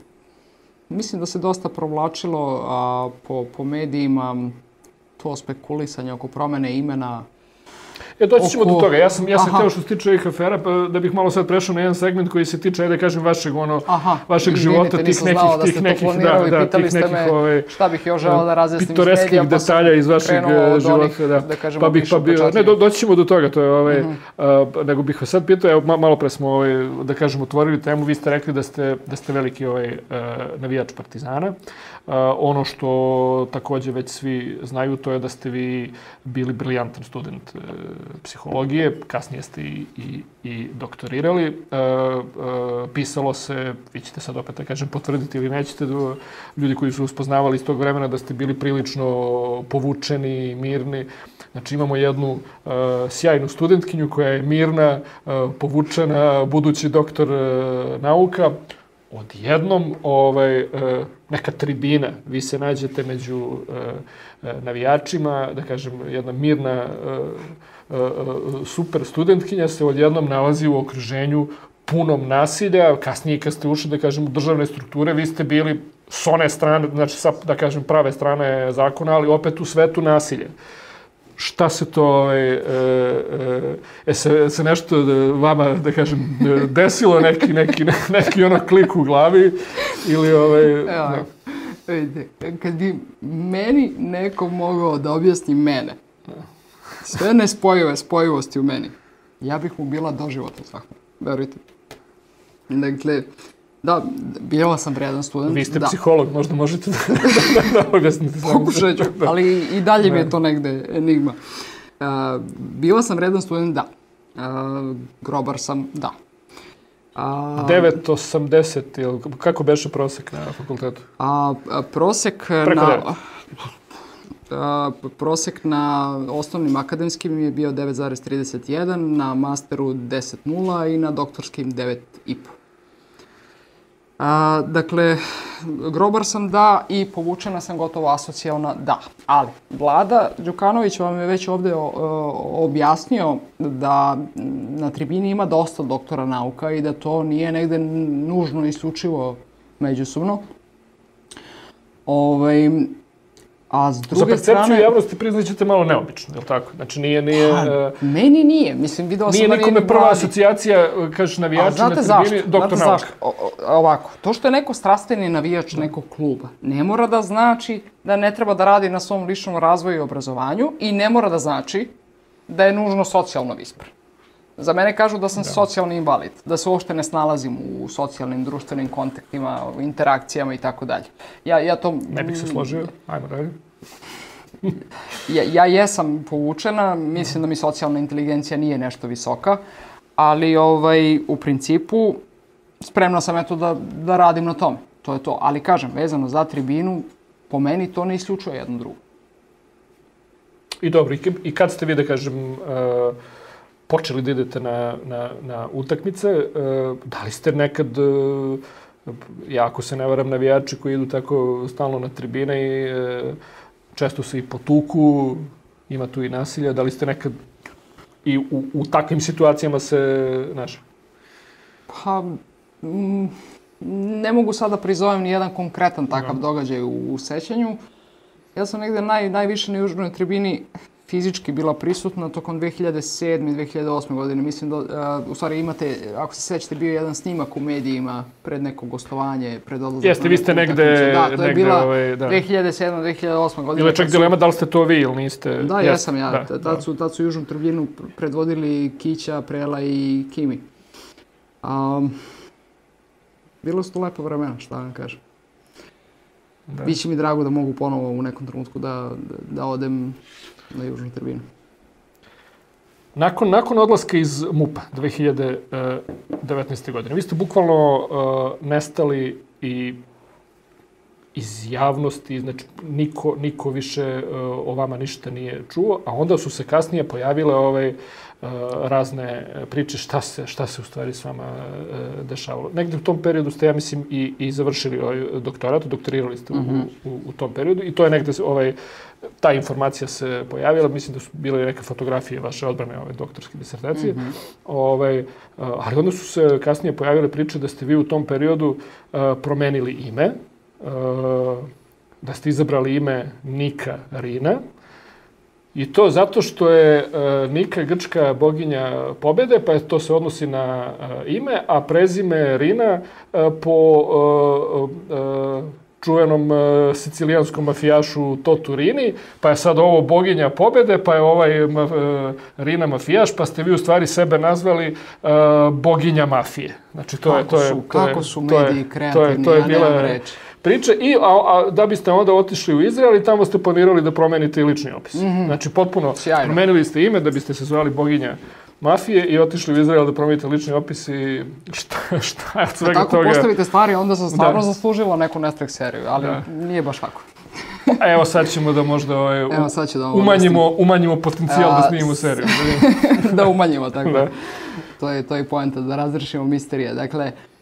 mislim da se dosta provlačilo a, po, po medijima to spekulisanje oko promene imena. E, doći ćemo oko... do toga. Ja sam, ja sam htio što se tiče ovih afera, pa da bih malo sad prešao na jedan segment koji se tiče, ajde da kažem, vašeg, ono, Aha, vašeg života, tih nekih, da tih nekih, da, da, tih nekih, ove, šta bih još želao da razjasnim pitoreskih medija, detalja pa iz vašeg života, onih, da. da kažemo, pa bih, pa bi, ne, do, doći ćemo do toga, to je, ovaj, mm -hmm. uh, nego bih vas sad pitao, evo, malo pre smo, ovaj, da kažem, otvorili temu, vi ste rekli da ste, da ste veliki ovaj, uh, navijač Partizana. Uh, ono što takođe već svi znaju, to je da ste vi bili briljantan student uh, psihologije, kasnije ste i, i, i doktorirali. Uh, uh, pisalo se, vi ćete sad opet da kažem potvrditi ili nećete, do, ljudi koji su uspoznavali iz tog vremena da ste bili prilično povučeni, mirni. Znači imamo jednu uh, sjajnu studentkinju koja je mirna, uh, povučena, budući doktor uh, nauka. odjednom ovaj, neka tribina, vi se nađete među navijačima, da kažem, jedna mirna super studentkinja se odjednom nalazi u okruženju punom nasilja. Kasnije kad ste ušli, da kažem, u državne strukture, vi ste bili s one strane, znači sa, da kažem, prave strane zakona, ali opet u svetu nasilja. Šta se to, e, e, e, se, se nešto vama, da kažem, desilo, neki, neki, neki ono klik u glavi, ili ovaj... Evo, vidite, kad bi meni neko mogao da objasni mene, sve nespojive spojivosti u meni, ja bih mu bila doživotno zahvalna, verujte. Dakle, da, bila sam vredan student. Vi ste da. Psiholog, možda možete da, da, da objasnite. Pokušat ću, ali i dalje mi je to negde enigma. Uh, bila sam vredan student, da. Uh, grobar sam, da. Uh, devet osamdeset, ili kako beše prosek na fakultetu? A, a prosek Preko na... devet. A, prosek na osnovnim akademskim je bio devet zarez trideset jedan, na masteru deset zarez nula i na doktorskim devet zarez pet. A, dakle, grobar sam da i povučena sam gotovo asocijalna da. Ali, Vlada Đukanović vam je već ovde o, o, objasnio da na tribini ima dosta doktora nauka i da to nije negde nužno isključivo međusobno. Ovaj... A s druge Za percepciju strane, javnosti priznaćete malo neobično, je li tako? Znači nije... nije pa, meni nije. Mislim, videla sam nije da nikome nije prva Vladi. asocijacija, kažeš navijači na tribini, zašto? doktor Znate nauka. zašto? O, o, ovako, to što je neko strastveni navijač nekog kluba, ne mora da znači da ne treba da radi na svom ličnom razvoju i obrazovanju i ne mora da znači da je nužno socijalno vispar. Za mene kažu da sam da. socijalni invalid, da se uopšte ne snalazim u socijalnim, društvenim kontaktima, u interakcijama i tako dalje. Ja, ja to... Ne bih se složio, ajmo dalje. ja, ja jesam povučena, mislim da mi socijalna inteligencija nije nešto visoka, ali ovaj, u principu spremna sam eto da, da radim na tome. To je to. Ali kažem, vezano za tribinu, po meni to ne isključuje jedno drugo. I dobro, i kad ste vi, da kažem, uh, počeli da idete na, na, na utakmice, uh, da li ste nekad, uh, ja ako se ne varam, navijači koji idu tako stalno na tribine i uh, često se i potuku, ima tu i nasilja, da li ste nekad i u, u takvim situacijama se našli? Pa, m, ne mogu sada prizovem ni jedan konkretan takav no. događaj u, u sećanju. Ja sam negde naj, najviše na južnoj tribini fizički bila prisutna tokom dve hiljade sedme i dve hiljade osme godine. Mislim da, uh, u stvari imate, ako se sećate, bio jedan snimak u medijima pred neko gostovanje, pred odlazak. Jeste, vi ste negde... Da, to je negde, bila ovaj, da. dve hiljade sedme dve hiljade osme godine. Ili čak su... dilema da li ste to vi ili niste? Da, Jeste. jesam ja. Da, tad, da. su, tad su južnu tribinu predvodili Kića, Prela i Kimi. Um, bilo su to lepo vremena, šta vam kažem. Da. Biće mi drago da mogu ponovo u nekom trenutku da, da, da odem na južnu tribinu. Nakon, nakon odlaska iz MUP-a dve hiljade devetnaeste. godine, vi ste bukvalno uh, nestali i iz javnosti, znači niko, niko više uh, o vama ništa nije čuo, a onda su se kasnije pojavile ovaj, uh, razne priče šta se, šta se u stvari s vama uh, dešavalo. Negde u tom periodu ste, ja mislim, i, i završili ovaj doktorat, doktorirali ste mm-hmm. u, u, u tom periodu i to je negde ovaj, ta informacija se pojavila, mislim da su bile neke fotografije vaše odbrane ove doktorske disertacije, mm-hmm. ovaj, ali onda su se kasnije pojavile priče da ste vi u tom periodu uh, promenili ime, uh, da ste izabrali ime Nika Rina, i to zato što je uh, Nika grčka boginja pobede, pa je to se odnosi na uh, ime, a prezime Rina uh, po uh, uh, čuvenom uh, sicilijanskom mafijašu Totu Rini, pa je sad ovo boginja pobede, pa je ovaj uh, Rina mafijaš, pa ste vi u stvari sebe nazvali uh, boginja mafije. Znači to kako je to je su, to kako je, su to mediji je, kreativni, to je, to je ja bila nemam reći. Priče i a, a da biste onda otišli u Izrael i tamo ste planirali da promenite i lični opis. Mm-hmm. Znači potpuno sjajno. Promenili ste ime da biste se zvali boginja mafije i otišli u Izrael da promenite lični opis i šta, šta od svega tako toga... Tako postavite stvari, onda sam stvarno da. zaslužila neku Netflix seriju, ali da. Nije baš tako. Evo sad ćemo da možda ovaj, Evo, sad ću da umanjimo, umanjimo potencijal a, da snimimo seriju. Da umanjimo, tako. Da. To je, to je poenta, da razrešimo misterije. Dakle,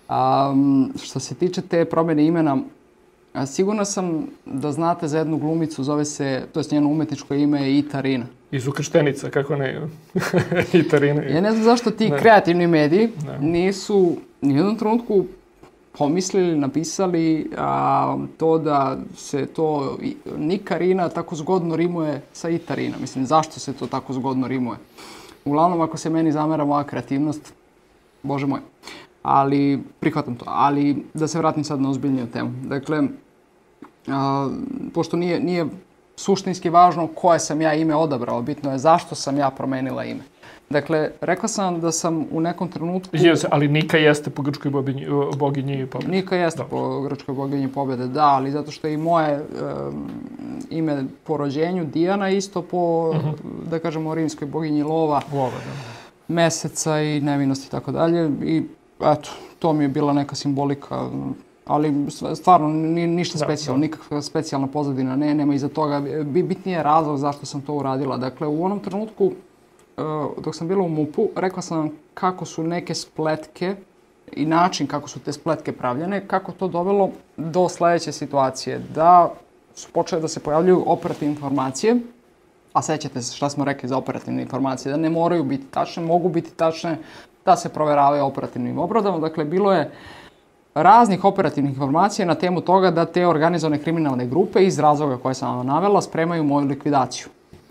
Um, što se tiče te promjene imena, a, sigurna sam da znate za jednu glumicu, zove se, to je njeno umetničko ime je Itarina. Iz Ukrštenica, kako ne, Itarina. Ja ne znam zašto ti ne. kreativni mediji ne. nisu ni u jednom trenutku pomislili, napisali a, to da se to Nikarina tako zgodno rimuje sa Itarina. Mislim, zašto se to tako zgodno rimuje? Uglavnom, ako se meni zamera moja kreativnost, bože moj. Ali, prihvatam to. Ali, da se vratim sad na ozbiljniju temu. Dakle, a, pošto nije, nije suštinski važno koje sam ja ime odabrao, bitno je zašto sam ja promenila ime. Dakle, rekla sam da sam u nekom trenutku... Yes, ali Nika jeste po grčkoj boginji, boginji pobjede. Nika jeste Dobro. po grčkoj boginji pobjede, da, ali zato što je i moje um, ime po rođenju, Dijana, isto po, uh-huh. da kažemo, rimskoj boginji lova, Lova da. meseca i nevinosti i tako dalje. I eto, to mi je bila neka simbolika, ali stvarno ni, ništa da, specijalno, da. nikakva specijalna pozadina, ne, nema iza toga. Bitnije je razlog zašto sam to uradila. Dakle, u onom trenutku dok sam bila u MUP-u, rekla sam vam kako su neke spletke i način kako su te spletke pravljene, kako to dovelo do sljedeće situacije. Da su počele da se pojavljuju operativne informacije, a sećate se šta smo rekli za operativne informacije, da ne moraju biti tačne, mogu biti tačne, da se proveravaju operativnim obradama. Dakle, bilo je raznih operativnih informacija na temu toga da te organizovane kriminalne grupe iz razloga koje sam vam navela spremaju moju likvidaciju.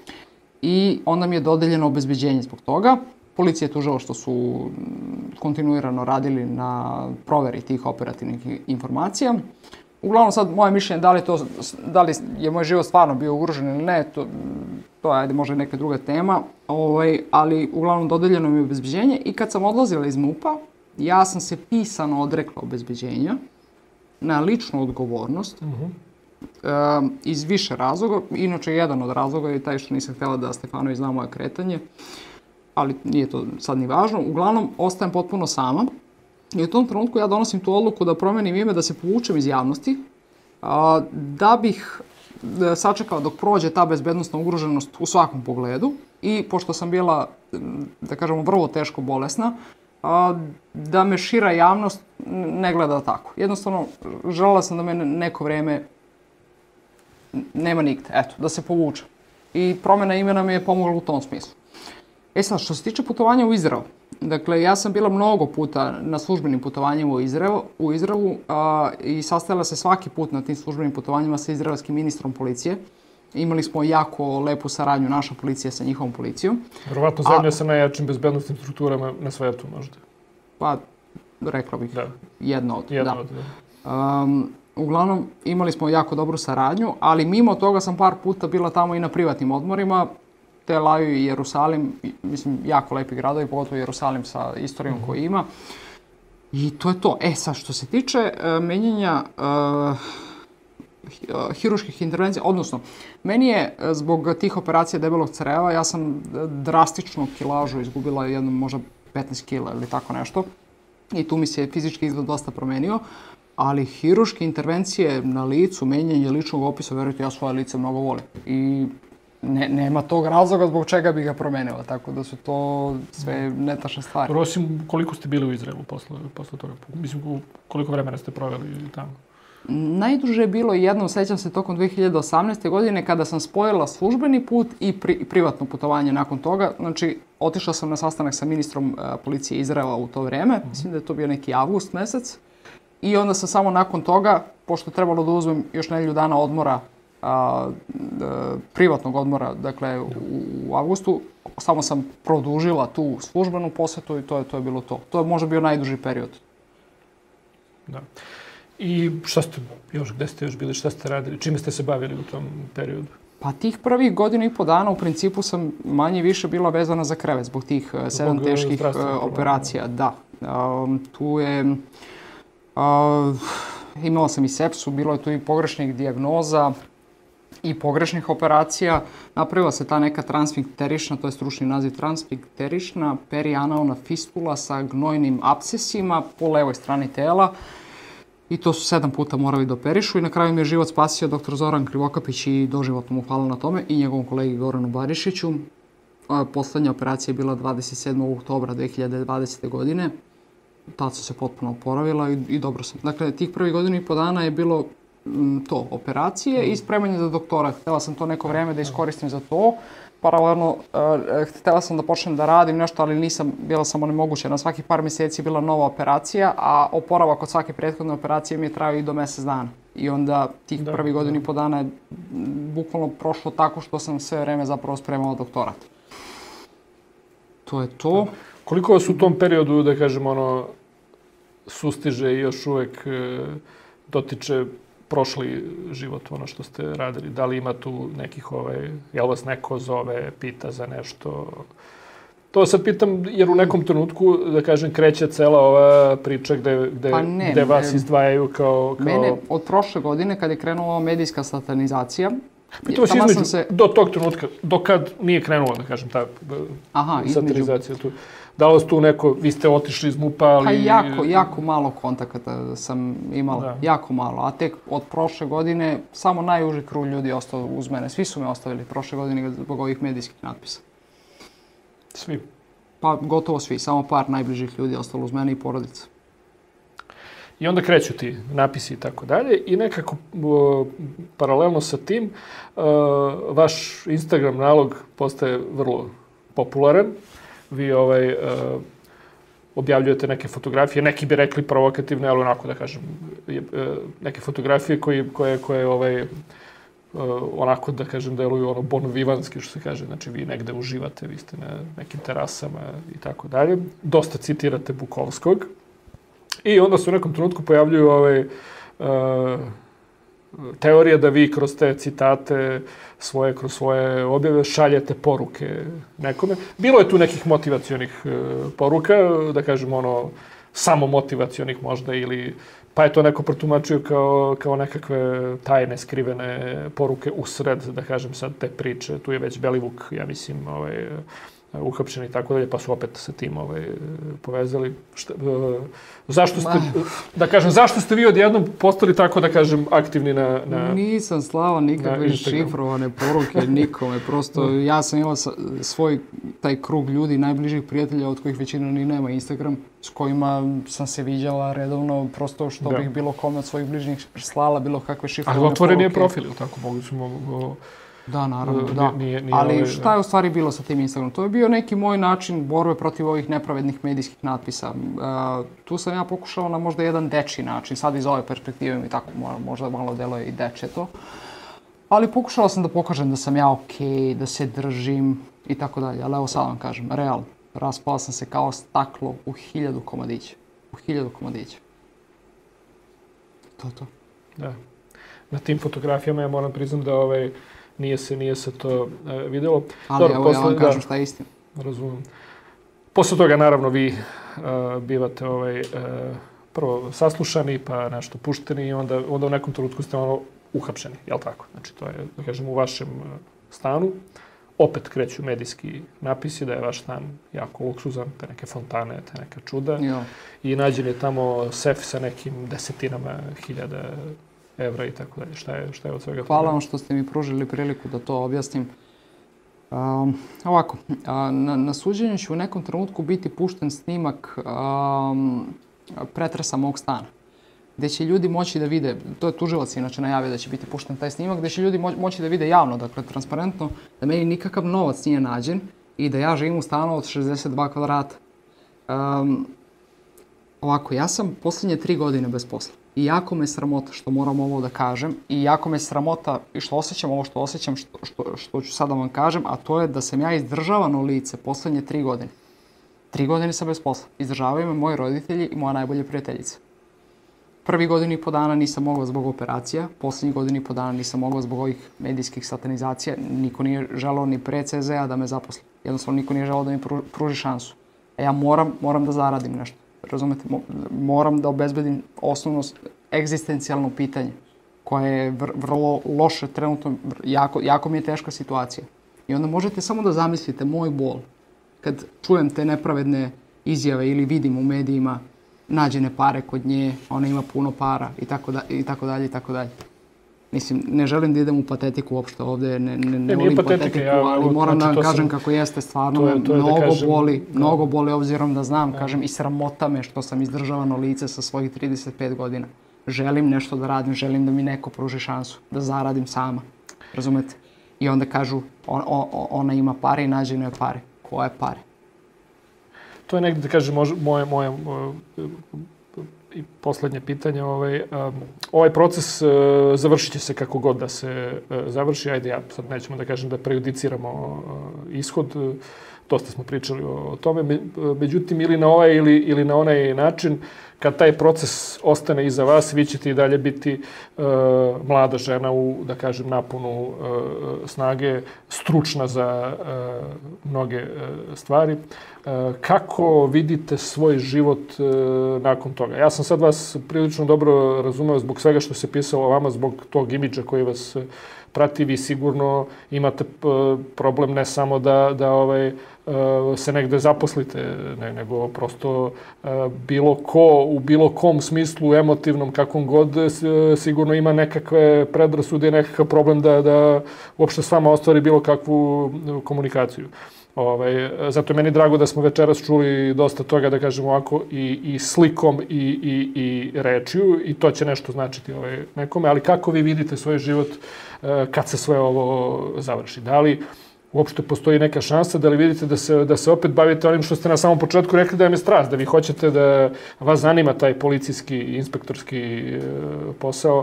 I onda mi je dodeljeno obezbeđenje zbog toga. Policija je tužila što su kontinuirano radili na proveri tih operativnih informacija. Uglavnom sad moje mišljenje da li, to, da li je moj život stvarno bio ugrožen ili ne, to, to je ajde, možda neka druga tema, ovaj, ali uglavnom dodeljeno mi je obezbeđenje i kad sam odlazila iz MUP-a, ja sam se pisano odrekla obezbeđenja na ličnu odgovornost. Uh-huh. Um, iz više razloga. Inače, jedan od razloga je taj što nisam htjela da Stefanović zna moje kretanje, ali nije to sad ni važno. Uglavnom, ostajem potpuno sama i u tom trenutku ja donosim tu odluku da promenim ime, da se povučem iz javnosti, uh, da bih da sačekala dok prođe ta bezbednosna ugroženost u svakom pogledu i pošto sam bila, da kažemo, vrlo teško bolesna, uh, da me šira javnost ne gleda tako. Jednostavno, želela sam da me neko vrijeme nema nigde, eto, da se povuče. I promjena imena mi je pomogla u tom smislu. E sad, što se tiče putovanja u Izrael, dakle, ja sam bila mnogo puta na službenim putovanjima u Izraelu, u Izraelu a, i sastajala se svaki put na tim službenim putovanjima sa izraelskim ministrom policije. Imali smo jako lepu saradnju, naša policija sa njihovom policijom. Vjerovatno zemlja a, sa najjačim bezbednostnim strukturama na svetu, možda. Pa, rekla bih, da. jedna od. Jedna da. od, da. Um, Uglavnom, imali smo jako dobru saradnju, ali mimo toga sam par puta bila tamo i na privatnim odmorima. Tel Aviv i Jerusalim, mislim, jako lepi gradovi, pogotovo Jerusalim sa istorijom mm-hmm. koju ima. I to je to. E sad, što se tiče uh, menjanja uh, hiruških intervencija, odnosno, meni je zbog tih operacija debelog creva, ja sam drastično kilažu izgubila jednom možda petnaest kila ili tako nešto. I tu mi se fizički izgled dosta promenio. Ali hiruške intervencije na licu, menjanje ličnog opisa, verujte, ja svoje lice mnogo volim. I ne, nema tog razloga zbog čega bi ga promenila, tako da su to sve netačne stvari. Osim koliko ste bili u Izraelu posle, posle toga? Mislim, koliko vremena ste proveli tamo? Najduže je bilo jednom, sećam se, tokom dve hiljade osamnaeste. godine kada sam spojila službeni put i pri, privatno putovanje nakon toga. Znači, otišla sam na sastanak sa ministrom uh, policije Izraela u to vreme. Mm-hmm. Mislim da je to bio neki avgust mesec. I onda sam samo nakon toga, pošto trebalo da uzmem još nedelju dana odmora, a, a, privatnog odmora, dakle u, u avgustu, samo sam produžila tu službenu posjetu i to je, to je bilo to. To je možda bio najduži period. Da. I šta ste još, gde ste još bili, šta ste radili, čime ste se bavili u tom periodu? Pa tih prvih godina i po dana u principu sam manje više bila vezana za krevet zbog tih zbog sedam teških operacija. Da. Um, tu je... Uh, imala sam i sepsu, bilo je tu i pogrešnih dijagnoza i pogrešnih operacija. Napravila se ta neka transfinkterična, to je stručni naziv transfinkterična perianaona fistula sa gnojnim apsesima po levoj strani tela. I to su sedam puta morali da operišu i na kraju mi je život spasio doktor Zoran Krivokapić i doživotno mu hvala na tome i njegovom kolegi Goranu Barišiću. Poslednja operacija je bila dvadeset sedmog oktobra dve hiljade dvadesete. godine. tad sam se potpuno oporavila i, i dobro sam. Dakle, tih prvih godinu i po dana je bilo m, to, operacije i spremanje za doktorat. Htjela sam to neko vreme da iskoristim za to. Paralelno, uh, htjela sam da počnem da radim nešto, ali nisam, bila sam onemogućena. Svaki par mjeseci je bila nova operacija, a oporavak od svake prethodne operacije mi je trajao i do mjesec dana. I onda tih da, prvih godinu i po dana je bukvalno prošlo tako što sam sve vreme zapravo spremala doktorat. To je to. Da. Koliko vas u tom periodu, da kažem, ono, sustiže i još uvijek e, dotiče prošli život, ono što ste radili? Da li ima tu nekih, ovaj, jel vas neko zove, pita za nešto? To sad pitam, jer u nekom trenutku, da kažem, kreće cela ova priča gde, gde, pa ne, gde vas izdvajaju kao, kao... Mene od prošle godine, kad je krenula medijska satanizacija, Pitam vas između, se... do tog trenutka, do kad nije krenula, da kažem, ta Aha, satanizacija tu. Da li vas tu neko, vi ste otišli iz MUP-a, ali... Pa jako, jako malo kontakata sam imala, da. jako malo. A tek od prošle godine samo najuži krug ljudi ostao uz mene. Svi su me ostavili prošle godine zbog ovih medijskih natpisa. Svi? Pa gotovo svi, samo par najbližih ljudi ostalo uz mene i porodica. I onda kreću ti napisi i tako dalje i nekako uh, paralelno sa tim uh, vaš Instagram nalog postaje vrlo popularan. Vi ovaj, uh, objavljujete neke fotografije, neki bi rekli provokativne, ali onako da kažem, uh, neke fotografije koje, koje, koje ovaj, uh, onako da kažem deluju ono bon vivanski, što se kaže, znači vi negde uživate, vi ste na nekim terasama i tako dalje. Dosta citirate Bukovskog. I onda se u nekom trenutku pojavljuju ovaj, uh, teorije da vi kroz te citate svoje, kroz svoje objave šaljete poruke nekome. Bilo je tu nekih motivacionih uh, poruka, da kažem ono, samo motivacionih možda, ili pa je to neko protumačio kao, kao nekakve tajne, skrivene poruke usred, da kažem sad, te priče. Tu je već Belivuk, ja mislim, ovaj, uhapšeni i tako dalje, pa su opet sa tim ovaj, povezali. Šta, uh, zašto ste, da kažem, zašto ste vi odjednom postali tako, da kažem, aktivni na, na Nisam slao nikakve šifrovane poruke nikome, prosto ja sam imala svoj taj krug ljudi, najbližih prijatelja, od kojih većina ni nema Instagram, s kojima sam se viđala redovno, prosto što da. bih bilo kome od svojih bližnjih slala, bilo kakve šifrovane poruke. Ali otvoren je profil, ili tako? Mogu su mogu... Da, naravno, da. Nije, nije Ali šta je u stvari bilo sa tim Instagramom? To je bio neki moj način borbe protiv ovih nepravednih medijskih natpisa. Uh, tu sam ja pokušala na možda jedan dečji način, sad iz ove perspektive mi tako možda malo deluje i deče to. Ali pokušala sam da pokažem da sam ja okej, da se držim i tako dalje. Ali evo sad vam kažem, realno, raspala sam se kao staklo u hiljadu komadića. U hiljadu komadića. To to. Da. Na tim fotografijama ja moram priznam da ovaj... Nije se, nije se to uh, vidjelo. Ali Dobro, evo posle, ja vam kažem da, šta je istina. Razumijem. Posle toga, naravno, vi uh, bivate ovaj, uh, prvo saslušani, pa nešto pušteni i onda, onda u nekom trenutku ste ono uhapšeni, jel tako? Znači, to je, da kažem, u vašem uh, stanu. Opet kreću medijski napisi da je vaš stan jako luksuzan, te neke fontane, te neka čuda. Jo. I nađen je tamo sef sa nekim desetinama hiljada evra i tako dalje. Šta je, šta je od svega? Hvala vam što ste mi pružili priliku da to objasnim. Um, ovako, na, na suđenju će u nekom trenutku biti pušten snimak um, pretresa mog stana, gdje će ljudi moći da vide, to je tužilac inače najavio da će biti pušten taj snimak, gdje će ljudi mo moći da vide javno, dakle transparentno, da meni nikakav novac nije nađen i da ja živim u stanu od šezdeset dva kvadrata. Um, ovako, ja sam posljednje tri godine bez posla. I jako me sramota što moram ovo da kažem i jako me sramota i što osjećam ovo što osjećam, što, što, što ću sada vam kažem, a to je da sam ja izdržavano lice posljednje tri godine. Tri godine sam bez posla. Izdržavaju me moji roditelji i moja najbolja prijateljica. Prvi godinu i po dana nisam mogla zbog operacija, posljednji godinu i po dana nisam mogla zbog ovih medijskih satanizacija. Niko nije želeo ni pre C Z A da me zaposli. Jednostavno niko nije želeo da mi pruži šansu. A ja moram, moram da zaradim nešto. Razumete, moram da obezbedim osnovno egzistencijalno pitanje koje je vr vrlo loše trenutno, jako, jako mi je teška situacija. I onda možete samo da zamislite moj bol kad čujem te nepravedne izjave ili vidim u medijima nađene pare kod nje, ona ima puno para i tako, da, i tako dalje i tako dalje. Mislim, ne želim da idem u patetiku uopšte ovde, ne, ne, ne volim patetika, patetiku, ja, ali moram znači, da vam kažem sam, kako jeste stvarno, to je, to je mnogo da kažem, boli, da. mnogo boli obzirom da znam, da. kažem, i sramota me što sam izdržavano lice sa svojih trideset pet godina. Želim nešto da radim, želim da mi neko pruži šansu, da zaradim sama, razumete? I onda kažu, on, o, ona ima pare i nađe joj pare. Koje pare? To je negdje, da kažem, moje, moje, moje i poslednje pitanje. Ovaj, um, ovaj proces uh, završit će se kako god da se uh, završi. Ajde, ja sad nećemo da kažem da prejudiciramo uh, ishod. Uh, dosta smo pričali o, o tome. Me, međutim, ili na ovaj ili, ili na onaj način, kad taj proces ostane iza vas, vi ćete i dalje biti uh, mlada žena u, da kažem, naponu uh, snage, stručna za uh, mnoge uh, stvari. Uh, kako vidite svoj život uh, nakon toga? Ja sam sad vas prilično dobro razumeo zbog svega što se pisalo o vama, zbog tog imidža koji vas uh, prati. Vi sigurno imate uh, problem ne samo da, da ovaj, se negde zaposlite, ne, nego prosto bilo ko, u bilo kom smislu, emotivnom, kakvom god, sigurno ima nekakve predrasude i nekakav problem da, da uopšte s vama ostvari bilo kakvu komunikaciju. Ovaj, zato je meni drago da smo večeras čuli dosta toga, da kažemo ovako, i, i slikom i, i, i rečju, i to će nešto značiti ovaj, nekome, ali kako vi vidite svoj život kad se sve ovo završi? Da li uopšte postoji neka šansa, da li vidite da se, da se opet bavite onim što ste na samom početku rekli da vam je strast, da vi hoćete da vas zanima taj policijski, inspektorski posao?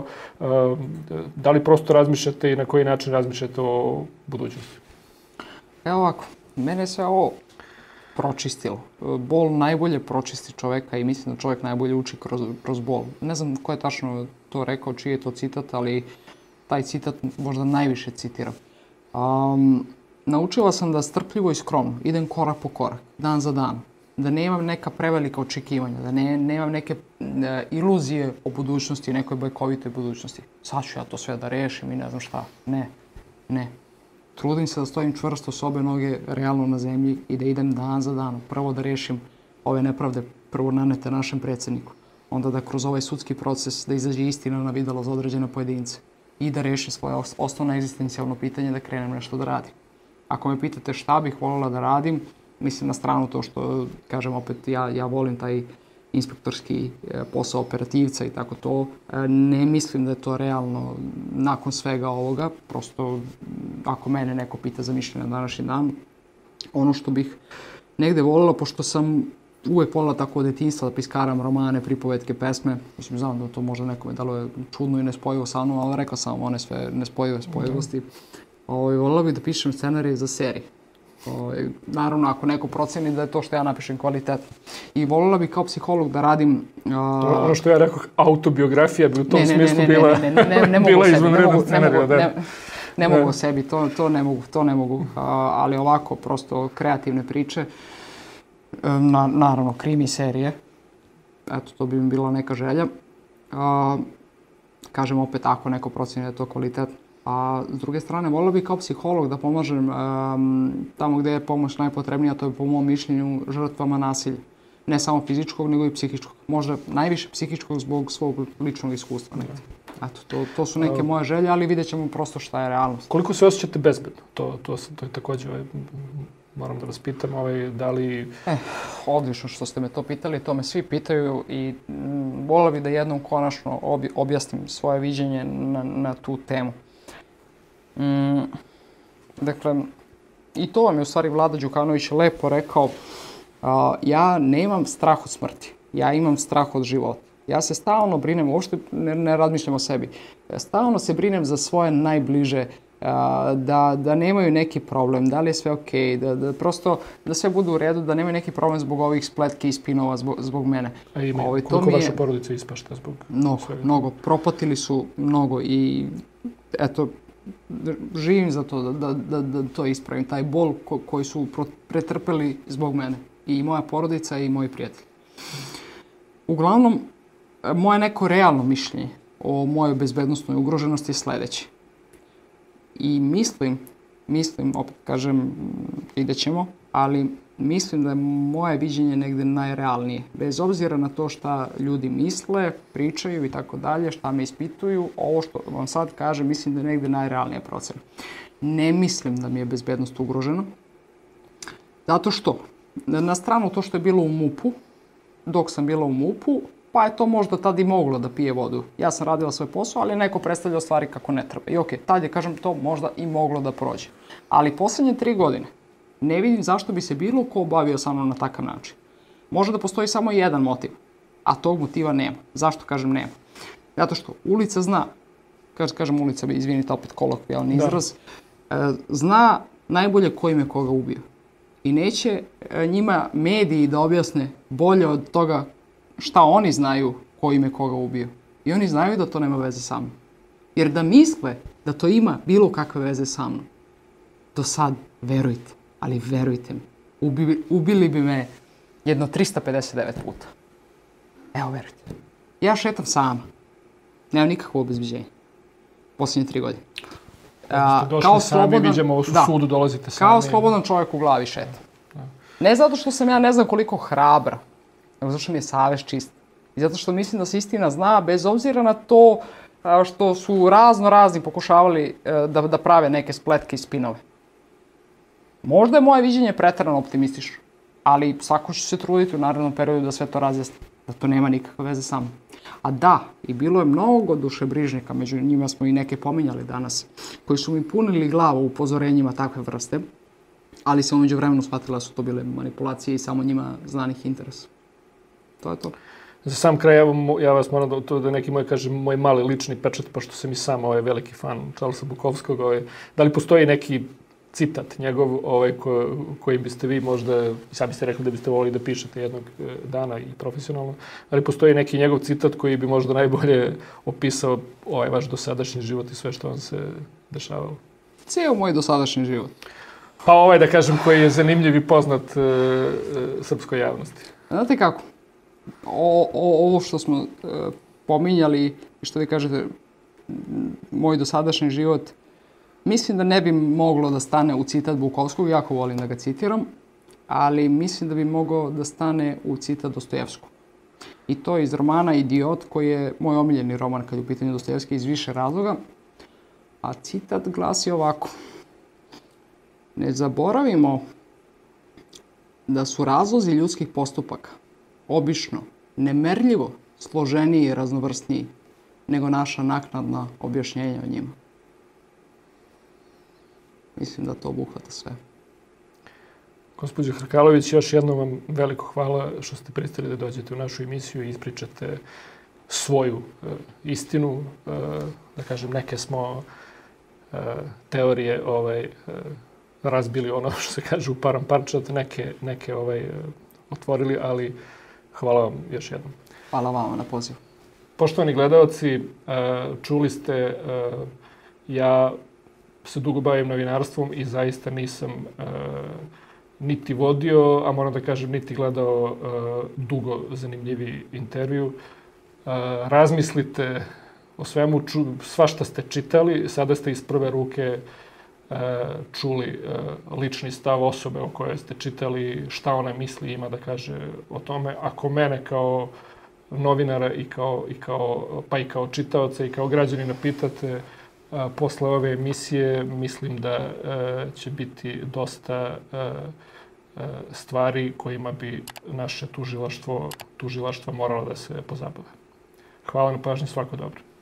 Da li prosto razmišljate i na koji način razmišljate o budućnosti? Evo ovako, mene se ovo pročistilo. Bol najbolje pročisti čoveka i mislim da čovek najbolje uči kroz, kroz bol. Ne znam ko je tačno to rekao, čiji je to citat, ali taj citat možda najviše citiram. Um, Naučila sam da strpljivo i skromno idem korak po korak, dan za dan. Da nemam neka prevelika očekivanja, da ne, nemam neke ne, iluzije o budućnosti, nekoj bajkovitoj budućnosti. Sad ću ja to sve da rešim i ne znam šta. Ne, ne. Trudim se da stojim čvrsto s obe noge realno na zemlji i da idem dan za dan. Prvo da rešim ove nepravde, prvo nanete našem predsjedniku. Onda da kroz ovaj sudski proces da izađe istina na videlo za određene pojedince. I da rešim svoje osnovno egzistencijalno pitanje, da krenem nešto da radim. Ako me pitate šta bih voljela da radim, mislim na stranu to što, kažem opet, ja, ja volim taj inspektorski posao operativca i tako to. Ne mislim da je to realno nakon svega ovoga. Prosto, ako mene neko pita za mišljenje na današnji dan, ono što bih negde voljela, pošto sam uvek voljela tako od detinjstva da piskaram romane, pripovetke, pesme. Mislim, znam da to možda nekome dalo je čudno i nespojivo sa mnom, ali rekao sam one sve nespojive spojivosti. Ovaj, voljela bih da pišem scenarije za serije. Ovaj, naravno, ako neko proceni da je to što ja napišem kvalitetno. I voljela bih kao psiholog da radim... A... Ono što ja rekao, autobiografija bi u tom ne, ne, smislu ne, ne, bila, ne, ne, ne, ne, ne bila izvanredna scenarija. Ne, ne mogu o sebi, to, to ne mogu, to ne mogu. A, ali ovako, prosto kreativne priče. Na, naravno, krimi serije. Eto, to bi mi bila neka želja. A, kažem opet, ako neko proceni da je to kvalitetno. A s druge strane, voljela bih kao psiholog da pomažem um, tamo gde je pomoć najpotrebnija, to je po mom mišljenju žrtvama nasilja. Ne samo fizičkog, nego i psihičkog. Možda najviše psihičkog zbog svog ličnog iskustva. Negdje. Eto, to, to su neke moje želje, ali vidjet ćemo prosto šta je realnost. Koliko se osjećate bezbedno? To, to, to je također, ovaj, moram da vas pitam, ovaj, da li... Eh, odlično što ste me to pitali, to me svi pitaju i mm, voljela bih da jednom konačno obi, objasnim svoje viđenje na, na tu temu. Mm, dakle, i to vam je u stvari Vlada Đukanović lepo rekao, uh, ja nemam strah od smrti, ja imam strah od života. Ja se stalno brinem, uopšte ne, ne razmišljam o sebi, stalno se brinem za svoje najbliže, uh, da, da nemaju neki problem, da li je sve okej, da, da prosto da sve bude u redu, da nemaju neki problem zbog ovih spletki i spinova zbog, zbog mene. A ima, Ovo, koliko vaša porodica ispašta zbog mnogo, svega? Mnogo, propatili su mnogo i eto, živim za to, da, da, da to ispravim, taj bol ko, koji su pretrpeli zbog mene. I moja porodica i moji prijatelji. Uglavnom, moje neko realno mišljenje o mojoj bezbednostnoj ugroženosti je sledeće. I mislim, mislim, opet kažem, vidjet ćemo, ali mislim da je moje viđenje negde najrealnije. Bez obzira na to šta ljudi misle, pričaju i tako dalje, šta me ispituju, ovo što vam sad kažem, mislim da je negde najrealnija procena. Ne mislim da mi je bezbednost ugrožena. Zato što, na stranu to što je bilo u MUP-u, dok sam bila u MUP-u, pa je to možda tad i moglo da pije vodu. Ja sam radila svoj posao, ali neko predstavljao stvari kako ne treba. I okej, tad je, kažem, to možda i moglo da prođe. Ali poslednje tri godine ne vidim zašto bi se bilo ko bavio sa mnom na takav način. Može da postoji samo jedan motiv, a tog motiva nema. Zašto kažem nema? Zato što ulica zna, kad kažem ulica, izvinite opet kolokvijalni izraz, zna najbolje ko im je koga ubio. I neće njima mediji da objasne bolje od toga šta oni znaju ko im je koga ubio. I oni znaju da to nema veze sa mnom. Jer da misle da to ima bilo kakve veze sa mnom, do sad, verujte, ali verujte mi, ubili, ubili bi me jedno trista pedeset devet puta. Evo, verujte. Ja šetam sama. Nemam nikakvo obezbeđenje. Posljednje tri godine. A, ste došli kao sami, slobodan, viđemo u da, sudu, dolazite sami. Kao slobodan čovjek u glavi šetam. Da. Ne zato što sam ja ne znam koliko hrabra, nego zato što mi je savest čist. I zato što mislim da se istina zna, bez obzira na to što su razno razni pokušavali da, da prave neke spletke i spinove. Možda je moje viđenje preterano optimistično, ali svako će se truditi u narednom periodu da sve to razjasni, da to nema nikakve veze sa mnom. A da, i bilo je mnogo dušebrižnika, među njima smo i neke pominjali danas, koji su mi punili glavu upozorenjima takve vrste, ali sam umeđu vremenu shvatila da su to bile manipulacije i samo njima znanih interesa. To je to. Za sam kraj, evo, ja vas moram da, to da neki moj, kažem, moj mali lični pečat, pošto sam i sam ovaj veliki fan Charlesa Bukowskog, ovaj, da li postoji neki citat njegov ovaj, ko, koji biste vi možda, sad biste rekli da biste volili da pišete jednog dana i profesionalno, ali postoji neki njegov citat koji bi možda najbolje opisao ovaj vaš dosadašnji život i sve što vam se dešavalo? Cijel moj dosadašnji život. Pa ovaj, da kažem, koji je zanimljiv i poznat e, e, srpskoj javnosti. Znate kako? O, o, ovo što smo e, pominjali i što vi kažete, moj dosadašnji život, mislim da ne bi moglo da stane u citat Bukovskog, jako volim da ga citiram, ali mislim da bi mogao da stane u citat Dostojevskog. I to iz romana Idiot, koji je moj omiljeni roman kad je u pitanju Dostojevski iz više razloga. A citat glasi ovako. Ne zaboravimo da su razlozi ljudskih postupaka obično nemerljivo složeniji i raznovrsniji nego naša naknadna objašnjenja o njima. Mislim da to obuhvata sve. Gospođo Hrkalović, još jednom vam veliko hvala što ste pristali da dođete u našu emisiju i ispričate svoju e, istinu. E, da kažem, neke smo e, teorije ovaj, e, razbili, ono što se kaže u param parčat, neke, neke ovaj, e, otvorili, ali hvala vam još jednom. Hvala vama na pozivu. Poštovani gledalci, e, čuli ste, e, ja se dugo bavim novinarstvom i zaista nisam e, niti vodio, a moram da kažem niti gledao e, dugo zanimljivi intervju. E, razmislite o svemu, ču, svašta ste čitali, sada ste iz prve ruke e, čuli e, lični stav osobe o kojoj ste čitali, šta ona misli ima da kaže o tome. Ako mene kao novinara i kao, i kao, pa i kao čitaoca i kao građanina pitate, A, posle ove emisije mislim da e, će biti dosta e, e, stvari kojima bi naše tužilaštvo, tužilaštvo moralo da se pozabave. Hvala na pažnji, svako dobro.